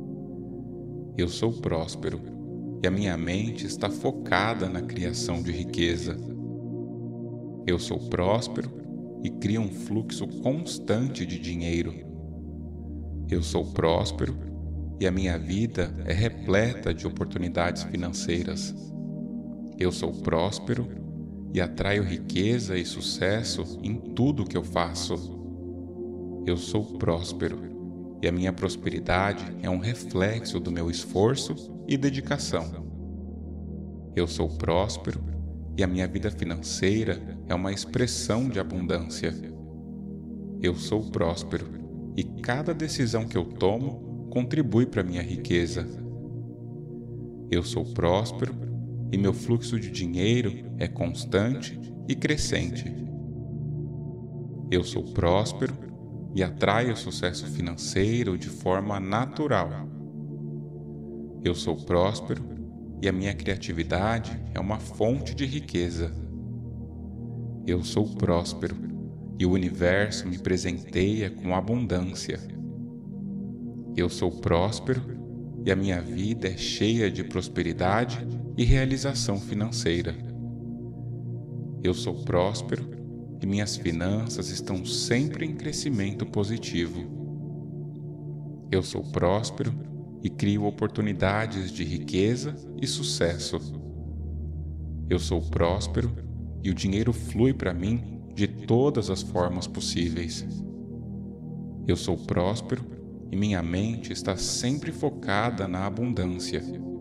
Eu sou próspero e a minha mente está focada na criação de riqueza. Eu sou próspero e crio um fluxo constante de dinheiro. Eu sou próspero e a minha vida é repleta de oportunidades financeiras. Eu sou próspero e atraio riqueza e sucesso em tudo que eu faço. Eu sou próspero e a minha prosperidade é um reflexo do meu esforço e dedicação. Eu sou próspero e a minha vida financeira é uma expressão de abundância. Eu sou próspero e cada decisão que eu tomo contribui para a minha riqueza. Eu sou próspero e meu fluxo de dinheiro é constante e crescente. Eu sou próspero e atraio sucesso financeiro de forma natural. Eu sou próspero e a minha criatividade é uma fonte de riqueza. Eu sou próspero e o universo me presenteia com abundância. Eu sou próspero e a minha vida é cheia de prosperidade e realização financeira. Eu sou próspero e minhas finanças estão sempre em crescimento positivo. Eu sou próspero e crio oportunidades de riqueza e sucesso. Eu sou próspero e o dinheiro flui para mim de todas as formas possíveis. Eu sou próspero e minha mente está sempre focada na abundância.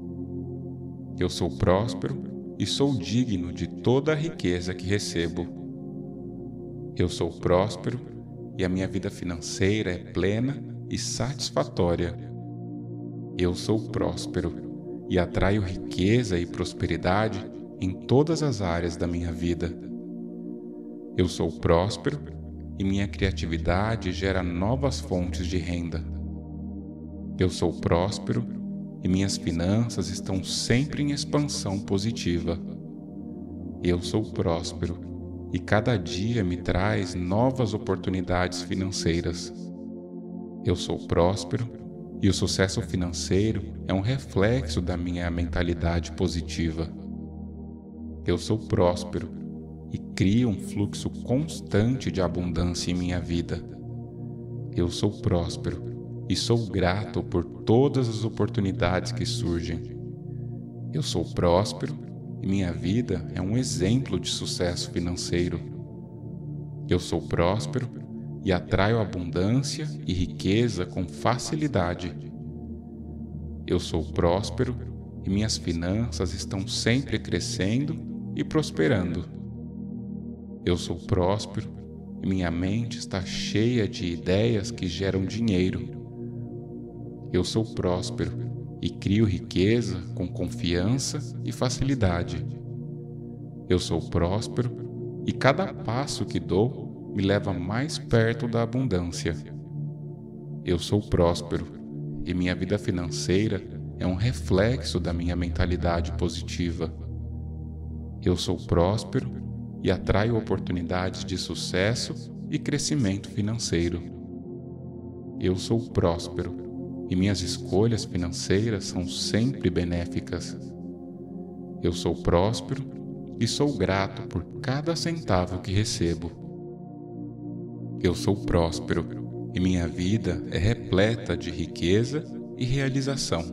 Eu sou próspero e sou digno de toda a riqueza que recebo. Eu sou próspero e a minha vida financeira é plena e satisfatória. Eu sou próspero e atraio riqueza e prosperidade em todas as áreas da minha vida. Eu sou próspero e minha criatividade gera novas fontes de renda. Eu sou próspero e minhas finanças estão sempre em expansão positiva. Eu sou próspero e cada dia me traz novas oportunidades financeiras. Eu sou próspero e o sucesso financeiro é um reflexo da minha mentalidade positiva. Eu sou próspero e crio um fluxo constante de abundância em minha vida. Eu sou próspero e sou grato por todas as oportunidades que surgem. Eu sou próspero e minha vida é um exemplo de sucesso financeiro. Eu sou próspero e atraio abundância e riqueza com facilidade. Eu sou próspero e minhas finanças estão sempre crescendo e prosperando. Eu sou próspero e minha mente está cheia de ideias que geram dinheiro. Eu sou próspero e crio riqueza com confiança e facilidade. Eu sou próspero e cada passo que dou me leva mais perto da abundância. Eu sou próspero e minha vida financeira é um reflexo da minha mentalidade positiva. Eu sou próspero e atraio oportunidades de sucesso e crescimento financeiro. Eu sou próspero e minhas escolhas financeiras são sempre benéficas. Eu sou próspero e sou grato por cada centavo que recebo. Eu sou próspero e minha vida é repleta de riqueza e realização.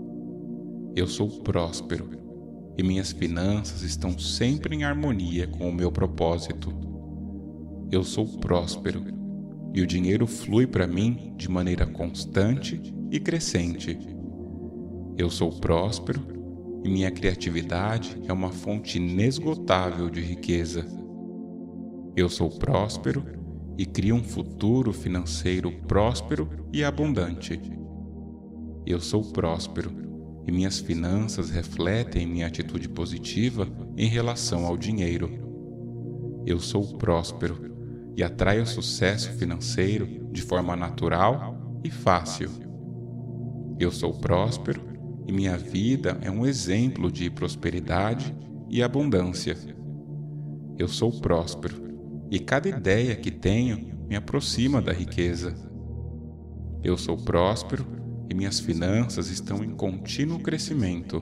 Eu sou próspero e minhas finanças estão sempre em harmonia com o meu propósito. Eu sou próspero e o dinheiro flui para mim de maneira constante e crescente. Eu sou próspero e minha criatividade é uma fonte inesgotável de riqueza. Eu sou próspero e crio um futuro financeiro próspero e abundante. Eu sou próspero e minhas finanças refletem minha atitude positiva em relação ao dinheiro. Eu sou próspero e atraio sucesso financeiro de forma natural e fácil. Eu sou próspero e minha vida é um exemplo de prosperidade e abundância. Eu sou próspero e cada ideia que tenho me aproxima da riqueza. Eu sou próspero e minhas finanças estão em contínuo crescimento.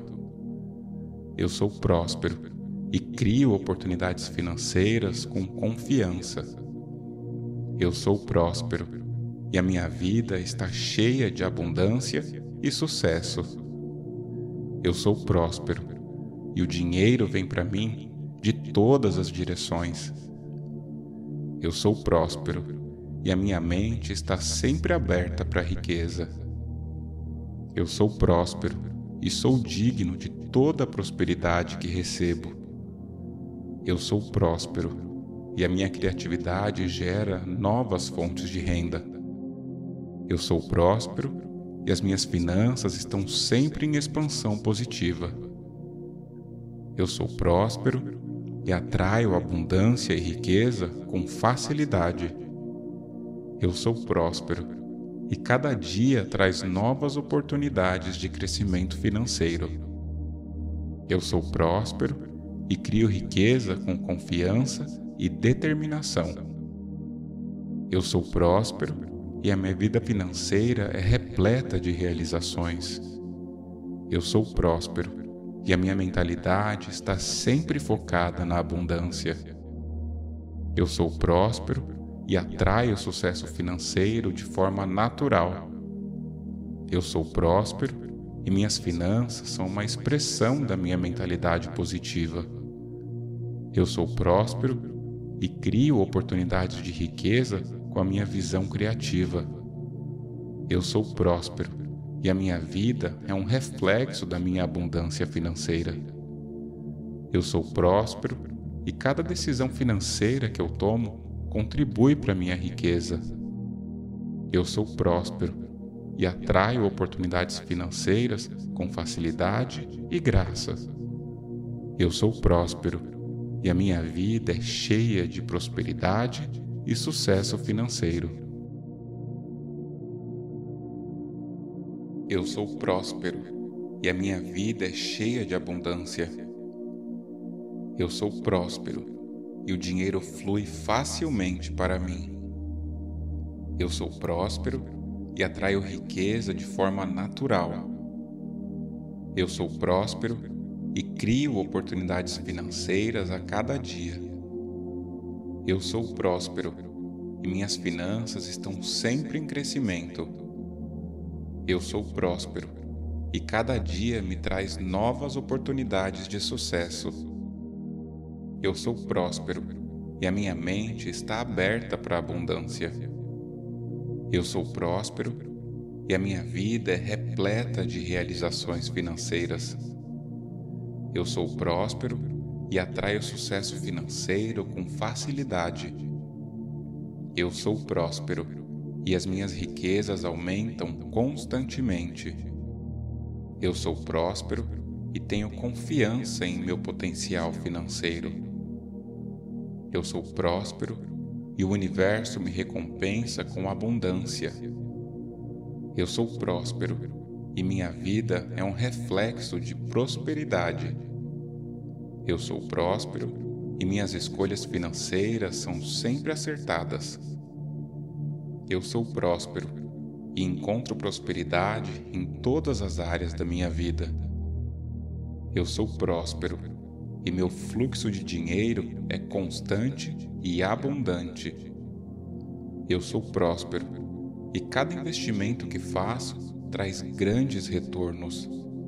Eu sou próspero e crio oportunidades financeiras com confiança. Eu sou próspero e a minha vida está cheia de abundância e sucesso. Eu sou próspero e o dinheiro vem para mim de todas as direções. Eu sou próspero e a minha mente está sempre aberta para a riqueza. Eu sou próspero e sou digno de toda a prosperidade que recebo. Eu sou próspero e a minha criatividade gera novas fontes de renda. Eu sou próspero e as minhas finanças estão sempre em expansão positiva. Eu sou próspero e atraio abundância e riqueza com facilidade. Eu sou próspero e cada dia traz novas oportunidades de crescimento financeiro. Eu sou próspero e crio riqueza com confiança e determinação. Eu sou próspero e a minha vida financeira é repleta de realizações. Eu sou próspero e a minha mentalidade está sempre focada na abundância. Eu sou próspero e atraio sucesso financeiro de forma natural. Eu sou próspero e minhas finanças são uma expressão da minha mentalidade positiva. Eu sou próspero e crio oportunidades de riqueza com a minha visão criativa. Eu sou próspero e a minha vida é um reflexo da minha abundância financeira. Eu sou próspero e cada decisão financeira que eu tomo contribui para minha riqueza. Eu sou próspero e atraio oportunidades financeiras com facilidade e graça. Eu sou próspero e a minha vida é cheia de prosperidade e sucesso financeiro. Eu sou próspero e a minha vida é cheia de abundância. Eu sou próspero e o dinheiro flui facilmente para mim. Eu sou próspero e atraio riqueza de forma natural. Eu sou próspero e crio oportunidades financeiras a cada dia. Eu sou próspero e minhas finanças estão sempre em crescimento. Eu sou próspero e cada dia me traz novas oportunidades de sucesso. Eu sou próspero e a minha mente está aberta para a abundância. Eu sou próspero e a minha vida é repleta de realizações financeiras. Eu sou próspero e atraio sucesso financeiro com facilidade. Eu sou próspero e as minhas riquezas aumentam constantemente. Eu sou próspero e tenho confiança em meu potencial financeiro. Eu sou próspero e o universo me recompensa com abundância. Eu sou próspero e minha vida é um reflexo de prosperidade. Eu sou próspero e minhas escolhas financeiras são sempre acertadas. Eu sou próspero e encontro prosperidade em todas as áreas da minha vida. Eu sou próspero e meu fluxo de dinheiro é constante e abundante. Eu sou próspero e cada investimento que faço traz grandes retornos.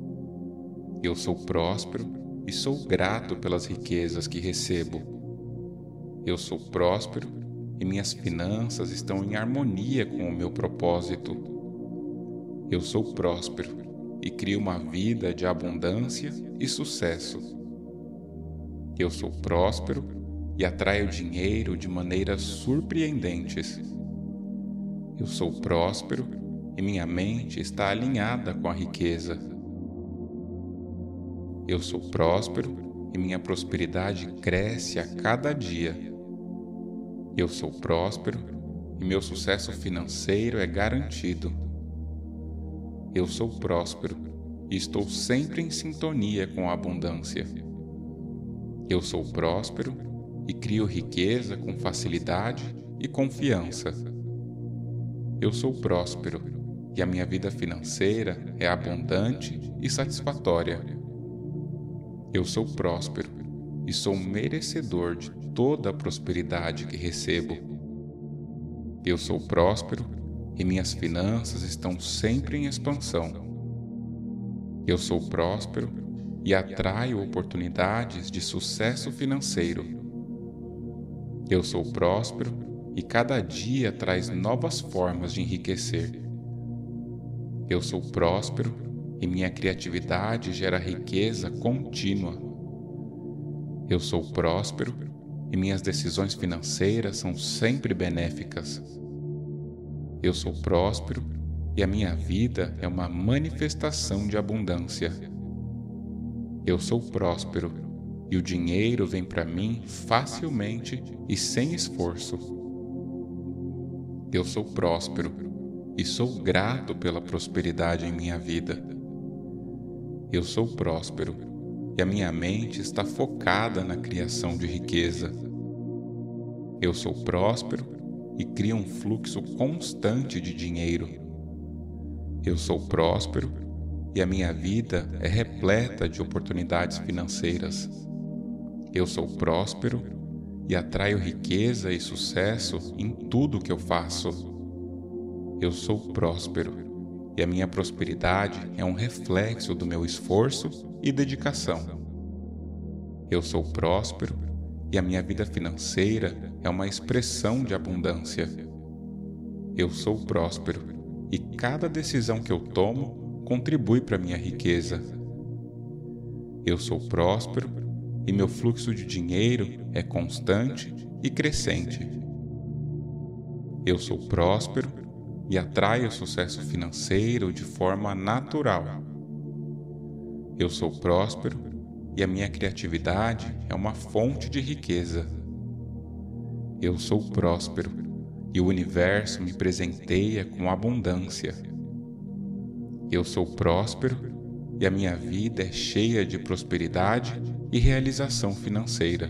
Eu sou próspero e sou grato pelas riquezas que recebo. Eu sou próspero e minhas finanças estão em harmonia com o meu propósito. Eu sou próspero e crio uma vida de abundância e sucesso. Eu sou próspero e atraio dinheiro de maneiras surpreendentes. Eu sou próspero e minha mente está alinhada com a riqueza. Eu sou próspero e minha prosperidade cresce a cada dia. Eu sou próspero e meu sucesso financeiro é garantido. Eu sou próspero e estou sempre em sintonia com a abundância. Eu sou próspero e crio riqueza com facilidade e confiança. Eu sou próspero e a minha vida financeira é abundante e satisfatória. Eu sou próspero e sou merecedor de toda a prosperidade que recebo. Eu sou próspero e minhas finanças estão sempre em expansão. Eu sou próspero e atraio oportunidades de sucesso financeiro. Eu sou próspero e cada dia traz novas formas de enriquecer. Eu sou próspero e minha criatividade gera riqueza contínua. Eu sou próspero e minhas decisões financeiras são sempre benéficas. Eu sou próspero e a minha vida é uma manifestação de abundância. Eu sou próspero e o dinheiro vem para mim facilmente e sem esforço. Eu sou próspero e sou grato pela prosperidade em minha vida. Eu sou próspero e a minha mente está focada na criação de riqueza. Eu sou próspero e crio um fluxo constante de dinheiro. Eu sou próspero e a minha vida é repleta de oportunidades financeiras. Eu sou próspero e atraio riqueza e sucesso em tudo que eu faço. Eu sou próspero e a minha prosperidade é um reflexo do meu esforço e dedicação. Eu sou próspero e a minha vida financeira é uma expressão de abundância. Eu sou próspero e cada decisão que eu tomo contribui para a minha riqueza. Eu sou próspero e meu fluxo de dinheiro é constante e crescente. Eu sou próspero e atraio o sucesso financeiro de forma natural. Eu sou próspero e a minha criatividade é uma fonte de riqueza. Eu sou próspero e o universo me presenteia com abundância. Eu sou próspero e a minha vida é cheia de prosperidade e realização financeira.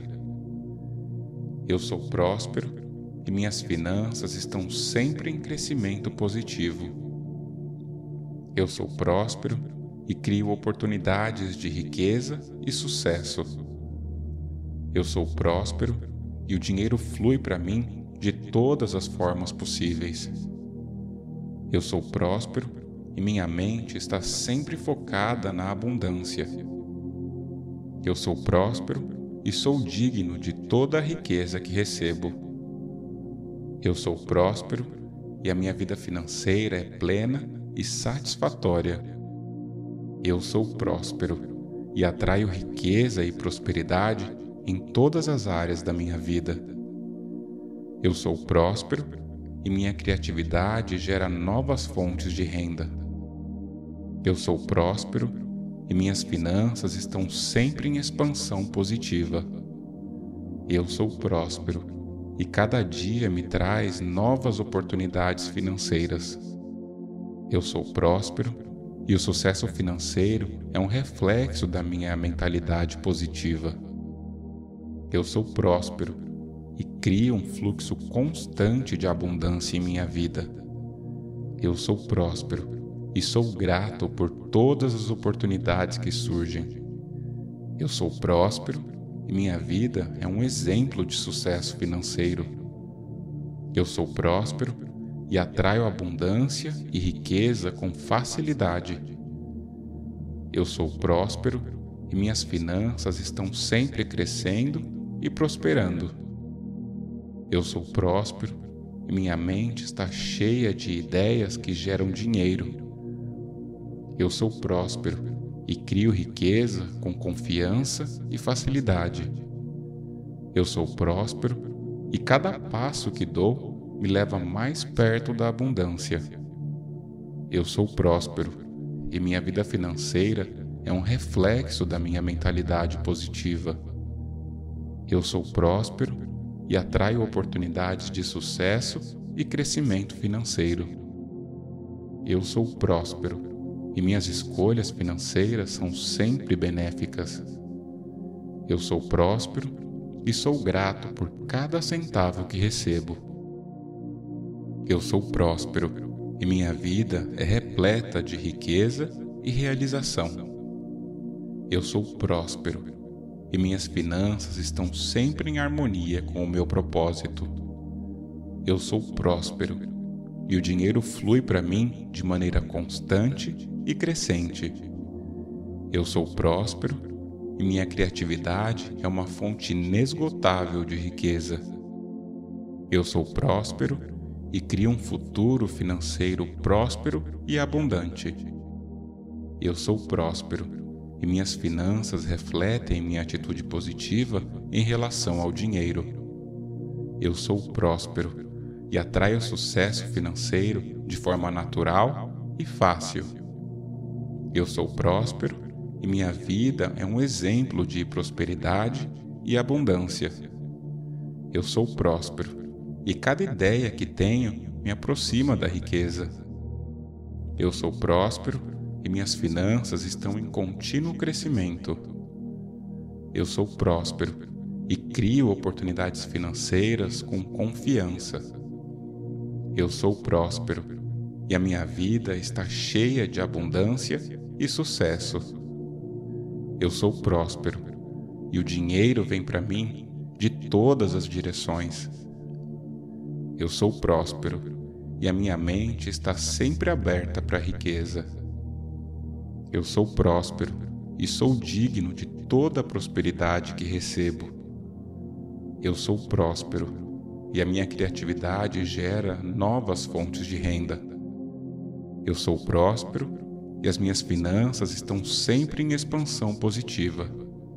Eu sou próspero e minhas finanças estão sempre em crescimento positivo. Eu sou próspero e crio oportunidades de riqueza e sucesso. Eu sou próspero e o dinheiro flui para mim de todas as formas possíveis. Eu sou próspero e minha mente está sempre focada na abundância. Eu sou próspero e sou digno de toda a riqueza que recebo. Eu sou próspero e a minha vida financeira é plena e satisfatória. Eu sou próspero e atraio riqueza e prosperidade em todas as áreas da minha vida. Eu sou próspero e minha criatividade gera novas fontes de renda. Eu sou próspero e minhas finanças estão sempre em expansão positiva. Eu sou próspero e cada dia me traz novas oportunidades financeiras. Eu sou próspero e o sucesso financeiro é um reflexo da minha mentalidade positiva. Eu sou próspero e crio um fluxo constante de abundância em minha vida. Eu sou próspero e sou grato por todas as oportunidades que surgem. Eu sou próspero e minha vida é um exemplo de sucesso financeiro. Eu sou próspero e atraio abundância e riqueza com facilidade. Eu sou próspero e minhas finanças estão sempre crescendo e prosperando. Eu sou próspero e minha mente está cheia de ideias que geram dinheiro. Eu sou próspero e crio riqueza com confiança e facilidade. Eu sou próspero e cada passo que dou me leva mais perto da abundância. Eu sou próspero e minha vida financeira é um reflexo da minha mentalidade positiva. Eu sou próspero e atraio oportunidades de sucesso e crescimento financeiro. Eu sou próspero e minhas escolhas financeiras são sempre benéficas. Eu sou próspero e sou grato por cada centavo que recebo. Eu sou próspero e minha vida é repleta de riqueza e realização. Eu sou próspero e minhas finanças estão sempre em harmonia com o meu propósito. Eu sou próspero e o dinheiro flui para mim de maneira constante e crescente. Eu sou próspero e minha criatividade é uma fonte inesgotável de riqueza. Eu sou próspero e crio um futuro financeiro próspero e abundante. Eu sou próspero e minhas finanças refletem minha atitude positiva em relação ao dinheiro. Eu sou próspero e atraio sucesso financeiro de forma natural e fácil. Eu sou próspero e minha vida é um exemplo de prosperidade e abundância. Eu sou próspero e cada ideia que tenho me aproxima da riqueza. Eu sou próspero e minhas finanças estão em contínuo crescimento. Eu sou próspero e crio oportunidades financeiras com confiança. Eu sou próspero e a minha vida está cheia de abundância e sucesso. Eu sou próspero e o dinheiro vem para mim de todas as direções. Eu sou próspero e a minha mente está sempre aberta para a riqueza. Eu sou próspero e sou digno de toda a prosperidade que recebo. Eu sou próspero e a minha criatividade gera novas fontes de renda. Eu sou próspero e as minhas finanças estão sempre em expansão positiva.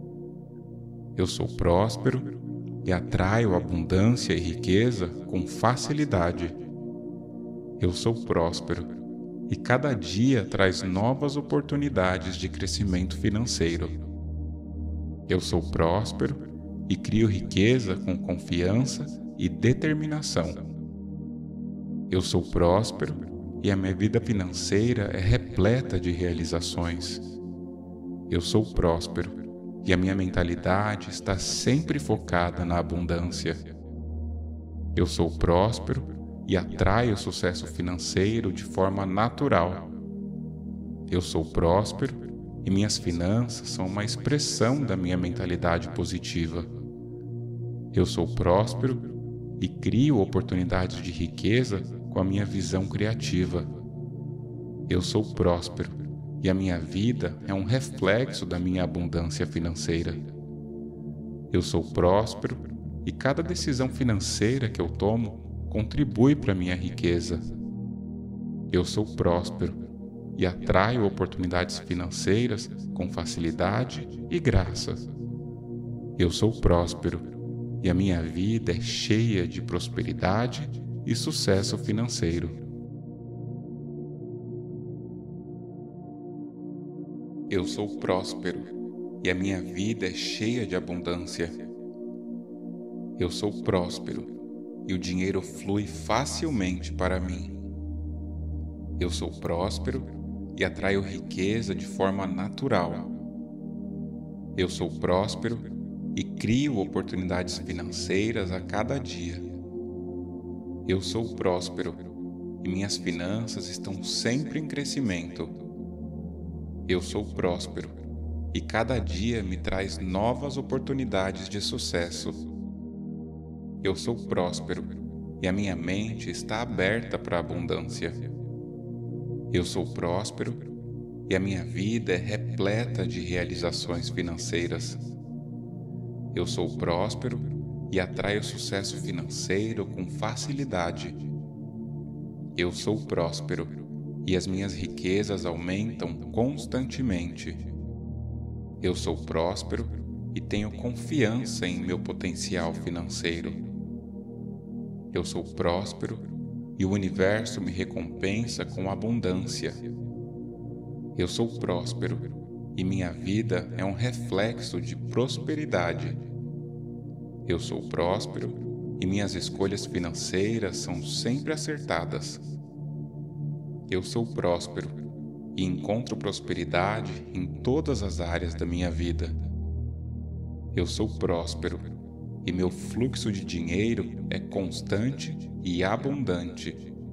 Eu sou próspero e atraio abundância e riqueza com facilidade. Eu sou próspero e cada dia traz novas oportunidades de crescimento financeiro. Eu sou próspero e crio riqueza com confiança e determinação. Eu sou próspero e a minha vida financeira é repleta de realizações. Eu sou próspero e a minha mentalidade está sempre focada na abundância. Eu sou próspero e atraio sucesso financeiro de forma natural. Eu sou próspero e minhas finanças são uma expressão da minha mentalidade positiva. Eu sou próspero e crio oportunidades de riqueza com a minha visão criativa. Eu sou próspero e a minha vida é um reflexo da minha abundância financeira. Eu sou próspero e cada decisão financeira que eu tomo contribui para a minha riqueza. Eu sou próspero e atraio oportunidades financeiras com facilidade e graça. Eu sou próspero e a minha vida é cheia de prosperidade e sucesso financeiro. Eu sou próspero e a minha vida é cheia de abundância. Eu sou próspero e o dinheiro flui facilmente para mim. Eu sou próspero e atraio riqueza de forma natural. Eu sou próspero e crio oportunidades financeiras a cada dia. Eu sou próspero e minhas finanças estão sempre em crescimento. Eu sou próspero e cada dia me traz novas oportunidades de sucesso. Eu sou próspero e a minha mente está aberta para a abundância. Eu sou próspero e a minha vida é repleta de realizações financeiras. Eu sou próspero e atraio sucesso financeiro com facilidade. Eu sou próspero e as minhas riquezas aumentam constantemente. Eu sou próspero e tenho confiança em meu potencial financeiro. Eu sou próspero e o universo me recompensa com abundância. Eu sou próspero e minha vida é um reflexo de prosperidade. Eu sou próspero e minhas escolhas financeiras são sempre acertadas. Eu sou próspero e encontro prosperidade em todas as áreas da minha vida. Eu sou próspero e meu fluxo de dinheiro é constante e abundante.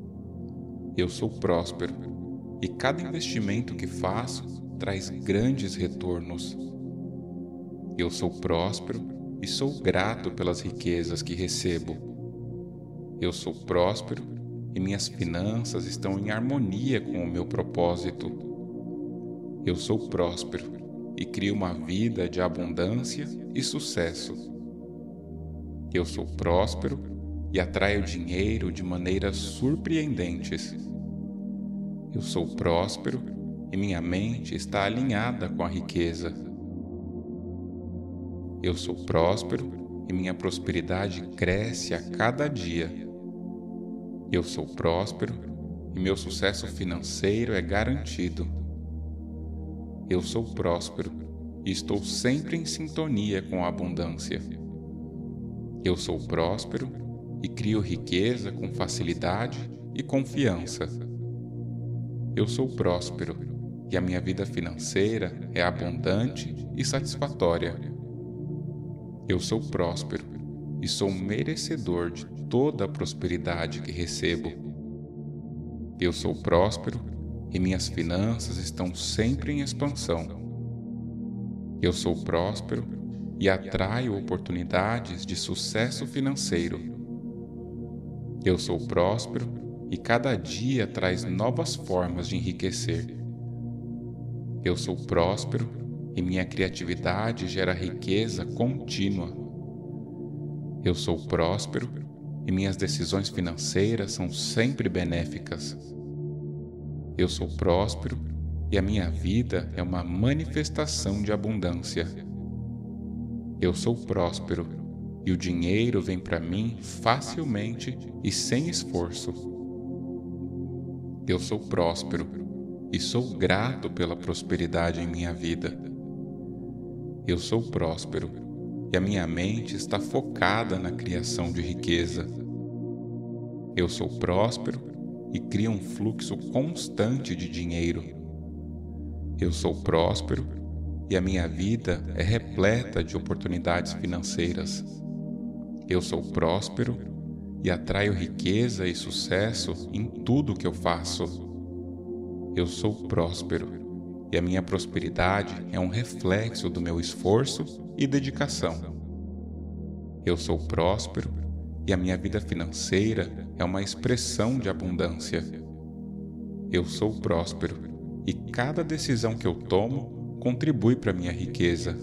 Eu sou próspero e cada investimento que faço traz grandes retornos. Eu sou próspero e sou grato pelas riquezas que recebo. Eu sou próspero e minhas finanças estão em harmonia com o meu propósito. Eu sou próspero e crio uma vida de abundância e sucesso. Eu sou próspero e atraio dinheiro de maneiras surpreendentes. Eu sou próspero e minha mente está alinhada com a riqueza. Eu sou próspero e minha prosperidade cresce a cada dia. Eu sou próspero e meu sucesso financeiro é garantido. Eu sou próspero e estou sempre em sintonia com a abundância. Eu sou próspero e crio riqueza com facilidade e confiança. Eu sou próspero e a minha vida financeira é abundante e satisfatória. Eu sou próspero e sou merecedor de toda a prosperidade que recebo. Eu sou próspero e minhas finanças estão sempre em expansão. Eu sou próspero e atraio oportunidades de sucesso financeiro. Eu sou próspero e cada dia traz novas formas de enriquecer. Eu sou próspero e minha criatividade gera riqueza contínua. Eu sou próspero e minhas decisões financeiras são sempre benéficas. Eu sou próspero e a minha vida é uma manifestação de abundância. Eu sou próspero e o dinheiro vem para mim facilmente e sem esforço. Eu sou próspero e sou grato pela prosperidade em minha vida. Eu sou próspero e a minha mente está focada na criação de riqueza. Eu sou próspero e crio um fluxo constante de dinheiro. Eu sou próspero e a minha vida é repleta de oportunidades financeiras. Eu sou próspero e atraio riqueza e sucesso em tudo que eu faço. Eu sou próspero e a minha prosperidade é um reflexo do meu esforço e dedicação. Eu sou próspero e a minha vida financeira é uma expressão de abundância. Eu sou próspero e cada decisão que eu tomo contribui para a minha riqueza.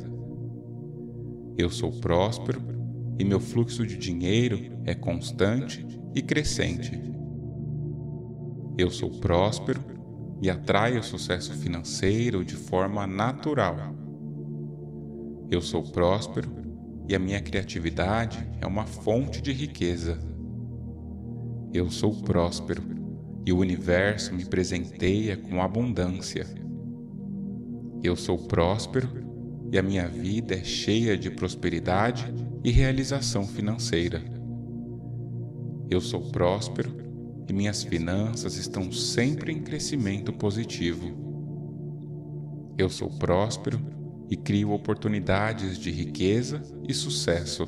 Eu sou próspero e meu fluxo de dinheiro é constante e crescente. Eu sou próspero e atraio sucesso financeiro de forma natural. Eu sou próspero e a minha criatividade é uma fonte de riqueza. Eu sou próspero e o universo me presenteia com abundância. Eu sou próspero e a minha vida é cheia de prosperidade e realização financeira. Eu sou próspero e minhas finanças estão sempre em crescimento positivo. Eu sou próspero e crio oportunidades de riqueza e sucesso.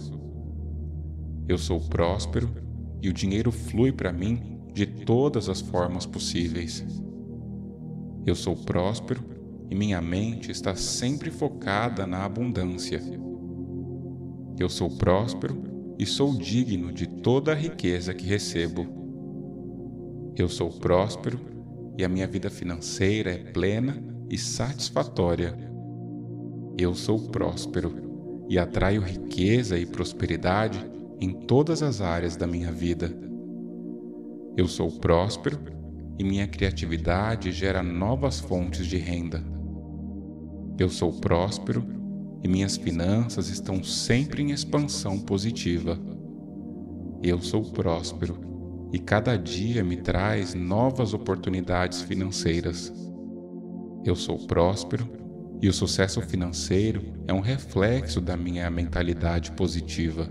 Eu sou próspero e o dinheiro flui para mim de todas as formas possíveis. Eu sou próspero e minha mente está sempre focada na abundância. Eu sou próspero e sou digno de toda a riqueza que recebo. Eu sou próspero e a minha vida financeira é plena e satisfatória. Eu sou próspero e atraio riqueza e prosperidade em todas as áreas da minha vida. Eu sou próspero e minha criatividade gera novas fontes de renda. Eu sou próspero e minhas finanças estão sempre em expansão positiva. Eu sou próspero e cada dia me traz novas oportunidades financeiras. Eu sou próspero e o sucesso financeiro é um reflexo da minha mentalidade positiva.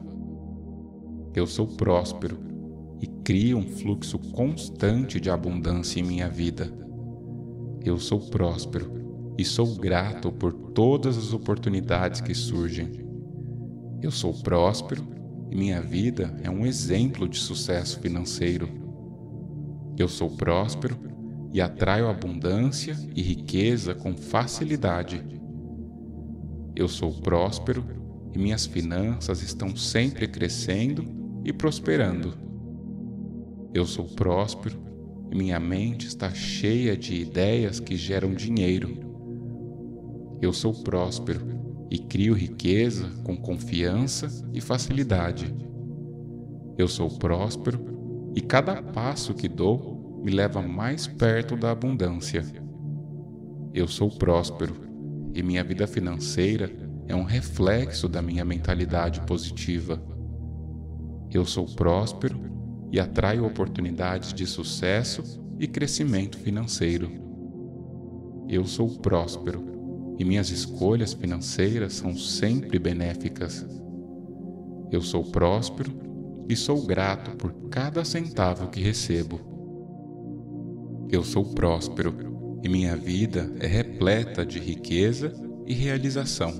Eu sou próspero e crio um fluxo constante de abundância em minha vida. Eu sou próspero e sou grato por todas as oportunidades que surgem. Eu sou próspero e minha vida é um exemplo de sucesso financeiro. Eu sou próspero e atraio abundância e riqueza com facilidade. Eu sou próspero e minhas finanças estão sempre crescendo e prosperando. Eu sou próspero e minha mente está cheia de ideias que geram dinheiro. Eu sou próspero e crio riqueza com confiança e facilidade. Eu sou próspero e cada passo que dou me leva mais perto da abundância. Eu sou próspero e minha vida financeira é um reflexo da minha mentalidade positiva. Eu sou próspero e atraio oportunidades de sucesso e crescimento financeiro. Eu sou próspero e minhas escolhas financeiras são sempre benéficas. Eu sou próspero e sou grato por cada centavo que recebo. Eu sou próspero e minha vida é repleta de riqueza e realização.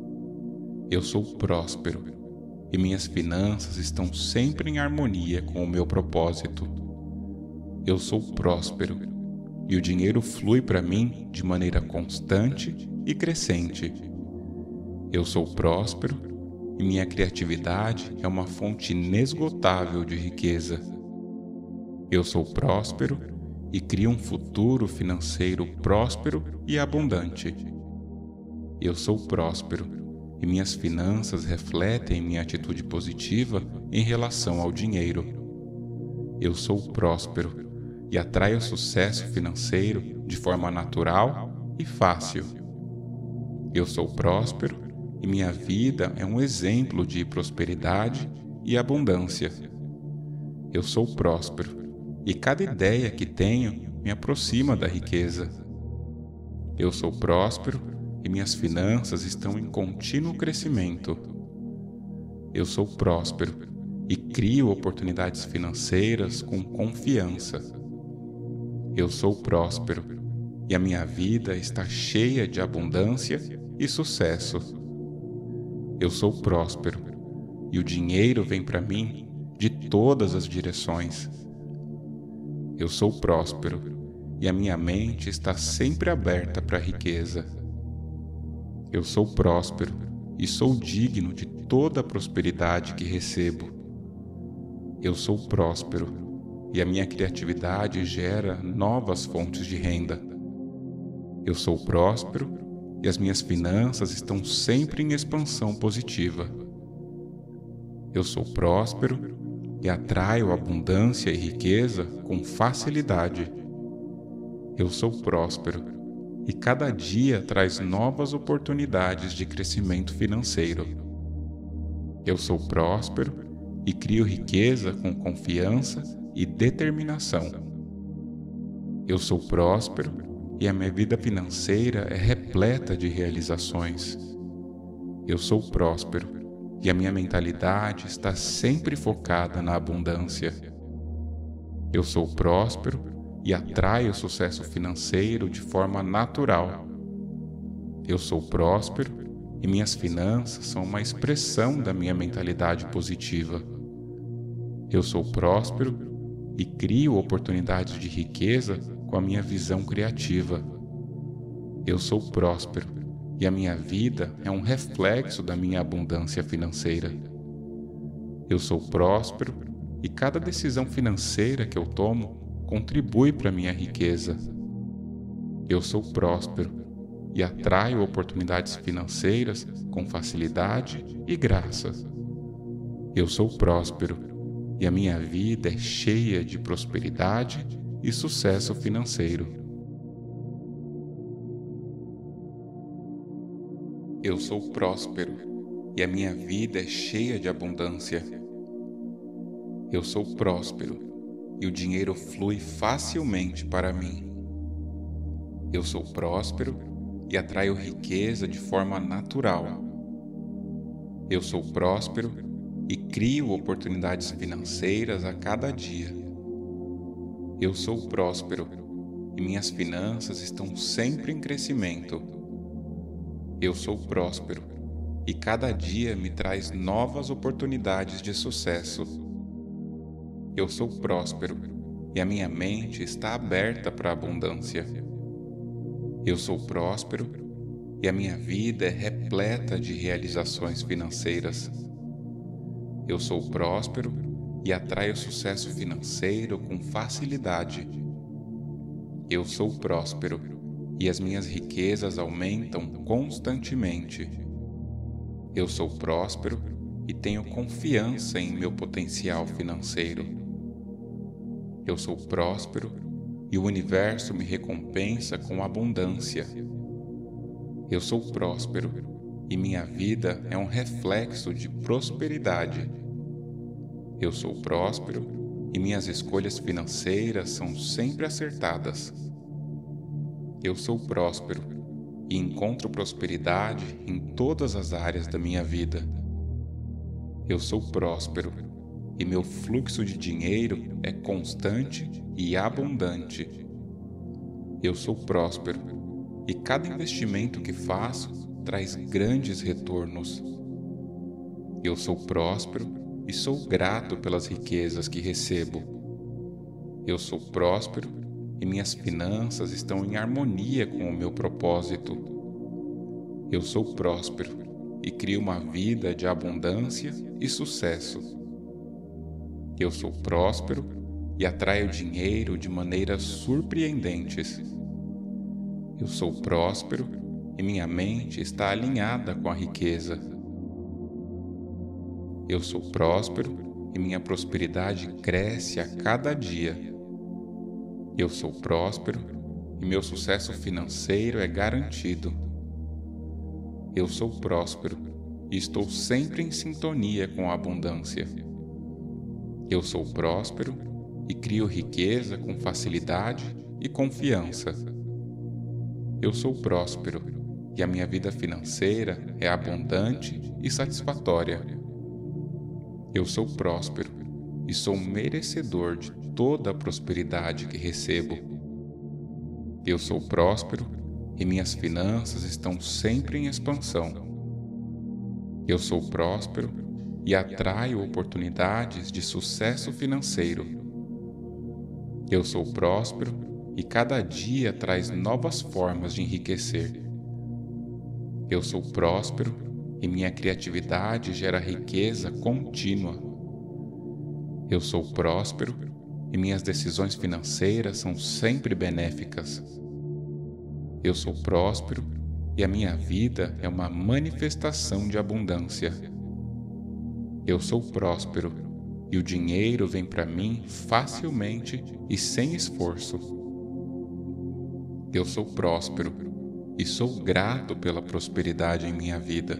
Eu sou próspero e minhas finanças estão sempre em harmonia com o meu propósito. Eu sou próspero e o dinheiro flui para mim de maneira constante e crescente. Eu sou próspero e minha criatividade é uma fonte inesgotável de riqueza. Eu sou próspero e crio um futuro financeiro próspero e abundante. Eu sou próspero e minhas finanças refletem minha atitude positiva em relação ao dinheiro. Eu sou próspero e atraio sucesso financeiro de forma natural e fácil. Eu sou próspero e minha vida é um exemplo de prosperidade e abundância. Eu sou próspero e cada ideia que tenho me aproxima da riqueza. Eu sou próspero e minhas finanças estão em contínuo crescimento. Eu sou próspero e crio oportunidades financeiras com confiança. Eu sou próspero e a minha vida está cheia de abundância e sucesso. Eu sou próspero e o dinheiro vem para mim de todas as direções. Eu sou próspero e a minha mente está sempre aberta para a riqueza. Eu sou próspero e sou digno de toda a prosperidade que recebo. Eu sou próspero e a minha criatividade gera novas fontes de renda. Eu sou próspero e as minhas finanças estão sempre em expansão positiva. Eu sou próspero e atraio abundância e riqueza com facilidade. Eu sou próspero e cada dia traz novas oportunidades de crescimento financeiro. Eu sou próspero e crio riqueza com confiança e determinação. Eu sou próspero e a minha vida financeira é repleta de realizações. Eu sou próspero e a minha mentalidade está sempre focada na abundância. Eu sou próspero e atraio sucesso financeiro de forma natural. Eu sou próspero e minhas finanças são uma expressão da minha mentalidade positiva. Eu sou próspero e crio oportunidades de riqueza com a minha visão criativa. Eu sou próspero e a minha vida é um reflexo da minha abundância financeira. Eu sou próspero e cada decisão financeira que eu tomo contribui para a minha riqueza. Eu sou próspero e atraio oportunidades financeiras com facilidade e graça. Eu sou próspero e a minha vida é cheia de prosperidade e sucesso financeiro. Eu sou próspero e a minha vida é cheia de abundância. Eu sou próspero e o dinheiro flui facilmente para mim. Eu sou próspero e atraio riqueza de forma natural. Eu sou próspero e crio oportunidades financeiras a cada dia. Eu sou próspero e minhas finanças estão sempre em crescimento. Eu sou próspero e cada dia me traz novas oportunidades de sucesso. Eu sou próspero e a minha mente está aberta para a abundância. Eu sou próspero e a minha vida é repleta de realizações financeiras. Eu sou próspero e atraio sucesso financeiro com facilidade. Eu sou próspero e as minhas riquezas aumentam constantemente. Eu sou próspero e tenho confiança em meu potencial financeiro. Eu sou próspero e o universo me recompensa com abundância. Eu sou próspero e minha vida é um reflexo de prosperidade. Eu sou próspero e minhas escolhas financeiras são sempre acertadas. Eu sou próspero e encontro prosperidade em todas as áreas da minha vida. Eu sou próspero e meu fluxo de dinheiro é constante e abundante. Eu sou próspero e cada investimento que faço traz grandes retornos. Eu sou próspero e sou grato pelas riquezas que recebo. Eu sou próspero e minhas finanças estão em harmonia com o meu propósito. Eu sou próspero e crio uma vida de abundância e sucesso. Eu sou próspero e atraio dinheiro de maneiras surpreendentes. Eu sou próspero e minha mente está alinhada com a riqueza. Eu sou próspero e minha prosperidade cresce a cada dia. Eu sou próspero e meu sucesso financeiro é garantido. Eu sou próspero e estou sempre em sintonia com a abundância. Eu sou próspero e crio riqueza com facilidade e confiança. Eu sou próspero e a minha vida financeira é abundante e satisfatória. Eu sou próspero e sou merecedor de toda a prosperidade que recebo. Eu sou próspero e minhas finanças estão sempre em expansão. Eu sou próspero e atraio oportunidades de sucesso financeiro. Eu sou próspero e cada dia traz novas formas de enriquecer. Eu sou próspero e minha criatividade gera riqueza contínua. Eu sou próspero e minhas decisões financeiras são sempre benéficas. Eu sou próspero e a minha vida é uma manifestação de abundância. Eu sou próspero e o dinheiro vem para mim facilmente e sem esforço. Eu sou próspero e sou grato pela prosperidade em minha vida.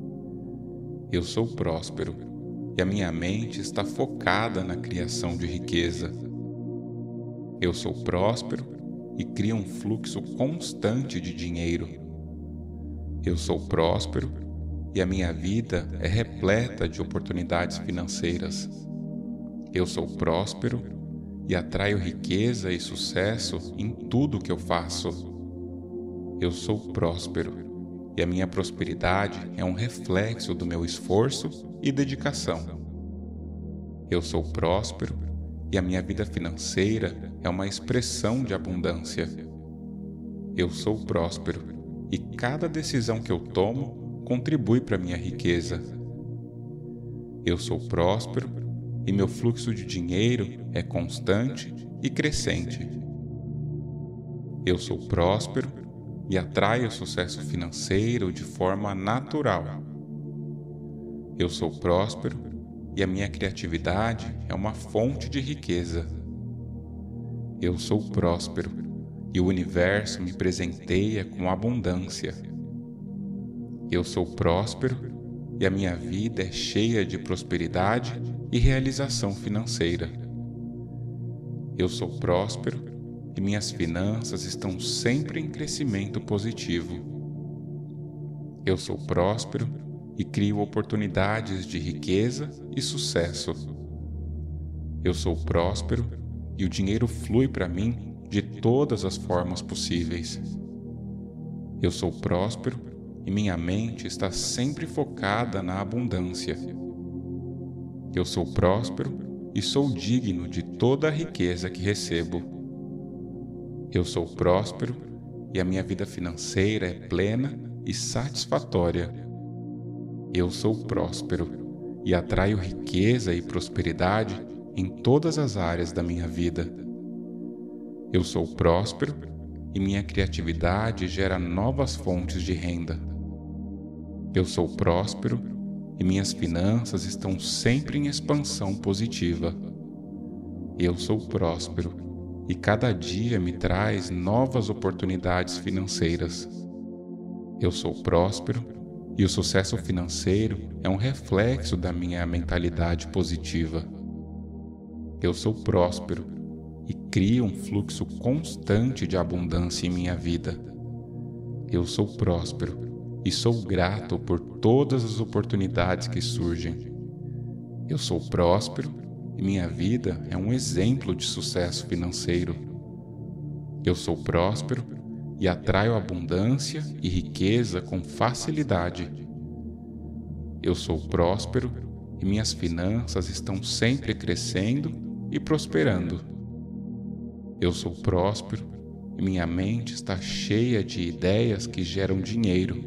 Eu sou próspero e a minha mente está focada na criação de riqueza. Eu sou próspero e crio um fluxo constante de dinheiro. Eu sou próspero e a minha vida é repleta de oportunidades financeiras. Eu sou próspero e atraio riqueza e sucesso em tudo que eu faço. Eu sou próspero e a minha prosperidade é um reflexo do meu esforço e dedicação. Eu sou próspero e a minha vida financeira é uma expressão de abundância. Eu sou próspero e cada decisão que eu tomo contribui para minha riqueza. Eu sou próspero e meu fluxo de dinheiro é constante e crescente. Eu sou próspero e atraio sucesso financeiro de forma natural. Eu sou próspero e a minha criatividade é uma fonte de riqueza. Eu sou próspero e o universo me presenteia com abundância. Eu sou próspero e a minha vida é cheia de prosperidade e realização financeira. Eu sou próspero e minhas finanças estão sempre em crescimento positivo. Eu sou próspero e crio oportunidades de riqueza e sucesso. Eu sou próspero e o dinheiro flui para mim de todas as formas possíveis. Eu sou próspero e minha mente está sempre focada na abundância. Eu sou próspero e sou digno de toda a riqueza que recebo. Eu sou próspero e a minha vida financeira é plena e satisfatória. Eu sou próspero e atraio riqueza e prosperidade em todas as áreas da minha vida. Eu sou próspero e minha criatividade gera novas fontes de renda. Eu sou próspero e minhas finanças estão sempre em expansão positiva. Eu sou próspero e cada dia me traz novas oportunidades financeiras. Eu sou próspero e o sucesso financeiro é um reflexo da minha mentalidade positiva. Eu sou próspero e crio um fluxo constante de abundância em minha vida. Eu sou próspero e sou grato por todas as oportunidades que surgem. Eu sou próspero e minha vida é um exemplo de sucesso financeiro. Eu sou próspero e atraio abundância e riqueza com facilidade. Eu sou próspero e minhas finanças estão sempre crescendo e prosperando. Eu sou próspero e minha mente está cheia de ideias que geram dinheiro.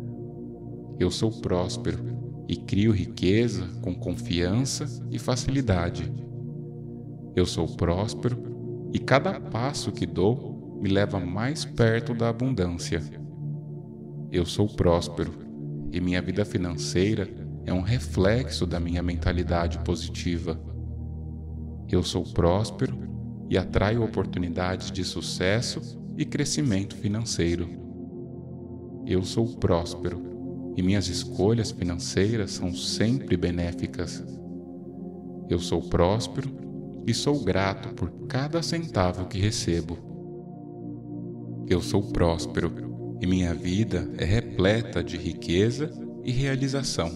Eu sou próspero e crio riqueza com confiança e facilidade. Eu sou próspero e cada passo que dou me leva mais perto da abundância. Eu sou próspero e minha vida financeira é um reflexo da minha mentalidade positiva. Eu sou próspero e atraio oportunidades de sucesso e crescimento financeiro. Eu sou próspero e minhas escolhas financeiras são sempre benéficas. Eu sou próspero e sou grato por cada centavo que recebo. Eu sou próspero e minha vida é repleta de riqueza e realização.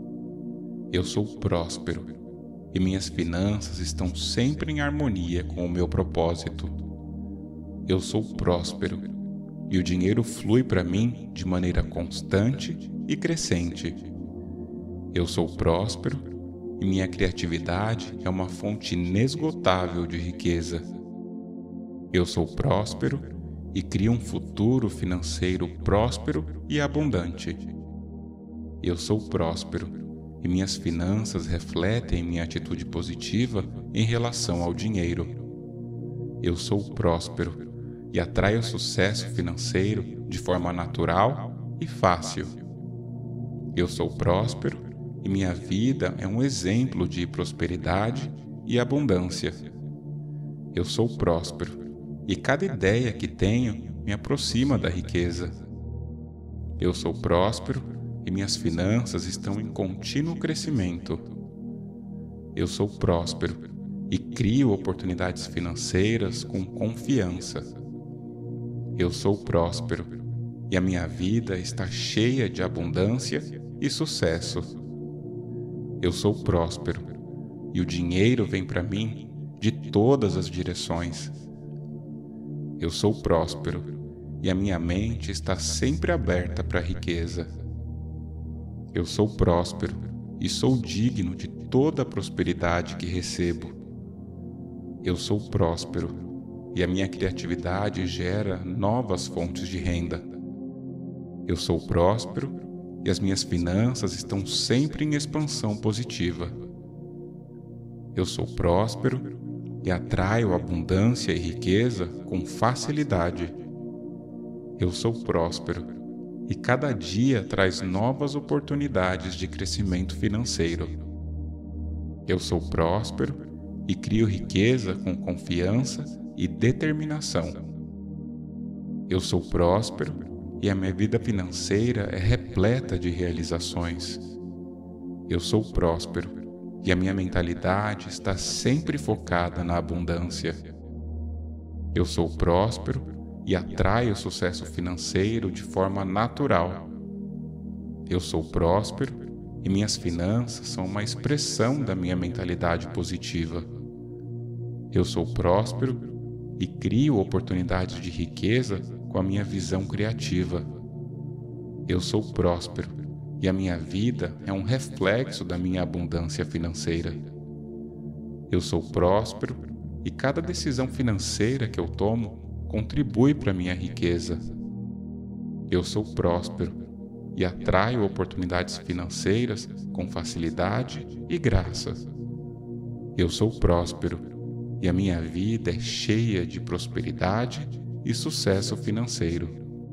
Eu sou próspero e minhas finanças estão sempre em harmonia com o meu propósito. Eu sou próspero e o dinheiro flui para mim de maneira constante e crescente. Eu sou próspero e minha criatividade é uma fonte inesgotável de riqueza. Eu sou próspero e crio um futuro financeiro próspero e abundante. Eu sou próspero e minhas finanças refletem minha atitude positiva em relação ao dinheiro. Eu sou próspero e atraio sucesso financeiro de forma natural e fácil. Eu sou próspero e minha vida é um exemplo de prosperidade e abundância. Eu sou próspero e cada ideia que tenho me aproxima da riqueza. Eu sou próspero e minhas finanças estão em contínuo crescimento. Eu sou próspero e crio oportunidades financeiras com confiança. Eu sou próspero e a minha vida está cheia de abundância e sucesso. Eu sou próspero e o dinheiro vem para mim de todas as direções. Eu sou próspero e a minha mente está sempre aberta para a riqueza. Eu sou próspero e sou digno de toda a prosperidade que recebo. Eu sou próspero e a minha criatividade gera novas fontes de renda. Eu sou próspero e as minhas finanças estão sempre em expansão positiva. Eu sou próspero e atraio abundância e riqueza com facilidade. Eu sou próspero e cada dia traz novas oportunidades de crescimento financeiro. Eu sou próspero e crio riqueza com confiança e determinação. Eu sou próspero e a minha vida financeira é repleta de realizações. Eu sou próspero e a minha mentalidade está sempre focada na abundância. Eu sou próspero e atraio sucesso financeiro de forma natural. Eu sou próspero e minhas finanças são uma expressão da minha mentalidade positiva. Eu sou próspero e crio oportunidades de riqueza com a minha visão criativa. Eu sou próspero e a minha vida é um reflexo da minha abundância financeira. Eu sou próspero e cada decisão financeira que eu tomo contribui para a minha riqueza. Eu sou próspero e atraio oportunidades financeiras com facilidade e graça. Eu sou próspero e a minha vida é cheia de prosperidade e sucesso financeiro.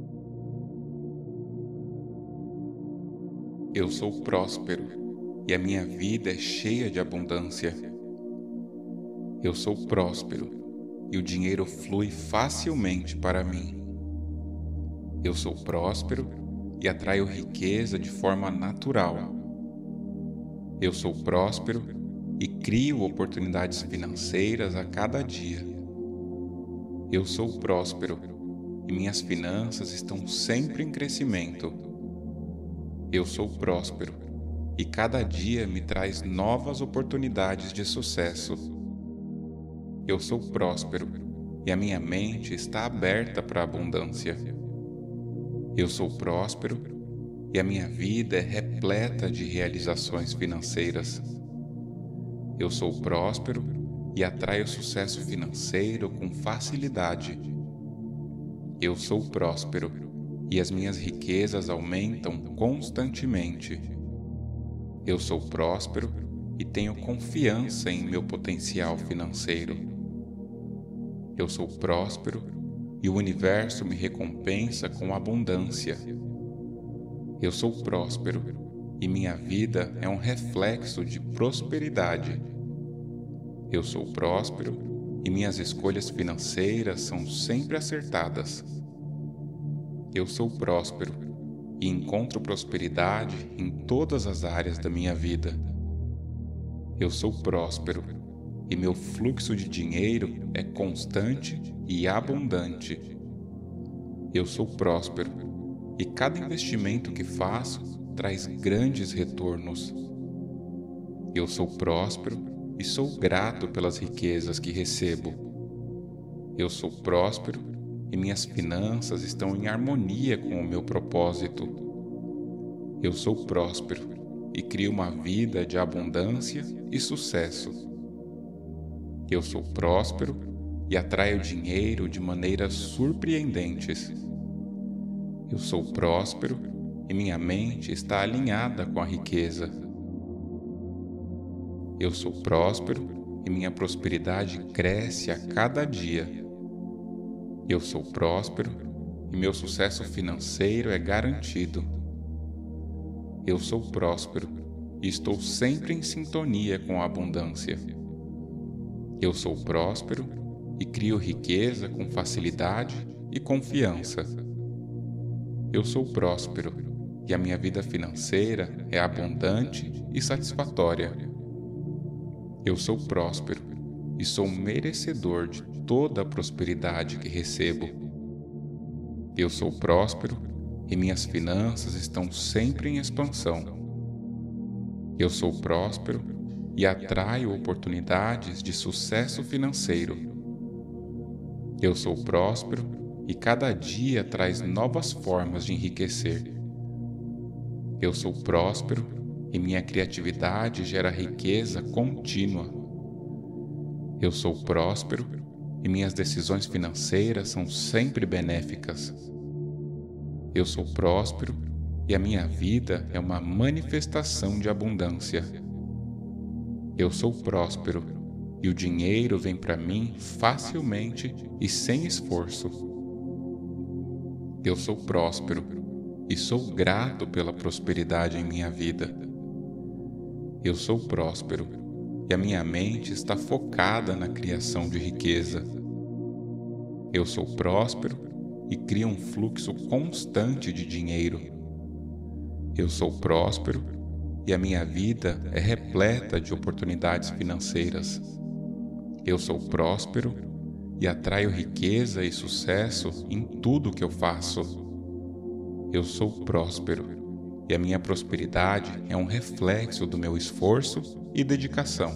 Eu sou próspero e a minha vida é cheia de abundância. Eu sou próspero e o dinheiro flui facilmente para mim. Eu sou próspero e atraio riqueza de forma natural. Eu sou próspero e crio oportunidades financeiras a cada dia. Eu sou próspero e minhas finanças estão sempre em crescimento. Eu sou próspero e cada dia me traz novas oportunidades de sucesso. Eu sou próspero e a minha mente está aberta para a abundância. Eu sou próspero e a minha vida é repleta de realizações financeiras. Eu sou próspero e atraio sucesso financeiro com facilidade. Eu sou próspero e as minhas riquezas aumentam constantemente. Eu sou próspero e tenho confiança em meu potencial financeiro. Eu sou próspero e o universo me recompensa com abundância. Eu sou próspero e minha vida é um reflexo de prosperidade. Eu sou próspero e minhas escolhas financeiras são sempre acertadas. Eu sou próspero e encontro prosperidade em todas as áreas da minha vida. Eu sou próspero e meu fluxo de dinheiro é constante e abundante. Eu sou próspero e cada investimento que faço traz grandes retornos. Eu sou próspero e sou grato pelas riquezas que recebo. Eu sou próspero e minhas finanças estão em harmonia com o meu propósito. Eu sou próspero e crio uma vida de abundância e sucesso. Eu sou próspero e atraio dinheiro de maneiras surpreendentes. Eu sou próspero e minha mente está alinhada com a riqueza. Eu sou próspero e minha prosperidade cresce a cada dia. Eu sou próspero e meu sucesso financeiro é garantido. Eu sou próspero e estou sempre em sintonia com a abundância. Eu sou próspero e crio riqueza com facilidade e confiança. Eu sou próspero e a minha vida financeira é abundante e satisfatória. Eu sou próspero e sou merecedor de toda a prosperidade que recebo. Eu sou próspero e minhas finanças estão sempre em expansão. Eu sou próspero e atraio oportunidades de sucesso financeiro. Eu sou próspero e cada dia traz novas formas de enriquecer. Eu sou próspero e minha criatividade gera riqueza contínua. Eu sou próspero e minhas decisões financeiras são sempre benéficas. Eu sou próspero e a minha vida é uma manifestação de abundância. Eu sou próspero e o dinheiro vem para mim facilmente e sem esforço. Eu sou próspero e sou grato pela prosperidade em minha vida. Eu sou próspero e a minha mente está focada na criação de riqueza. Eu sou próspero e crio um fluxo constante de dinheiro. Eu sou próspero e a minha vida é repleta de oportunidades financeiras. Eu sou próspero e atraio riqueza e sucesso em tudo que eu faço. Eu sou próspero e a minha prosperidade é um reflexo do meu esforço e dedicação.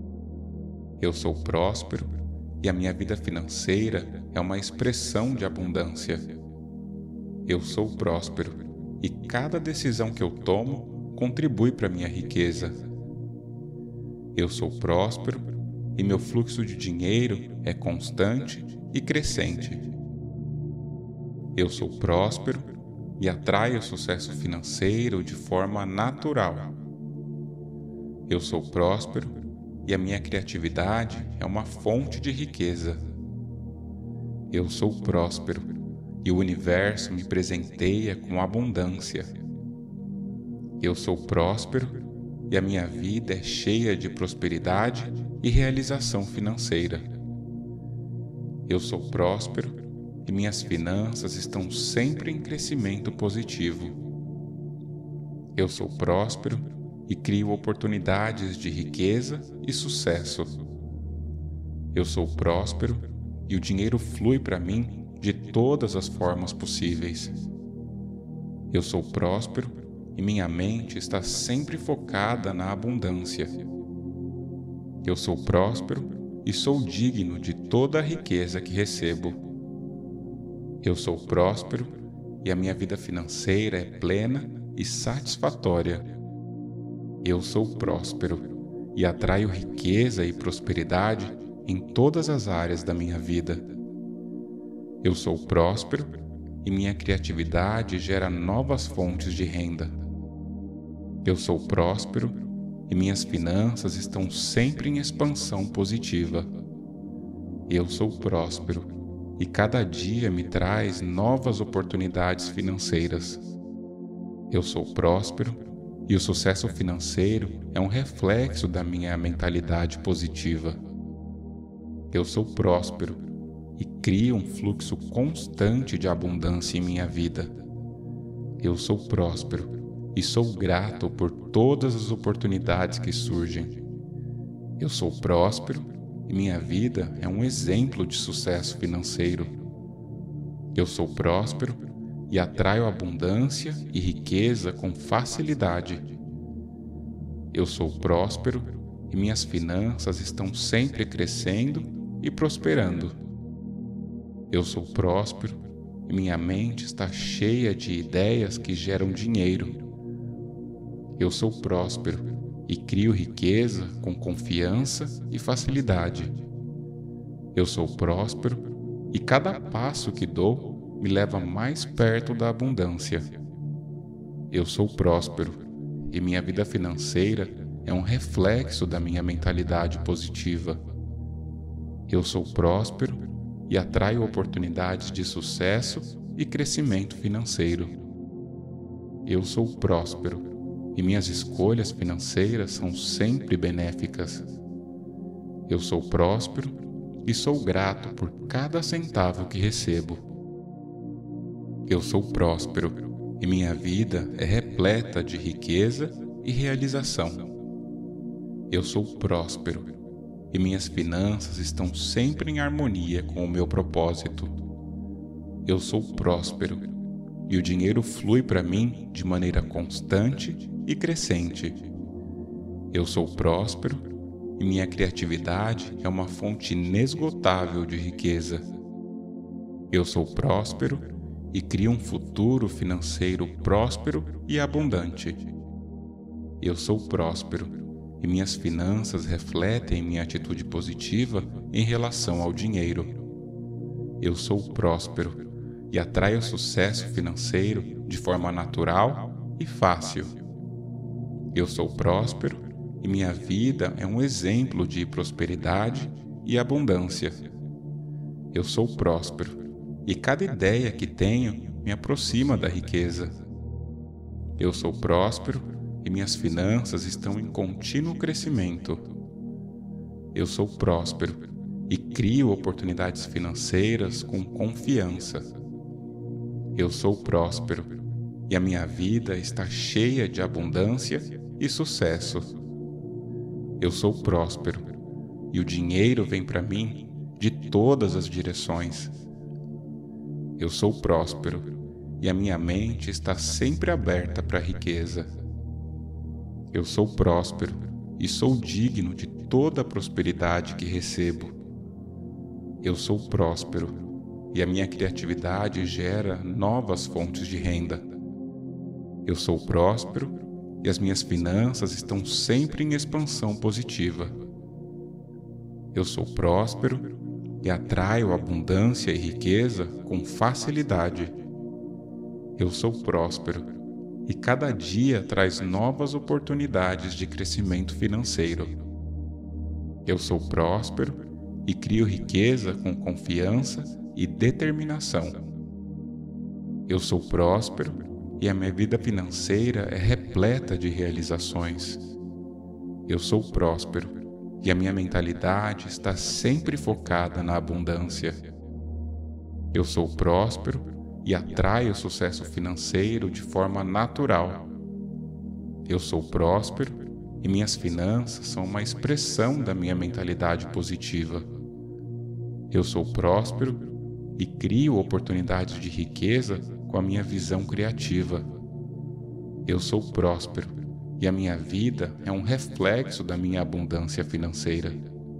Eu sou próspero e a minha vida financeira é uma expressão de abundância. Eu sou próspero e cada decisão que eu tomo contribui para a minha riqueza. Eu sou próspero e meu fluxo de dinheiro é constante e crescente. Eu sou próspero e atraio sucesso financeiro de forma natural. Eu sou próspero e a minha criatividade é uma fonte de riqueza. Eu sou próspero e o universo me presenteia com abundância. Eu sou próspero e a minha vida é cheia de prosperidade e realização financeira. Eu sou próspero e minhas finanças estão sempre em crescimento positivo. Eu sou próspero e crio oportunidades de riqueza e sucesso. Eu sou próspero e o dinheiro flui para mim de todas as formas possíveis. Eu sou próspero e minha mente está sempre focada na abundância. Eu sou próspero e sou digno de toda a riqueza que recebo. Eu sou próspero e a minha vida financeira é plena e satisfatória. Eu sou próspero e atraio riqueza e prosperidade em todas as áreas da minha vida. Eu sou próspero e minha criatividade gera novas fontes de renda. Eu sou próspero e minhas finanças estão sempre em expansão positiva. Eu sou próspero e cada dia me traz novas oportunidades financeiras. Eu sou próspero e o sucesso financeiro é um reflexo da minha mentalidade positiva. Eu sou próspero e crio um fluxo constante de abundância em minha vida. Eu sou próspero e sou grato por todas as oportunidades que surgem. Eu sou próspero e minha vida é um exemplo de sucesso financeiro. Eu sou próspero e atraio abundância e riqueza com facilidade. Eu sou próspero e minhas finanças estão sempre crescendo e prosperando. Eu sou próspero e minha mente está cheia de ideias que geram dinheiro. Eu sou próspero e crio riqueza com confiança e facilidade. Eu sou próspero e cada passo que dou me leva mais perto da abundância. Eu sou próspero e minha vida financeira é um reflexo da minha mentalidade positiva. Eu sou próspero e atraio oportunidades de sucesso e crescimento financeiro. Eu sou próspero e minhas escolhas financeiras são sempre benéficas. Eu sou próspero e sou grato por cada centavo que recebo. Eu sou próspero e minha vida é repleta de riqueza e realização. Eu sou próspero e minhas finanças estão sempre em harmonia com o meu propósito. Eu sou próspero e o dinheiro flui para mim de maneira constante e crescente. Eu sou próspero e minha criatividade é uma fonte inesgotável de riqueza. Eu sou próspero e crio um futuro financeiro próspero e abundante. Eu sou próspero e minhas finanças refletem minha atitude positiva em relação ao dinheiro. Eu sou próspero e atraio sucesso financeiro de forma natural e fácil. Eu sou próspero e minha vida é um exemplo de prosperidade e abundância. Eu sou próspero e cada ideia que tenho me aproxima da riqueza. Eu sou próspero e minhas finanças estão em contínuo crescimento. Eu sou próspero e crio oportunidades financeiras com confiança. Eu sou próspero e a minha vida está cheia de abundância e sucesso. Eu sou próspero e o dinheiro vem para mim de todas as direções. Eu sou próspero e a minha mente está sempre aberta para a riqueza. Eu sou próspero e sou digno de toda a prosperidade que recebo. Eu sou próspero e a minha criatividade gera novas fontes de renda. Eu sou próspero e as minhas finanças estão sempre em expansão positiva. Eu sou próspero e atraio abundância e riqueza com facilidade. Eu sou próspero e cada dia traz novas oportunidades de crescimento financeiro. Eu sou próspero e crio riqueza com confiança e determinação. Eu sou próspero e a minha vida financeira é repleta de realizações. Eu sou próspero e a minha mentalidade está sempre focada na abundância. Eu sou próspero e atraio sucesso financeiro de forma natural. Eu sou próspero e minhas finanças são uma expressão da minha mentalidade positiva. Eu sou próspero e crio oportunidades de riqueza com a minha visão criativa. Eu sou próspero e a minha vida é um reflexo da minha abundância financeira.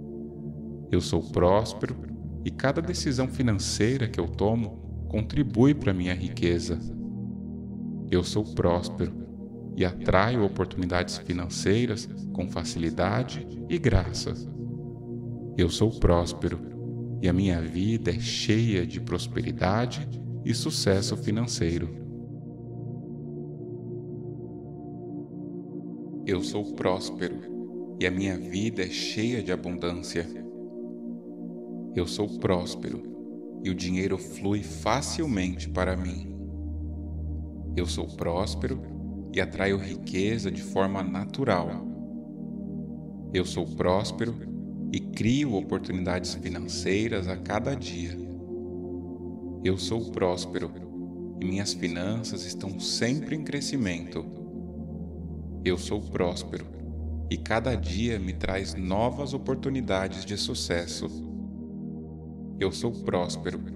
Eu sou próspero e cada decisão financeira que eu tomo contribui para a minha riqueza. Eu sou próspero e atraio oportunidades financeiras com facilidade e graça. Eu sou próspero e a minha vida é cheia de prosperidade e sucesso financeiro. Eu sou próspero e a minha vida é cheia de abundância. Eu sou próspero e o dinheiro flui facilmente para mim. Eu sou próspero e atraio riqueza de forma natural. Eu sou próspero e crio oportunidades financeiras a cada dia. Eu sou próspero e minhas finanças estão sempre em crescimento. Eu sou próspero e cada dia me traz novas oportunidades de sucesso. Eu sou próspero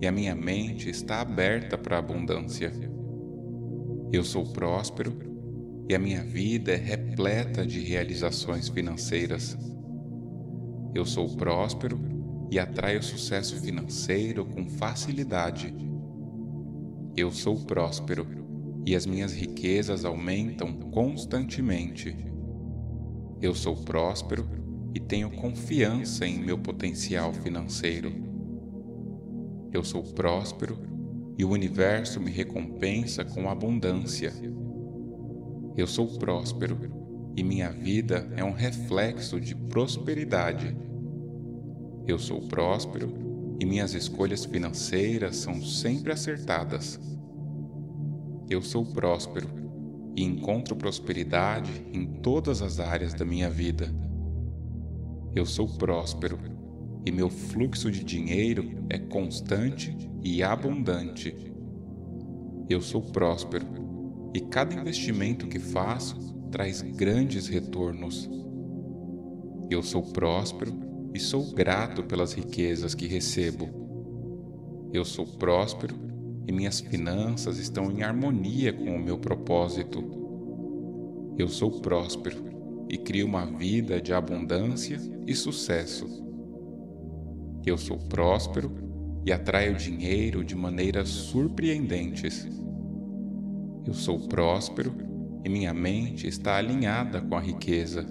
e a minha mente está aberta para a abundância. Eu sou próspero e a minha vida é repleta de realizações financeiras. Eu sou próspero e atraio sucesso financeiro com facilidade. Eu sou próspero e as minhas riquezas aumentam constantemente. Eu sou próspero e tenho confiança em meu potencial financeiro. Eu sou próspero e o universo me recompensa com abundância. Eu sou próspero e minha vida é um reflexo de prosperidade. Eu sou próspero e minhas escolhas financeiras são sempre acertadas. Eu sou próspero e encontro prosperidade em todas as áreas da minha vida. Eu sou próspero e meu fluxo de dinheiro é constante e abundante. Eu sou próspero e cada investimento que faço traz grandes retornos. Eu sou próspero e sou grato pelas riquezas que recebo. Eu sou próspero e minhas finanças estão em harmonia com o meu propósito. Eu sou próspero e crio uma vida de abundância e sucesso. Eu sou próspero e atraio dinheiro de maneiras surpreendentes. Eu sou próspero e minha mente está alinhada com a riqueza.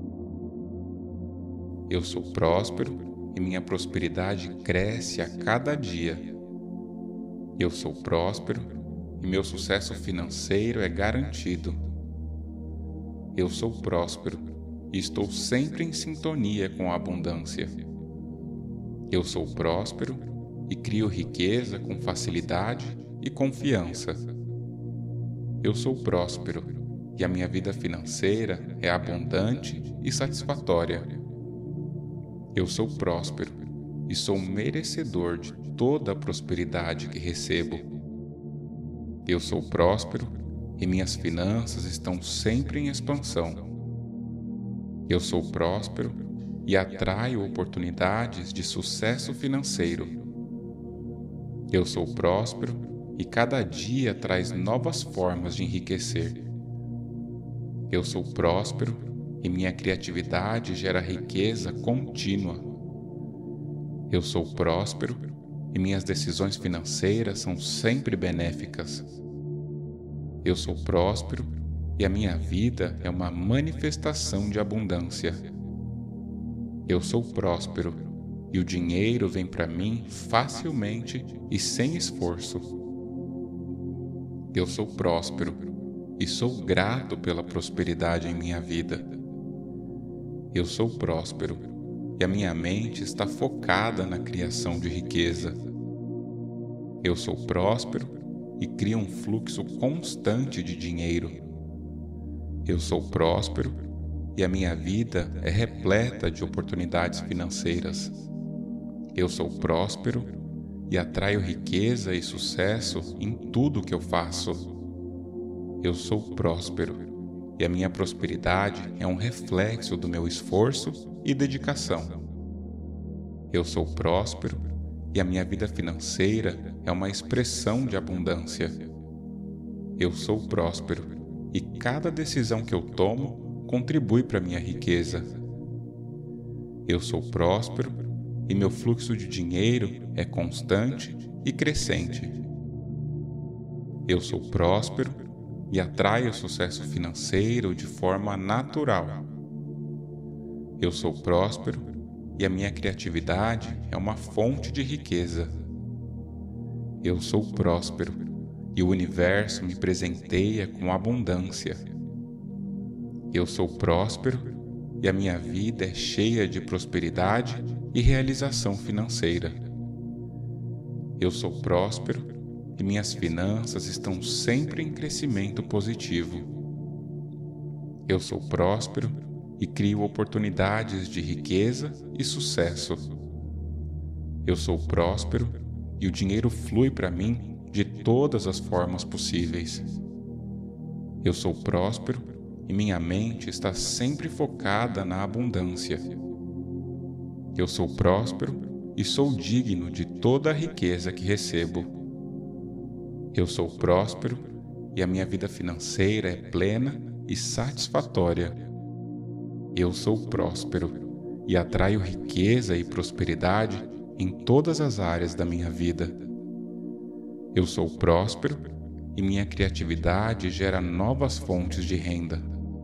Eu sou próspero e minha prosperidade cresce a cada dia. Eu sou próspero e meu sucesso financeiro é garantido. Eu sou próspero e estou sempre em sintonia com a abundância. Eu sou próspero e crio riqueza com facilidade e confiança. Eu sou próspero e a minha vida financeira é abundante e satisfatória. Eu sou próspero e sou merecedor de toda a prosperidade que recebo. Eu sou próspero e minhas finanças estão sempre em expansão. Eu sou próspero e atraio oportunidades de sucesso financeiro. Eu sou próspero e cada dia traz novas formas de enriquecer. Eu sou próspero e minha criatividade gera riqueza contínua. Eu sou próspero e minhas decisões financeiras são sempre benéficas. Eu sou próspero e a minha vida é uma manifestação de abundância. Eu sou próspero e o dinheiro vem para mim facilmente e sem esforço. Eu sou próspero e sou grato pela prosperidade em minha vida. Eu sou próspero e a minha mente está focada na criação de riqueza. Eu sou próspero e crio um fluxo constante de dinheiro. Eu sou próspero e a minha vida é repleta de oportunidades financeiras. Eu sou próspero e atraio riqueza e sucesso em tudo que eu faço. Eu sou próspero e a minha prosperidade é um reflexo do meu esforço e dedicação. Eu sou próspero e a minha vida financeira é uma expressão de abundância. Eu sou próspero e cada decisão que eu tomo contribui para a minha riqueza. Eu sou próspero e meu fluxo de dinheiro é constante e crescente. Eu sou próspero e atraio sucesso financeiro de forma natural. Eu sou próspero e a minha criatividade é uma fonte de riqueza. Eu sou próspero e o universo me presenteia com abundância. Eu sou próspero e a minha vida é cheia de prosperidade e realização financeira. Eu sou próspero e minhas finanças estão sempre em crescimento positivo. Eu sou próspero e crio oportunidades de riqueza e sucesso. Eu sou próspero e o dinheiro flui para mim de todas as formas possíveis. Eu sou próspero e minha mente está sempre focada na abundância. Eu sou próspero e sou digno de toda a riqueza que recebo. Eu sou próspero e a minha vida financeira é plena e satisfatória. Eu sou próspero e atraio riqueza e prosperidade em todas as áreas da minha vida. Eu sou próspero e minha criatividade gera novas fontes de renda.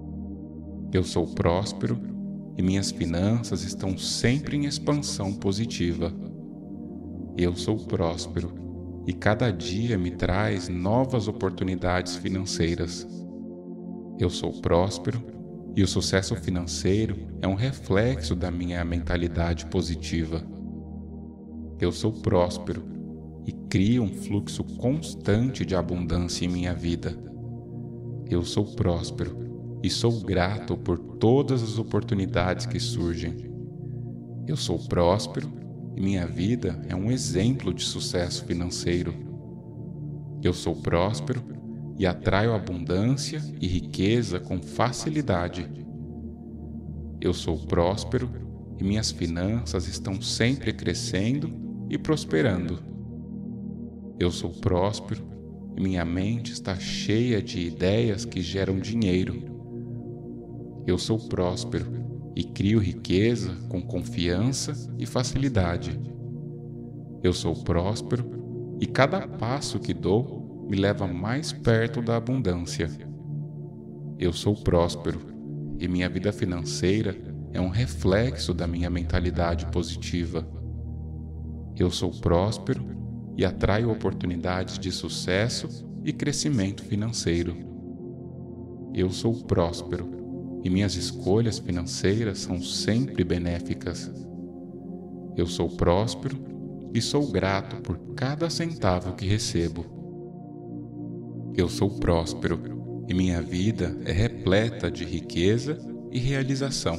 Eu sou próspero e minhas finanças estão sempre em expansão positiva. Eu sou próspero e cada dia me traz novas oportunidades financeiras. Eu sou próspero e o sucesso financeiro é um reflexo da minha mentalidade positiva. Eu sou próspero e crio um fluxo constante de abundância em minha vida. Eu sou próspero e sou grato por todas as oportunidades que surgem. Eu sou próspero e minha vida é um exemplo de sucesso financeiro. Eu sou próspero e atraio abundância e riqueza com facilidade. Eu sou próspero e minhas finanças estão sempre crescendo e prosperando. Eu sou próspero e minha mente está cheia de ideias que geram dinheiro. Eu sou próspero e crio riqueza com confiança e facilidade. Eu sou próspero e cada passo que dou me leva mais perto da abundância. Eu sou próspero e minha vida financeira é um reflexo da minha mentalidade positiva. Eu sou próspero e atraio oportunidades de sucesso e crescimento financeiro. Eu sou próspero e minhas escolhas financeiras são sempre benéficas. Eu sou próspero e sou grato por cada centavo que recebo. Eu sou próspero e minha vida é repleta de riqueza e realização.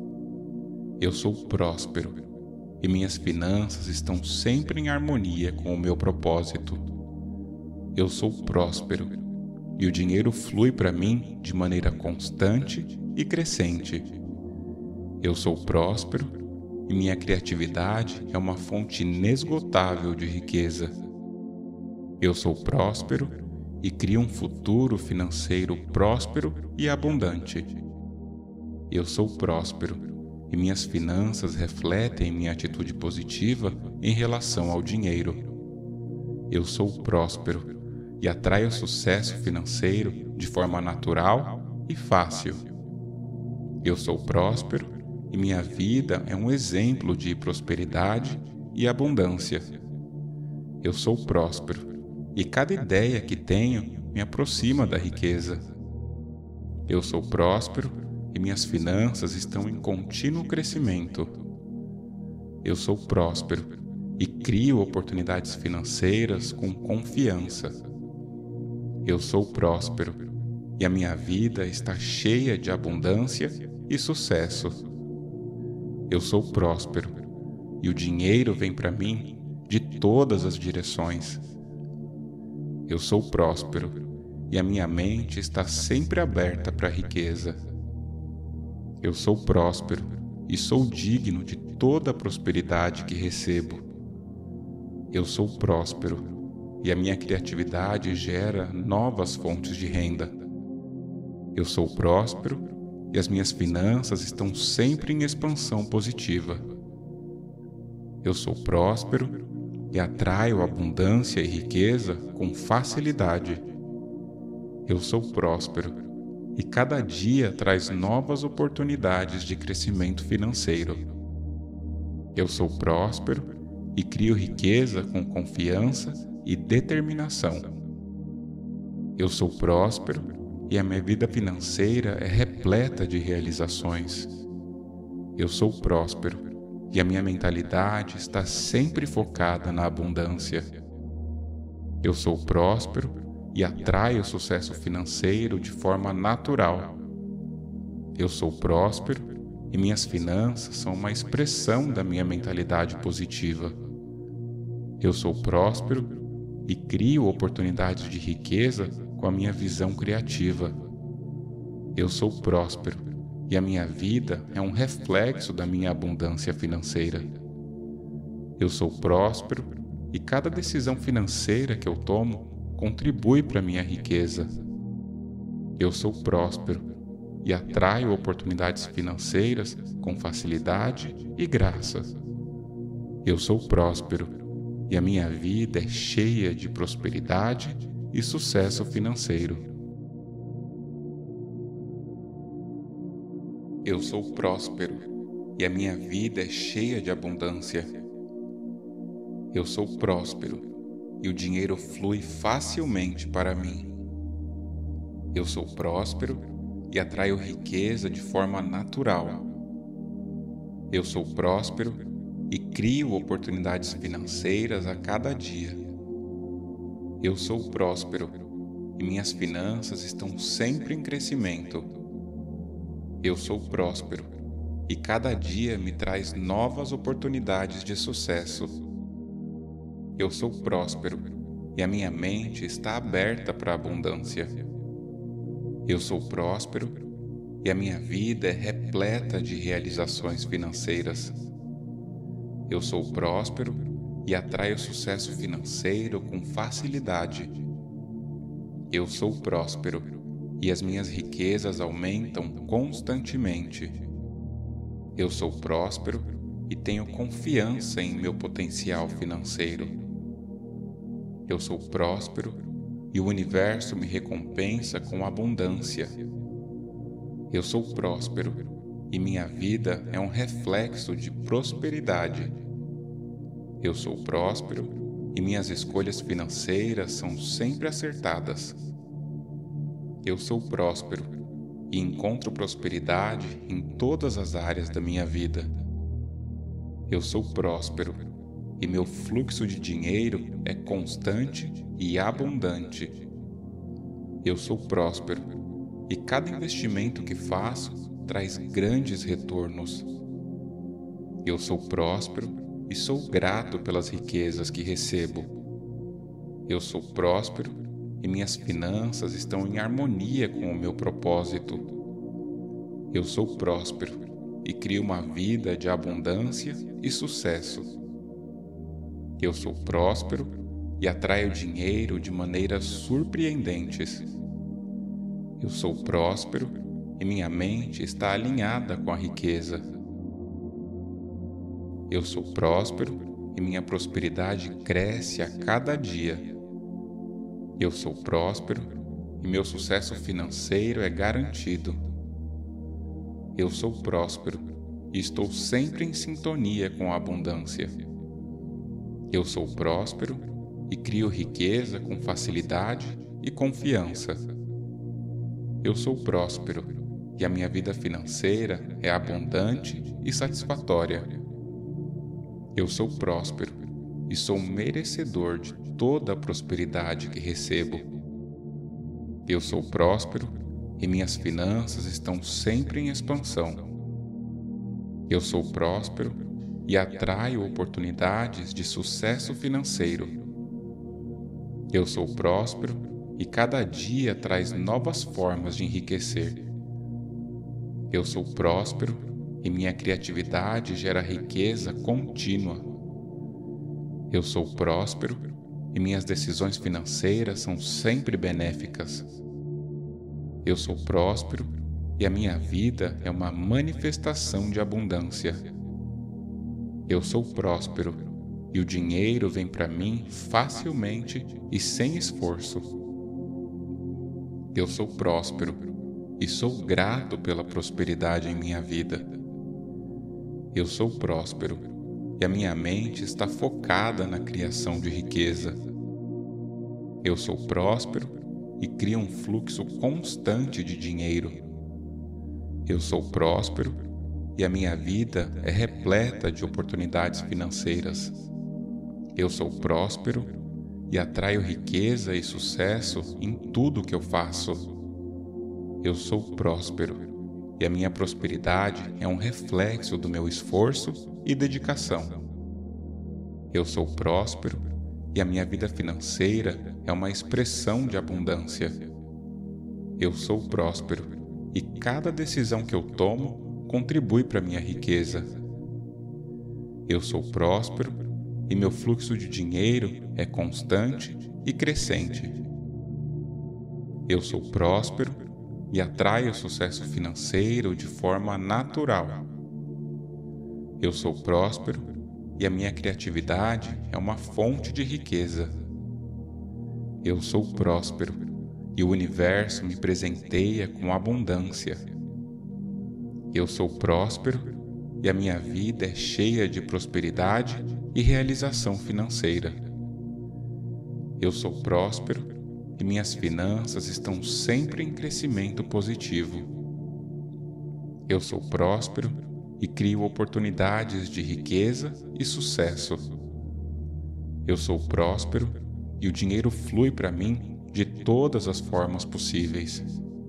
Eu sou próspero e minhas finanças estão sempre em harmonia com o meu propósito. Eu sou próspero e o dinheiro flui para mim de maneira constante e crescente. Eu sou próspero e minha criatividade é uma fonte inesgotável de riqueza. Eu sou próspero e crio um futuro financeiro próspero e abundante. Eu sou próspero e minhas finanças refletem minha atitude positiva em relação ao dinheiro. Eu sou próspero e atraio sucesso financeiro de forma natural e fácil. Eu sou próspero e minha vida é um exemplo de prosperidade e abundância. Eu sou próspero e cada ideia que tenho me aproxima da riqueza. Eu sou próspero e minhas finanças estão em contínuo crescimento. Eu sou próspero e crio oportunidades financeiras com confiança. Eu sou próspero e a minha vida está cheia de abundância e sucesso. Eu sou próspero e o dinheiro vem para mim de todas as direções. Eu sou próspero e a minha mente está sempre aberta para a riqueza. Eu sou próspero e sou digno de toda a prosperidade que recebo. Eu sou próspero e a minha criatividade gera novas fontes de renda. Eu sou próspero e as minhas finanças estão sempre em expansão positiva. Eu sou próspero e atraio abundância e riqueza com facilidade. Eu sou próspero e cada dia traz novas oportunidades de crescimento financeiro. Eu sou próspero e crio riqueza com confiança e determinação. Eu sou próspero e a minha vida financeira é repleta de realizações. Eu sou próspero e a minha mentalidade está sempre focada na abundância. Eu sou próspero e atraio sucesso financeiro de forma natural. Eu sou próspero e minhas finanças são uma expressão da minha mentalidade positiva. Eu sou próspero e crio oportunidades de riqueza com a minha visão criativa. Eu sou próspero e a minha vida é um reflexo da minha abundância financeira. Eu sou próspero e cada decisão financeira que eu tomo contribui para minha riqueza. Eu sou próspero e atraio oportunidades financeiras com facilidade e graça. Eu sou próspero e a minha vida é cheia de prosperidade e sucesso financeiro. Eu sou próspero e a minha vida é cheia de abundância. Eu sou próspero e o dinheiro flui facilmente para mim. Eu sou próspero e atraio riqueza de forma natural. Eu sou próspero e crio oportunidades financeiras a cada dia. Eu sou próspero e minhas finanças estão sempre em crescimento. Eu sou próspero e cada dia me traz novas oportunidades de sucesso. Eu sou próspero e a minha mente está aberta para a abundância. Eu sou próspero e a minha vida é repleta de realizações financeiras. Eu sou próspero e atraio sucesso financeiro com facilidade. Eu sou próspero e as minhas riquezas aumentam constantemente. Eu sou próspero e tenho confiança em meu potencial financeiro. Eu sou próspero e o universo me recompensa com abundância. Eu sou próspero e minha vida é um reflexo de prosperidade. Eu sou próspero e minhas escolhas financeiras são sempre acertadas. Eu sou próspero e encontro prosperidade em todas as áreas da minha vida. Eu sou próspero e meu fluxo de dinheiro é constante e abundante. Eu sou próspero e cada investimento que faço traz grandes retornos. Eu sou próspero e sou grato pelas riquezas que recebo. Eu sou próspero e minhas finanças estão em harmonia com o meu propósito. Eu sou próspero e crio uma vida de abundância e sucesso. Eu sou próspero e atraio dinheiro de maneiras surpreendentes. Eu sou próspero e minha mente está alinhada com a riqueza. Eu sou próspero e minha prosperidade cresce a cada dia. Eu sou próspero e meu sucesso financeiro é garantido. Eu sou próspero e estou sempre em sintonia com a abundância. Eu sou próspero e crio riqueza com facilidade e confiança. Eu sou próspero e a minha vida financeira é abundante e satisfatória. Eu sou próspero e sou merecedor de toda a prosperidade que recebo. Eu sou próspero e minhas finanças estão sempre em expansão. Eu sou próspero e atraio oportunidades de sucesso financeiro. Eu sou próspero e cada dia traz novas formas de enriquecer. Eu sou próspero e minha criatividade gera riqueza contínua. Eu sou próspero e minhas decisões financeiras são sempre benéficas. Eu sou próspero e a minha vida é uma manifestação de abundância. Eu sou próspero e o dinheiro vem para mim facilmente e sem esforço. Eu sou próspero e sou grato pela prosperidade em minha vida. Eu sou próspero e a minha mente está focada na criação de riqueza. Eu sou próspero e crio um fluxo constante de dinheiro. Eu sou próspero e a minha vida é repleta de oportunidades financeiras. Eu sou próspero e atraio riqueza e sucesso em tudo que eu faço. Eu sou próspero e a minha prosperidade é um reflexo do meu esforço e dedicação. Eu sou próspero e a minha vida financeira é uma expressão de abundância. Eu sou próspero e cada decisão que eu tomo contribui para minha riqueza. Eu sou próspero e meu fluxo de dinheiro é constante e crescente. Eu sou próspero e atraio sucesso financeiro de forma natural. Eu sou próspero e a minha criatividade é uma fonte de riqueza. Eu sou próspero e o universo me presenteia com abundância. Eu sou próspero e a minha vida é cheia de prosperidade e realização financeira. Eu sou próspero e minhas finanças estão sempre em crescimento positivo. Eu sou próspero e crio oportunidades de riqueza e sucesso. Eu sou próspero e o dinheiro flui para mim de todas as formas possíveis.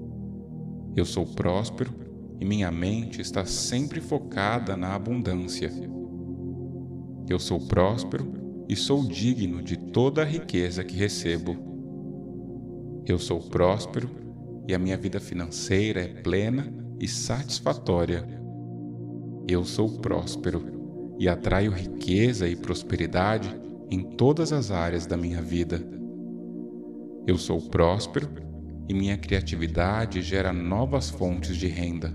Eu sou próspero e minha mente está sempre focada na abundância. Eu sou próspero e sou digno de toda a riqueza que recebo. Eu sou próspero e a minha vida financeira é plena e satisfatória. Eu sou próspero e atraio riqueza e prosperidade em todas as áreas da minha vida. Eu sou próspero e minha criatividade gera novas fontes de renda.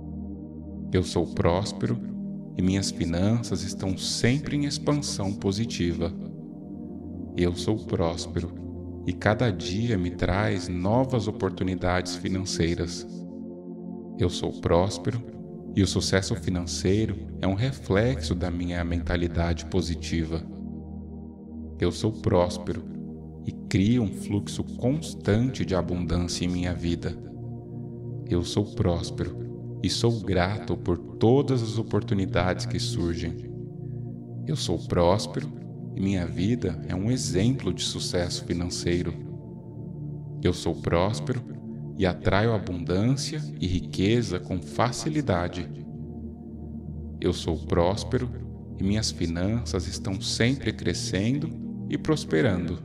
Eu sou próspero e minhas finanças estão sempre em expansão positiva. Eu sou próspero e cada dia me traz novas oportunidades financeiras. Eu sou próspero e o sucesso financeiro é um reflexo da minha mentalidade positiva. Eu sou próspero e crio um fluxo constante de abundância em minha vida. Eu sou próspero e sou grato por todas as oportunidades que surgem. Eu sou próspero e minha vida é um exemplo de sucesso financeiro. Eu sou próspero e atraio abundância e riqueza com facilidade. Eu sou próspero e minhas finanças estão sempre crescendo e prosperando.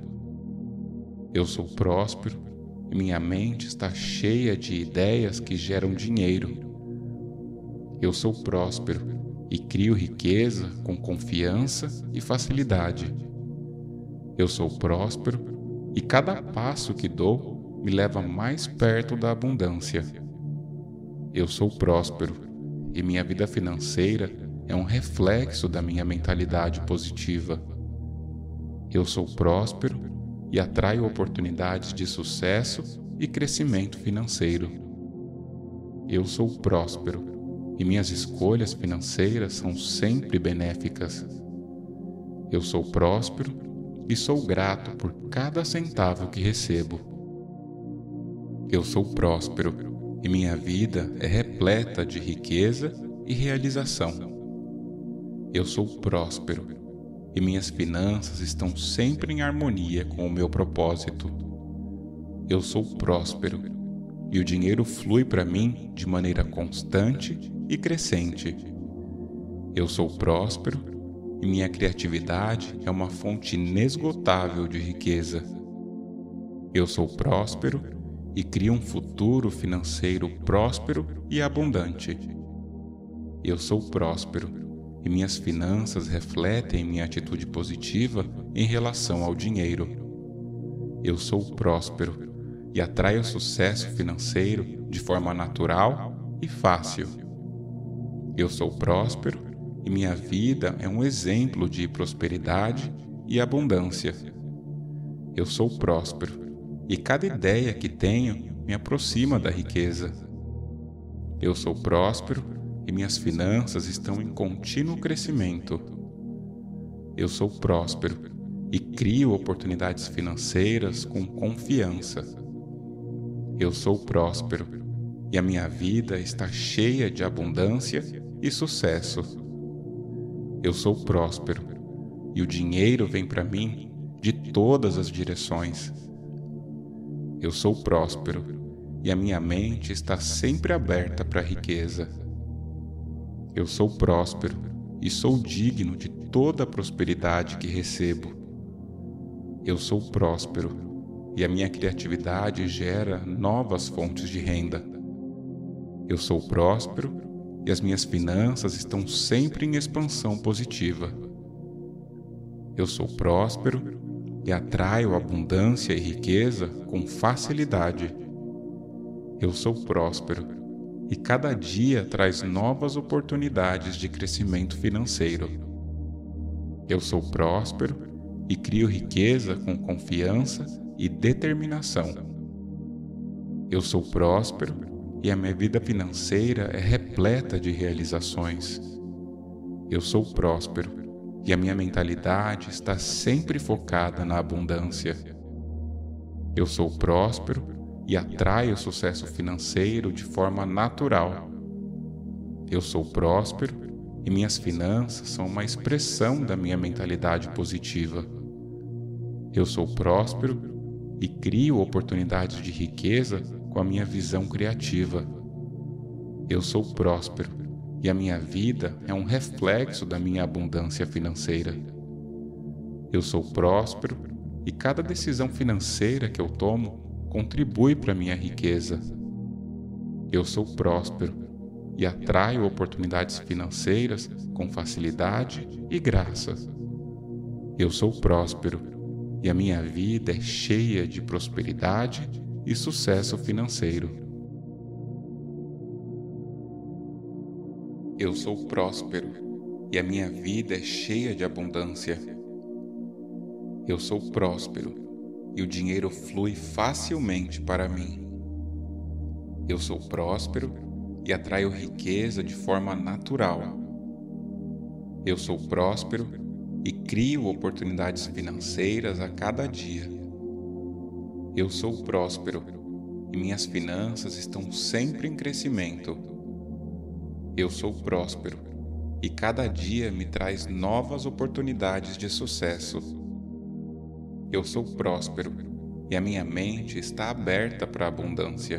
Eu sou próspero e minha mente está cheia de ideias que geram dinheiro. Eu sou próspero e crio riqueza com confiança e facilidade. Eu sou próspero e cada passo que dou me leva mais perto da abundância. Eu sou próspero e minha vida financeira é um reflexo da minha mentalidade positiva. Eu sou próspero e atraio oportunidades de sucesso e crescimento financeiro. Eu sou próspero e minhas escolhas financeiras são sempre benéficas. Eu sou próspero e sou grato por cada centavo que recebo. Eu sou próspero e minha vida é repleta de riqueza e realização. Eu sou próspero e minhas finanças estão sempre em harmonia com o meu propósito. Eu sou próspero e o dinheiro flui para mim de maneira constante e crescente. Eu sou próspero e minha criatividade é uma fonte inesgotável de riqueza. Eu sou próspero e crio um futuro financeiro próspero e abundante. Eu sou próspero e minhas finanças refletem minha atitude positiva em relação ao dinheiro. Eu sou próspero e atraio sucesso financeiro de forma natural e fácil. Eu sou próspero e minha vida é um exemplo de prosperidade e abundância. Eu sou próspero e cada ideia que tenho me aproxima da riqueza. Eu sou próspero e minhas finanças estão em contínuo crescimento. Eu sou próspero e crio oportunidades financeiras com confiança. Eu sou próspero e a minha vida está cheia de abundância e sucesso. Eu sou próspero e o dinheiro vem para mim de todas as direções. Eu sou próspero e a minha mente está sempre aberta para a riqueza. Eu sou próspero e sou digno de toda a prosperidade que recebo. Eu sou próspero e a minha criatividade gera novas fontes de renda. Eu sou próspero e as minhas finanças estão sempre em expansão positiva. Eu sou próspero e atraio abundância e riqueza com facilidade. Eu sou próspero e cada dia traz novas oportunidades de crescimento financeiro. Eu sou próspero e crio riqueza com confiança e determinação. Eu sou próspero e a minha vida financeira é repleta de realizações. Eu sou próspero e a minha mentalidade está sempre focada na abundância. Eu sou próspero e atraio sucesso financeiro de forma natural. Eu sou próspero e minhas finanças são uma expressão da minha mentalidade positiva. Eu sou próspero e crio oportunidades de riqueza com a minha visão criativa. Eu sou próspero e a minha vida é um reflexo da minha abundância financeira. Eu sou próspero e cada decisão financeira que eu tomo contribui para a minha riqueza. Eu sou próspero e atraio oportunidades financeiras com facilidade e graça. Eu sou próspero e a minha vida é cheia de prosperidade e sucesso financeiro. Eu sou próspero e a minha vida é cheia de abundância. Eu sou próspero e o dinheiro flui facilmente para mim. Eu sou próspero e atraio riqueza de forma natural. Eu sou próspero e crio oportunidades financeiras a cada dia. Eu sou próspero e minhas finanças estão sempre em crescimento. Eu sou próspero e cada dia me traz novas oportunidades de sucesso. Eu sou próspero e a minha mente está aberta para a abundância.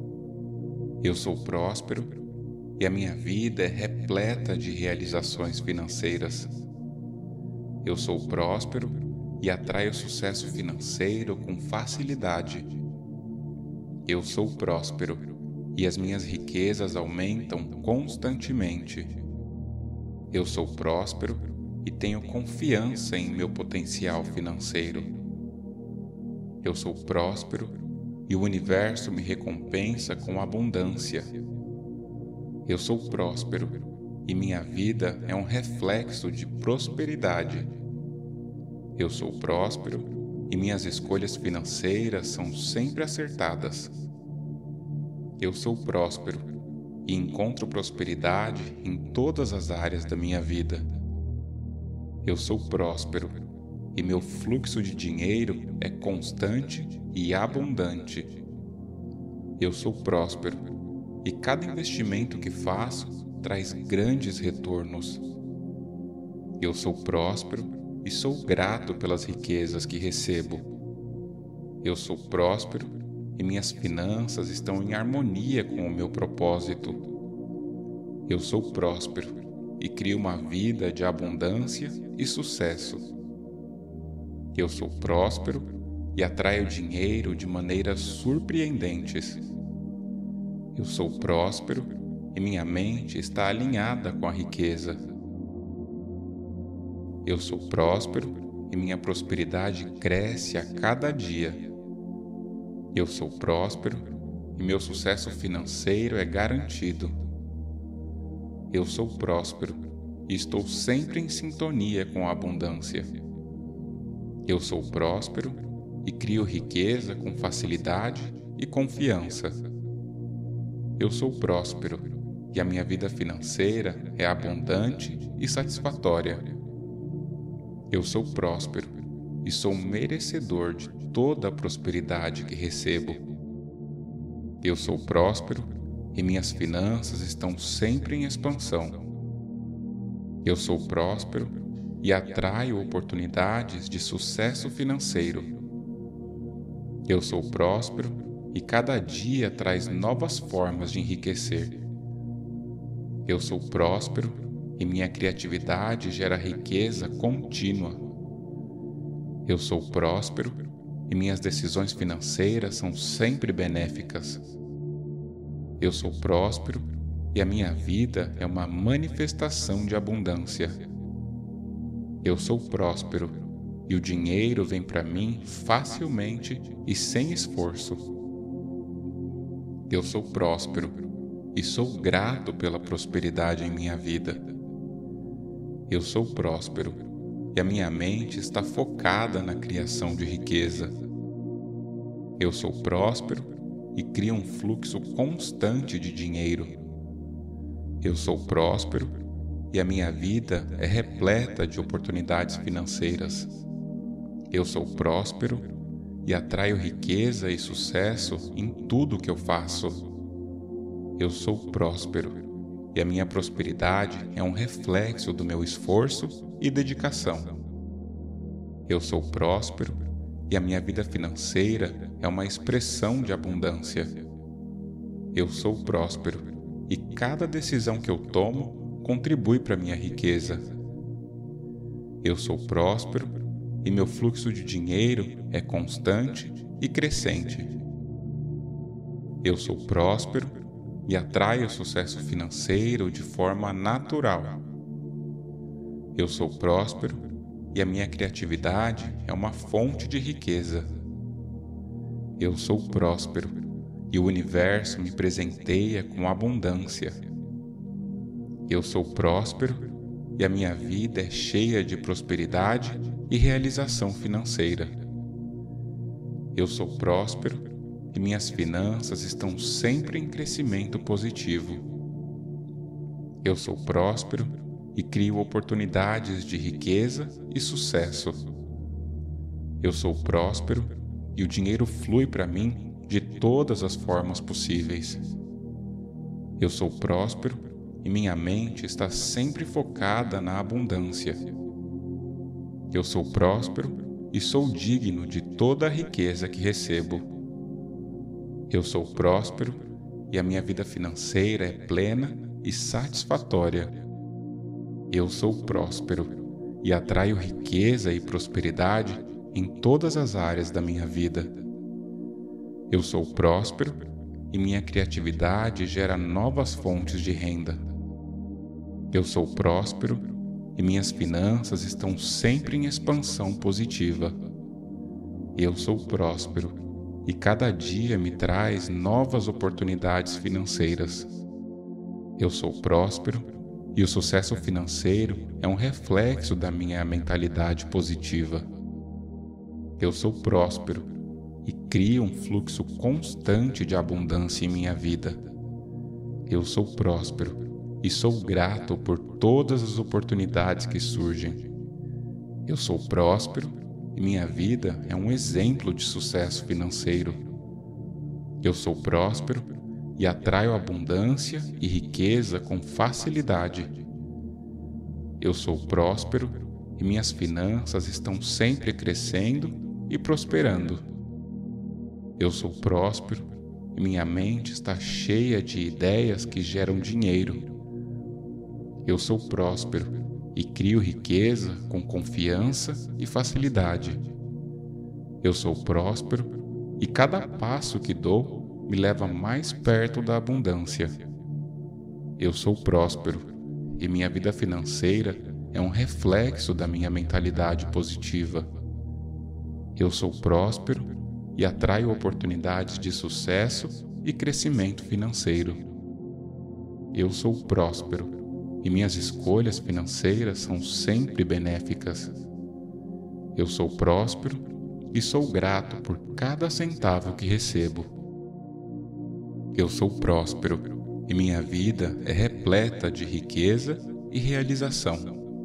Eu sou próspero e a minha vida é repleta de realizações financeiras. Eu sou próspero e atraio sucesso financeiro com facilidade. Eu sou próspero e as minhas riquezas aumentam constantemente. Eu sou próspero e tenho confiança em meu potencial financeiro. Eu sou próspero e o universo me recompensa com abundância. Eu sou próspero e minha vida é um reflexo de prosperidade. Eu sou próspero e minhas escolhas financeiras são sempre acertadas. Eu sou próspero e encontro prosperidade em todas as áreas da minha vida. Eu sou próspero e meu fluxo de dinheiro é constante e abundante. Eu sou próspero e cada investimento que faço traz grandes retornos. Eu sou próspero e sou grato pelas riquezas que recebo. Eu sou próspero e minhas finanças estão em harmonia com o meu propósito. Eu sou próspero e crio uma vida de abundância e sucesso. Eu sou próspero e atraio dinheiro de maneiras surpreendentes. Eu sou próspero e minha mente está alinhada com a riqueza. Eu sou próspero e minha prosperidade cresce a cada dia. Eu sou próspero e meu sucesso financeiro é garantido. Eu sou próspero e estou sempre em sintonia com a abundância. Eu sou próspero e crio riqueza com facilidade e confiança. Eu sou próspero e a minha vida financeira é abundante e satisfatória. Eu sou próspero e sou merecedor de toda a prosperidade que recebo. Eu sou próspero e minhas finanças estão sempre em expansão. Eu sou próspero e atraio oportunidades de sucesso financeiro. Eu sou próspero e cada dia traz novas formas de enriquecer. Eu sou próspero e minha criatividade gera riqueza contínua. Eu sou próspero e minhas decisões financeiras são sempre benéficas. Eu sou próspero e a minha vida é uma manifestação de abundância. Eu sou próspero e o dinheiro vem para mim facilmente e sem esforço. Eu sou próspero e sou grato pela prosperidade em minha vida. Eu sou próspero e a minha mente está focada na criação de riqueza. Eu sou próspero e crio um fluxo constante de dinheiro. Eu sou próspero e a minha vida é repleta de oportunidades financeiras. Eu sou próspero e atraio riqueza e sucesso em tudo que eu faço. Eu sou próspero e a minha prosperidade é um reflexo do meu esforço e dedicação. Eu sou próspero e a minha vida financeira é uma expressão de abundância. Eu sou próspero e cada decisão que eu tomo contribui para a minha riqueza. Eu sou próspero e meu fluxo de dinheiro é constante e crescente. Eu sou próspero e atraio sucesso financeiro de forma natural. Eu sou próspero e a minha criatividade é uma fonte de riqueza. Eu sou próspero e o universo me presenteia com abundância. Eu sou próspero e a minha vida é cheia de prosperidade e realização financeira. Eu sou próspero e minhas finanças estão sempre em crescimento positivo. Eu sou próspero e crio oportunidades de riqueza e sucesso. Eu sou próspero e o dinheiro flui para mim de todas as formas possíveis. Eu sou próspero e minha mente está sempre focada na abundância. Eu sou próspero e sou digno de toda a riqueza que recebo. Eu sou próspero e a minha vida financeira é plena e satisfatória. Eu sou próspero e atraio riqueza e prosperidade em todas as áreas da minha vida. Eu sou próspero e minha criatividade gera novas fontes de renda. Eu sou próspero e minhas finanças estão sempre em expansão positiva. Eu sou próspero e cada dia me traz novas oportunidades financeiras. Eu sou próspero e o sucesso financeiro é um reflexo da minha mentalidade positiva. Eu sou próspero e crio um fluxo constante de abundância em minha vida. Eu sou próspero e sou grato por todas as oportunidades que surgem. Eu sou próspero e minha vida é um exemplo de sucesso financeiro. Eu sou próspero e atraio abundância e riqueza com facilidade. Eu sou próspero e minhas finanças estão sempre crescendo e prosperando. Eu sou próspero e minha mente está cheia de ideias que geram dinheiro. Eu sou próspero e crio riqueza com confiança e facilidade. Eu sou próspero e cada passo que dou me leva mais perto da abundância. Eu sou próspero e minha vida financeira é um reflexo da minha mentalidade positiva. Eu sou próspero e atraio oportunidades de sucesso e crescimento financeiro. Eu sou próspero e minhas escolhas financeiras são sempre benéficas. Eu sou próspero e sou grato por cada centavo que recebo. Eu sou próspero e minha vida é repleta de riqueza e realização.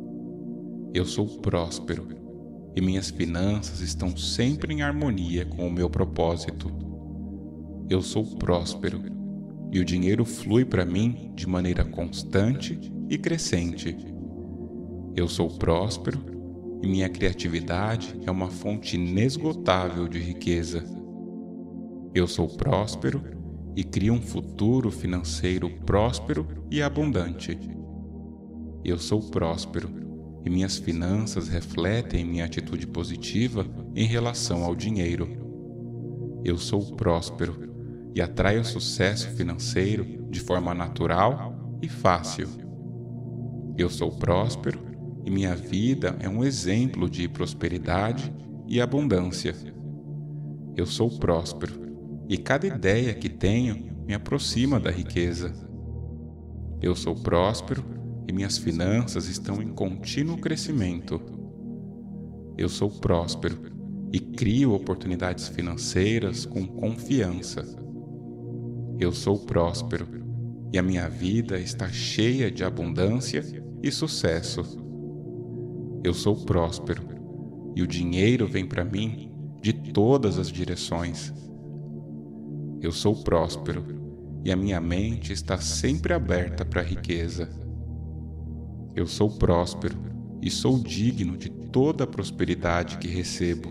Eu sou próspero e minhas finanças estão sempre em harmonia com o meu propósito. Eu sou próspero e o dinheiro flui para mim de maneira constante e crescente. Eu sou próspero e minha criatividade é uma fonte inesgotável de riqueza. Eu sou próspero e crio um futuro financeiro próspero e abundante. Eu sou próspero e minhas finanças refletem minha atitude positiva em relação ao dinheiro. Eu sou próspero e atraio sucesso financeiro de forma natural e fácil. Eu sou próspero e minha vida é um exemplo de prosperidade e abundância. Eu sou próspero e cada ideia que tenho me aproxima da riqueza. Eu sou próspero e minhas finanças estão em contínuo crescimento. Eu sou próspero e crio oportunidades financeiras com confiança. Eu sou próspero e a minha vida está cheia de abundância e sucesso. Eu sou próspero e o dinheiro vem para mim de todas as direções. Eu sou próspero e a minha mente está sempre aberta para a riqueza. Eu sou próspero e sou digno de toda a prosperidade que recebo.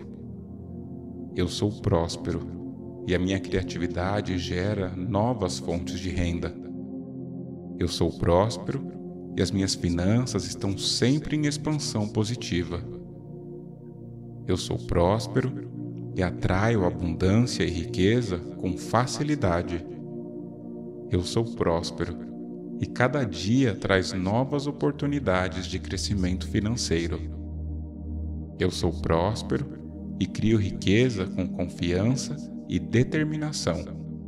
Eu sou próspero e a minha criatividade gera novas fontes de renda. Eu sou próspero e as minhas finanças estão sempre em expansão positiva. Eu sou próspero e atraio abundância e riqueza com facilidade. Eu sou próspero e cada dia traz novas oportunidades de crescimento financeiro. Eu sou próspero e crio riqueza com confiança e determinação.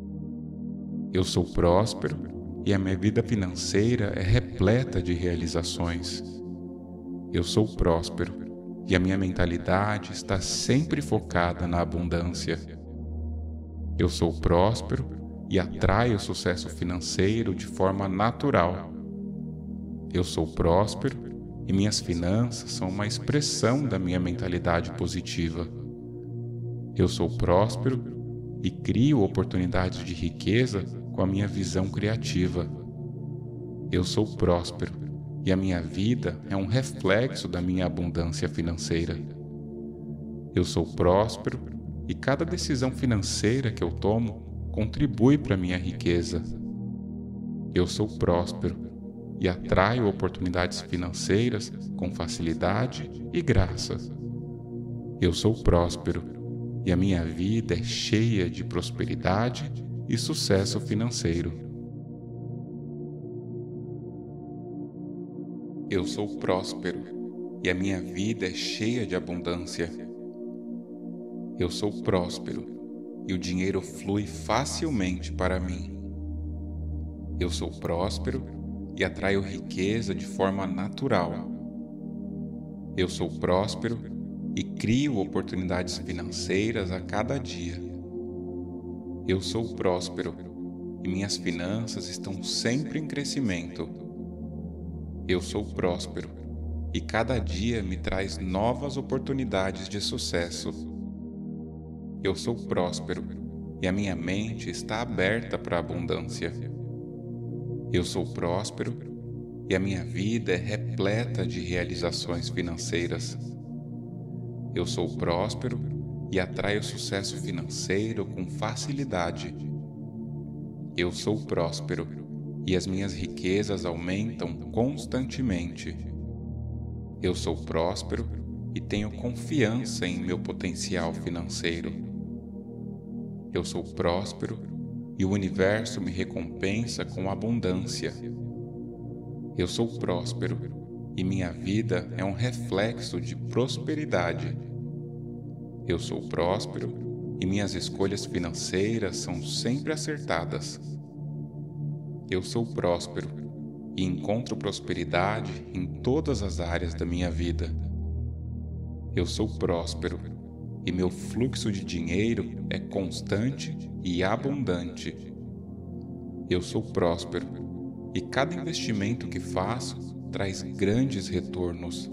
Eu sou próspero e a minha vida financeira é repleta de realizações. Eu sou próspero e a minha mentalidade está sempre focada na abundância. Eu sou próspero e atraio sucesso financeiro de forma natural. Eu sou próspero e minhas finanças são uma expressão da minha mentalidade positiva. Eu sou próspero e crio oportunidades de riqueza com a minha visão criativa. Eu sou próspero e a minha vida é um reflexo da minha abundância financeira. Eu sou próspero e cada decisão financeira que eu tomo contribui para a minha riqueza. Eu sou próspero e atraio oportunidades financeiras com facilidade e graça. Eu sou próspero e a minha vida é cheia de prosperidade e sucesso financeiro. Eu sou próspero e a minha vida é cheia de abundância. Eu sou próspero e o dinheiro flui facilmente para mim. Eu sou próspero e atraio riqueza de forma natural. Eu sou próspero e crio oportunidades financeiras a cada dia. Eu sou próspero e minhas finanças estão sempre em crescimento. Eu sou próspero e cada dia me traz novas oportunidades de sucesso. Eu sou próspero e a minha mente está aberta para a abundância. Eu sou próspero e a minha vida é repleta de realizações financeiras. Eu sou próspero e atraio sucesso financeiro com facilidade. Eu sou próspero e as minhas riquezas aumentam constantemente. Eu sou próspero e tenho confiança em meu potencial financeiro. Eu sou próspero e o universo me recompensa com abundância. Eu sou próspero e minha vida é um reflexo de prosperidade. Eu sou próspero e minhas escolhas financeiras são sempre acertadas. Eu sou próspero e encontro prosperidade em todas as áreas da minha vida. Eu sou próspero e meu fluxo de dinheiro é constante e abundante. Eu sou próspero e cada investimento que faço traz grandes retornos.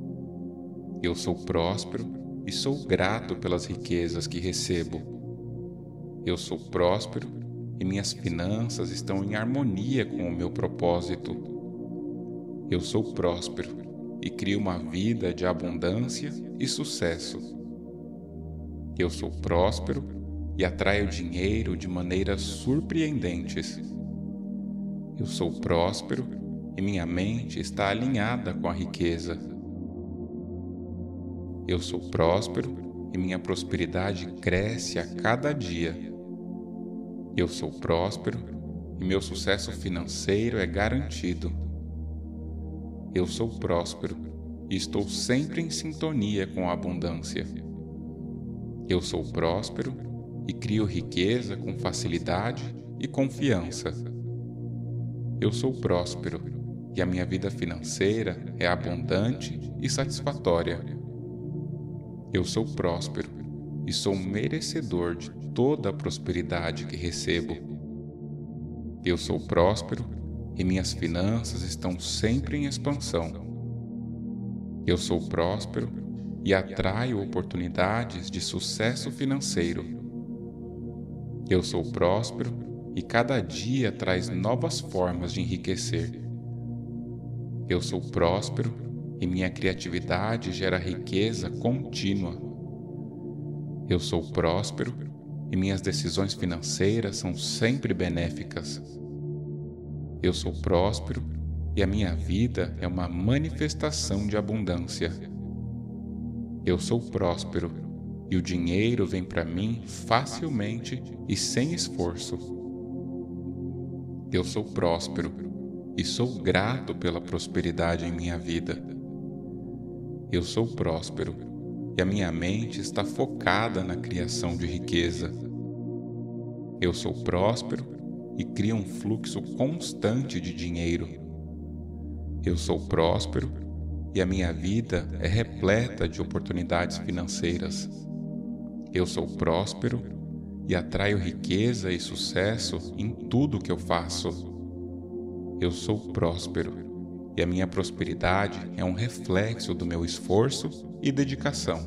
Eu sou próspero e sou grato pelas riquezas que recebo. Eu sou próspero e minhas finanças estão em harmonia com o meu propósito. Eu sou próspero e crio uma vida de abundância e sucesso. Eu sou próspero e atraio dinheiro de maneiras surpreendentes. Eu sou próspero e minha mente está alinhada com a riqueza. Eu sou próspero e minha prosperidade cresce a cada dia. Eu sou próspero e meu sucesso financeiro é garantido. Eu sou próspero e estou sempre em sintonia com a abundância. Eu sou próspero e crio riqueza com facilidade e confiança. Eu sou próspero e a minha vida financeira é abundante e satisfatória. Eu sou próspero e sou merecedor de toda a prosperidade que recebo. Eu sou próspero e minhas finanças estão sempre em expansão. Eu sou próspero e atraio oportunidades de sucesso financeiro. Eu sou próspero e cada dia traz novas formas de enriquecer. Eu sou próspero e minha criatividade gera riqueza contínua. Eu sou próspero e minhas decisões financeiras são sempre benéficas. Eu sou próspero e a minha vida é uma manifestação de abundância. Eu sou próspero e o dinheiro vem para mim facilmente e sem esforço. Eu sou próspero e sou grato pela prosperidade em minha vida. Eu sou próspero e a minha mente está focada na criação de riqueza. Eu sou próspero e crio um fluxo constante de dinheiro. Eu sou próspero e a minha vida é repleta de oportunidades financeiras. Eu sou próspero e atraio riqueza e sucesso em tudo que eu faço. Eu sou próspero e a minha prosperidade é um reflexo do meu esforço e dedicação.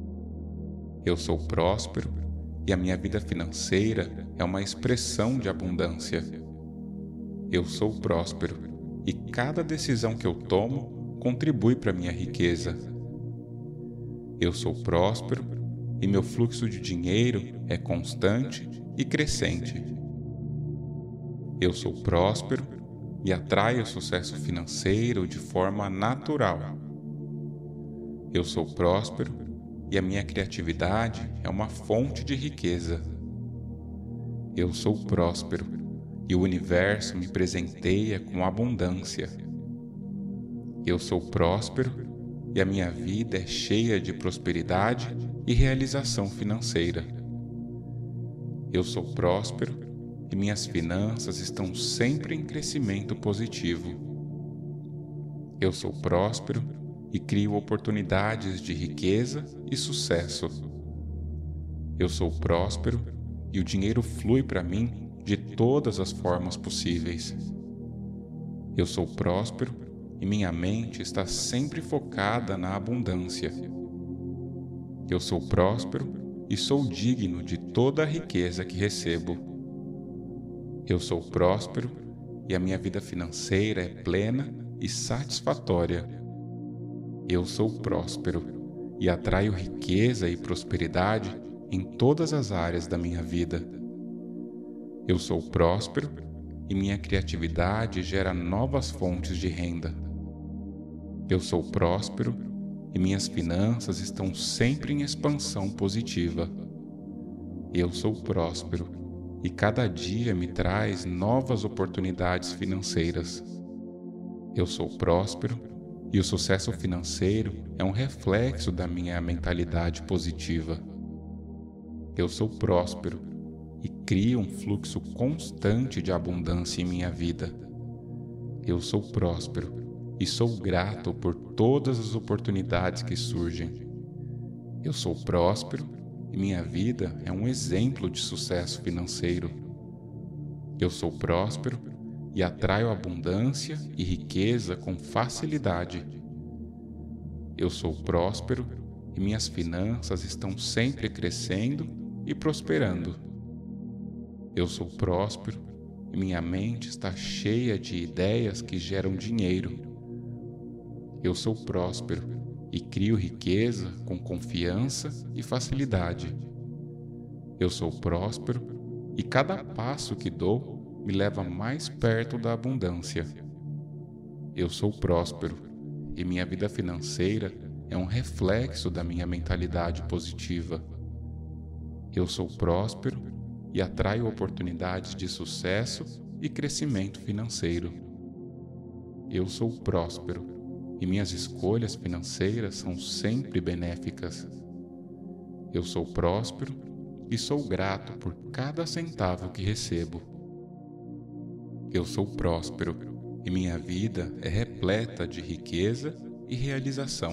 Eu sou próspero e a minha vida financeira é uma expressão de abundância. Eu sou próspero e cada decisão que eu tomo contribui para a minha riqueza. Eu sou próspero e meu fluxo de dinheiro é constante e crescente. Eu sou próspero e atraio sucesso financeiro de forma natural. Eu sou próspero e a minha criatividade é uma fonte de riqueza. Eu sou próspero e o universo me presenteia com abundância. Eu sou próspero e a minha vida é cheia de prosperidade e realização financeira. Eu sou próspero e minhas finanças estão sempre em crescimento positivo. Eu sou próspero e crio oportunidades de riqueza e sucesso. Eu sou próspero e o dinheiro flui para mim de todas as formas possíveis. Eu sou próspero e minha mente está sempre focada na abundância. Eu sou próspero e sou digno de toda a riqueza que recebo. Eu sou próspero e a minha vida financeira é plena e satisfatória. Eu sou próspero e atraio riqueza e prosperidade em todas as áreas da minha vida. Eu sou próspero e minha criatividade gera novas fontes de renda. Eu sou próspero e minhas finanças estão sempre em expansão positiva. Eu sou próspero e cada dia me traz novas oportunidades financeiras. Eu sou próspero e o sucesso financeiro é um reflexo da minha mentalidade positiva. Eu sou próspero e crio um fluxo constante de abundância em minha vida. Eu sou próspero e sou grato por todas as oportunidades que surgem. Eu sou próspero e minha vida é um exemplo de sucesso financeiro. Eu sou próspero e atraio abundância e riqueza com facilidade. Eu sou próspero e minhas finanças estão sempre crescendo e prosperando. Eu sou próspero e minha mente está cheia de ideias que geram dinheiro. Eu sou próspero e crio riqueza com confiança e facilidade. Eu sou próspero e cada passo que dou me leva mais perto da abundância. Eu sou próspero e minha vida financeira é um reflexo da minha mentalidade positiva. Eu sou próspero e atraio oportunidades de sucesso e crescimento financeiro. Eu sou próspero e minhas escolhas financeiras são sempre benéficas. Eu sou próspero e sou grato por cada centavo que recebo. Eu sou próspero e minha vida é repleta de riqueza e realização.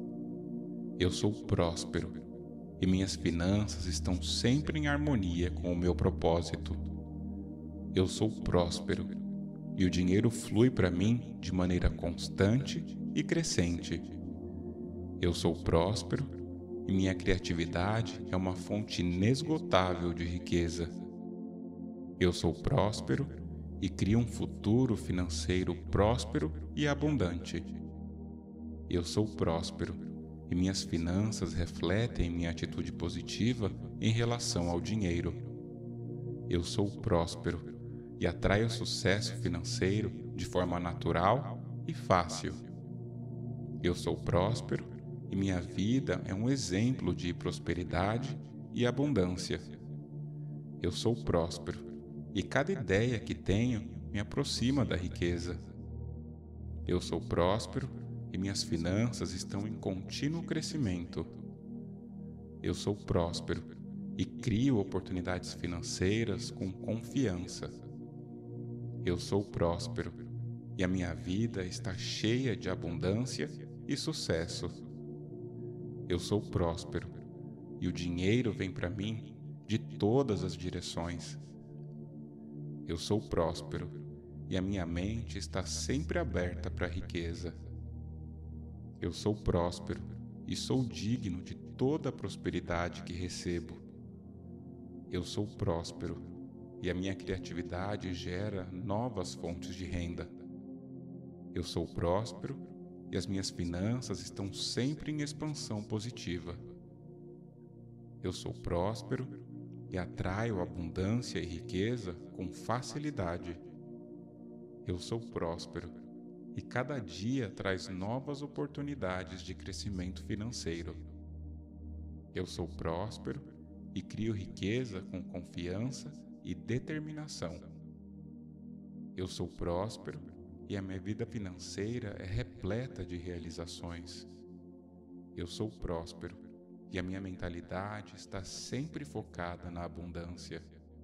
Eu sou próspero e minhas finanças estão sempre em harmonia com o meu propósito. Eu sou próspero e o dinheiro flui para mim de maneira constante e crescente. Eu sou próspero e minha criatividade é uma fonte inesgotável de riqueza. Eu sou próspero e crio um futuro financeiro próspero e abundante. Eu sou próspero e minhas finanças refletem minha atitude positiva em relação ao dinheiro. Eu sou próspero e atraio sucesso financeiro de forma natural e fácil. Eu sou próspero e minha vida é um exemplo de prosperidade e abundância. Eu sou próspero e cada ideia que tenho me aproxima da riqueza. Eu sou próspero e minhas finanças estão em contínuo crescimento. Eu sou próspero e crio oportunidades financeiras com confiança. Eu sou próspero e a minha vida está cheia de abundância e sucesso. Eu sou próspero e o dinheiro vem para mim de todas as direções. Eu sou próspero e a minha mente está sempre aberta para a riqueza. Eu sou próspero e sou digno de toda a prosperidade que recebo. Eu sou próspero e a minha criatividade gera novas fontes de renda. Eu sou próspero e as minhas finanças estão sempre em expansão positiva. Eu sou próspero e atraio abundância e riqueza com facilidade. Eu sou próspero e cada dia traz novas oportunidades de crescimento financeiro. Eu sou próspero e crio riqueza com confiança e determinação. Eu sou próspero e a minha vida financeira é repleta de realizações. Eu sou próspero e a minha mentalidade está sempre focada na abundância.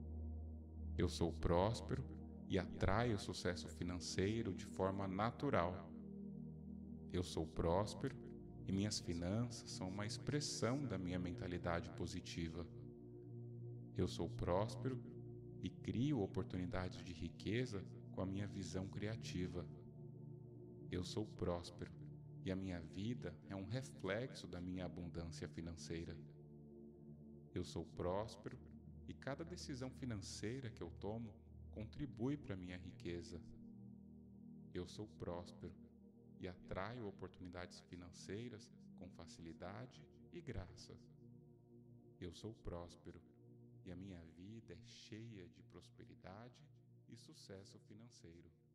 Eu sou próspero e atraio sucesso financeiro de forma natural. Eu sou próspero e minhas finanças são uma expressão da minha mentalidade positiva. Eu sou próspero e crio oportunidades de riqueza com a minha visão criativa. Eu sou próspero e a minha vida é um reflexo da minha abundância financeira. Eu sou próspero e cada decisão financeira que eu tomo contribui para a minha riqueza. Eu sou próspero e atraio oportunidades financeiras com facilidade e graça. Eu sou próspero e a minha vida é cheia de prosperidade e sucesso financeiro.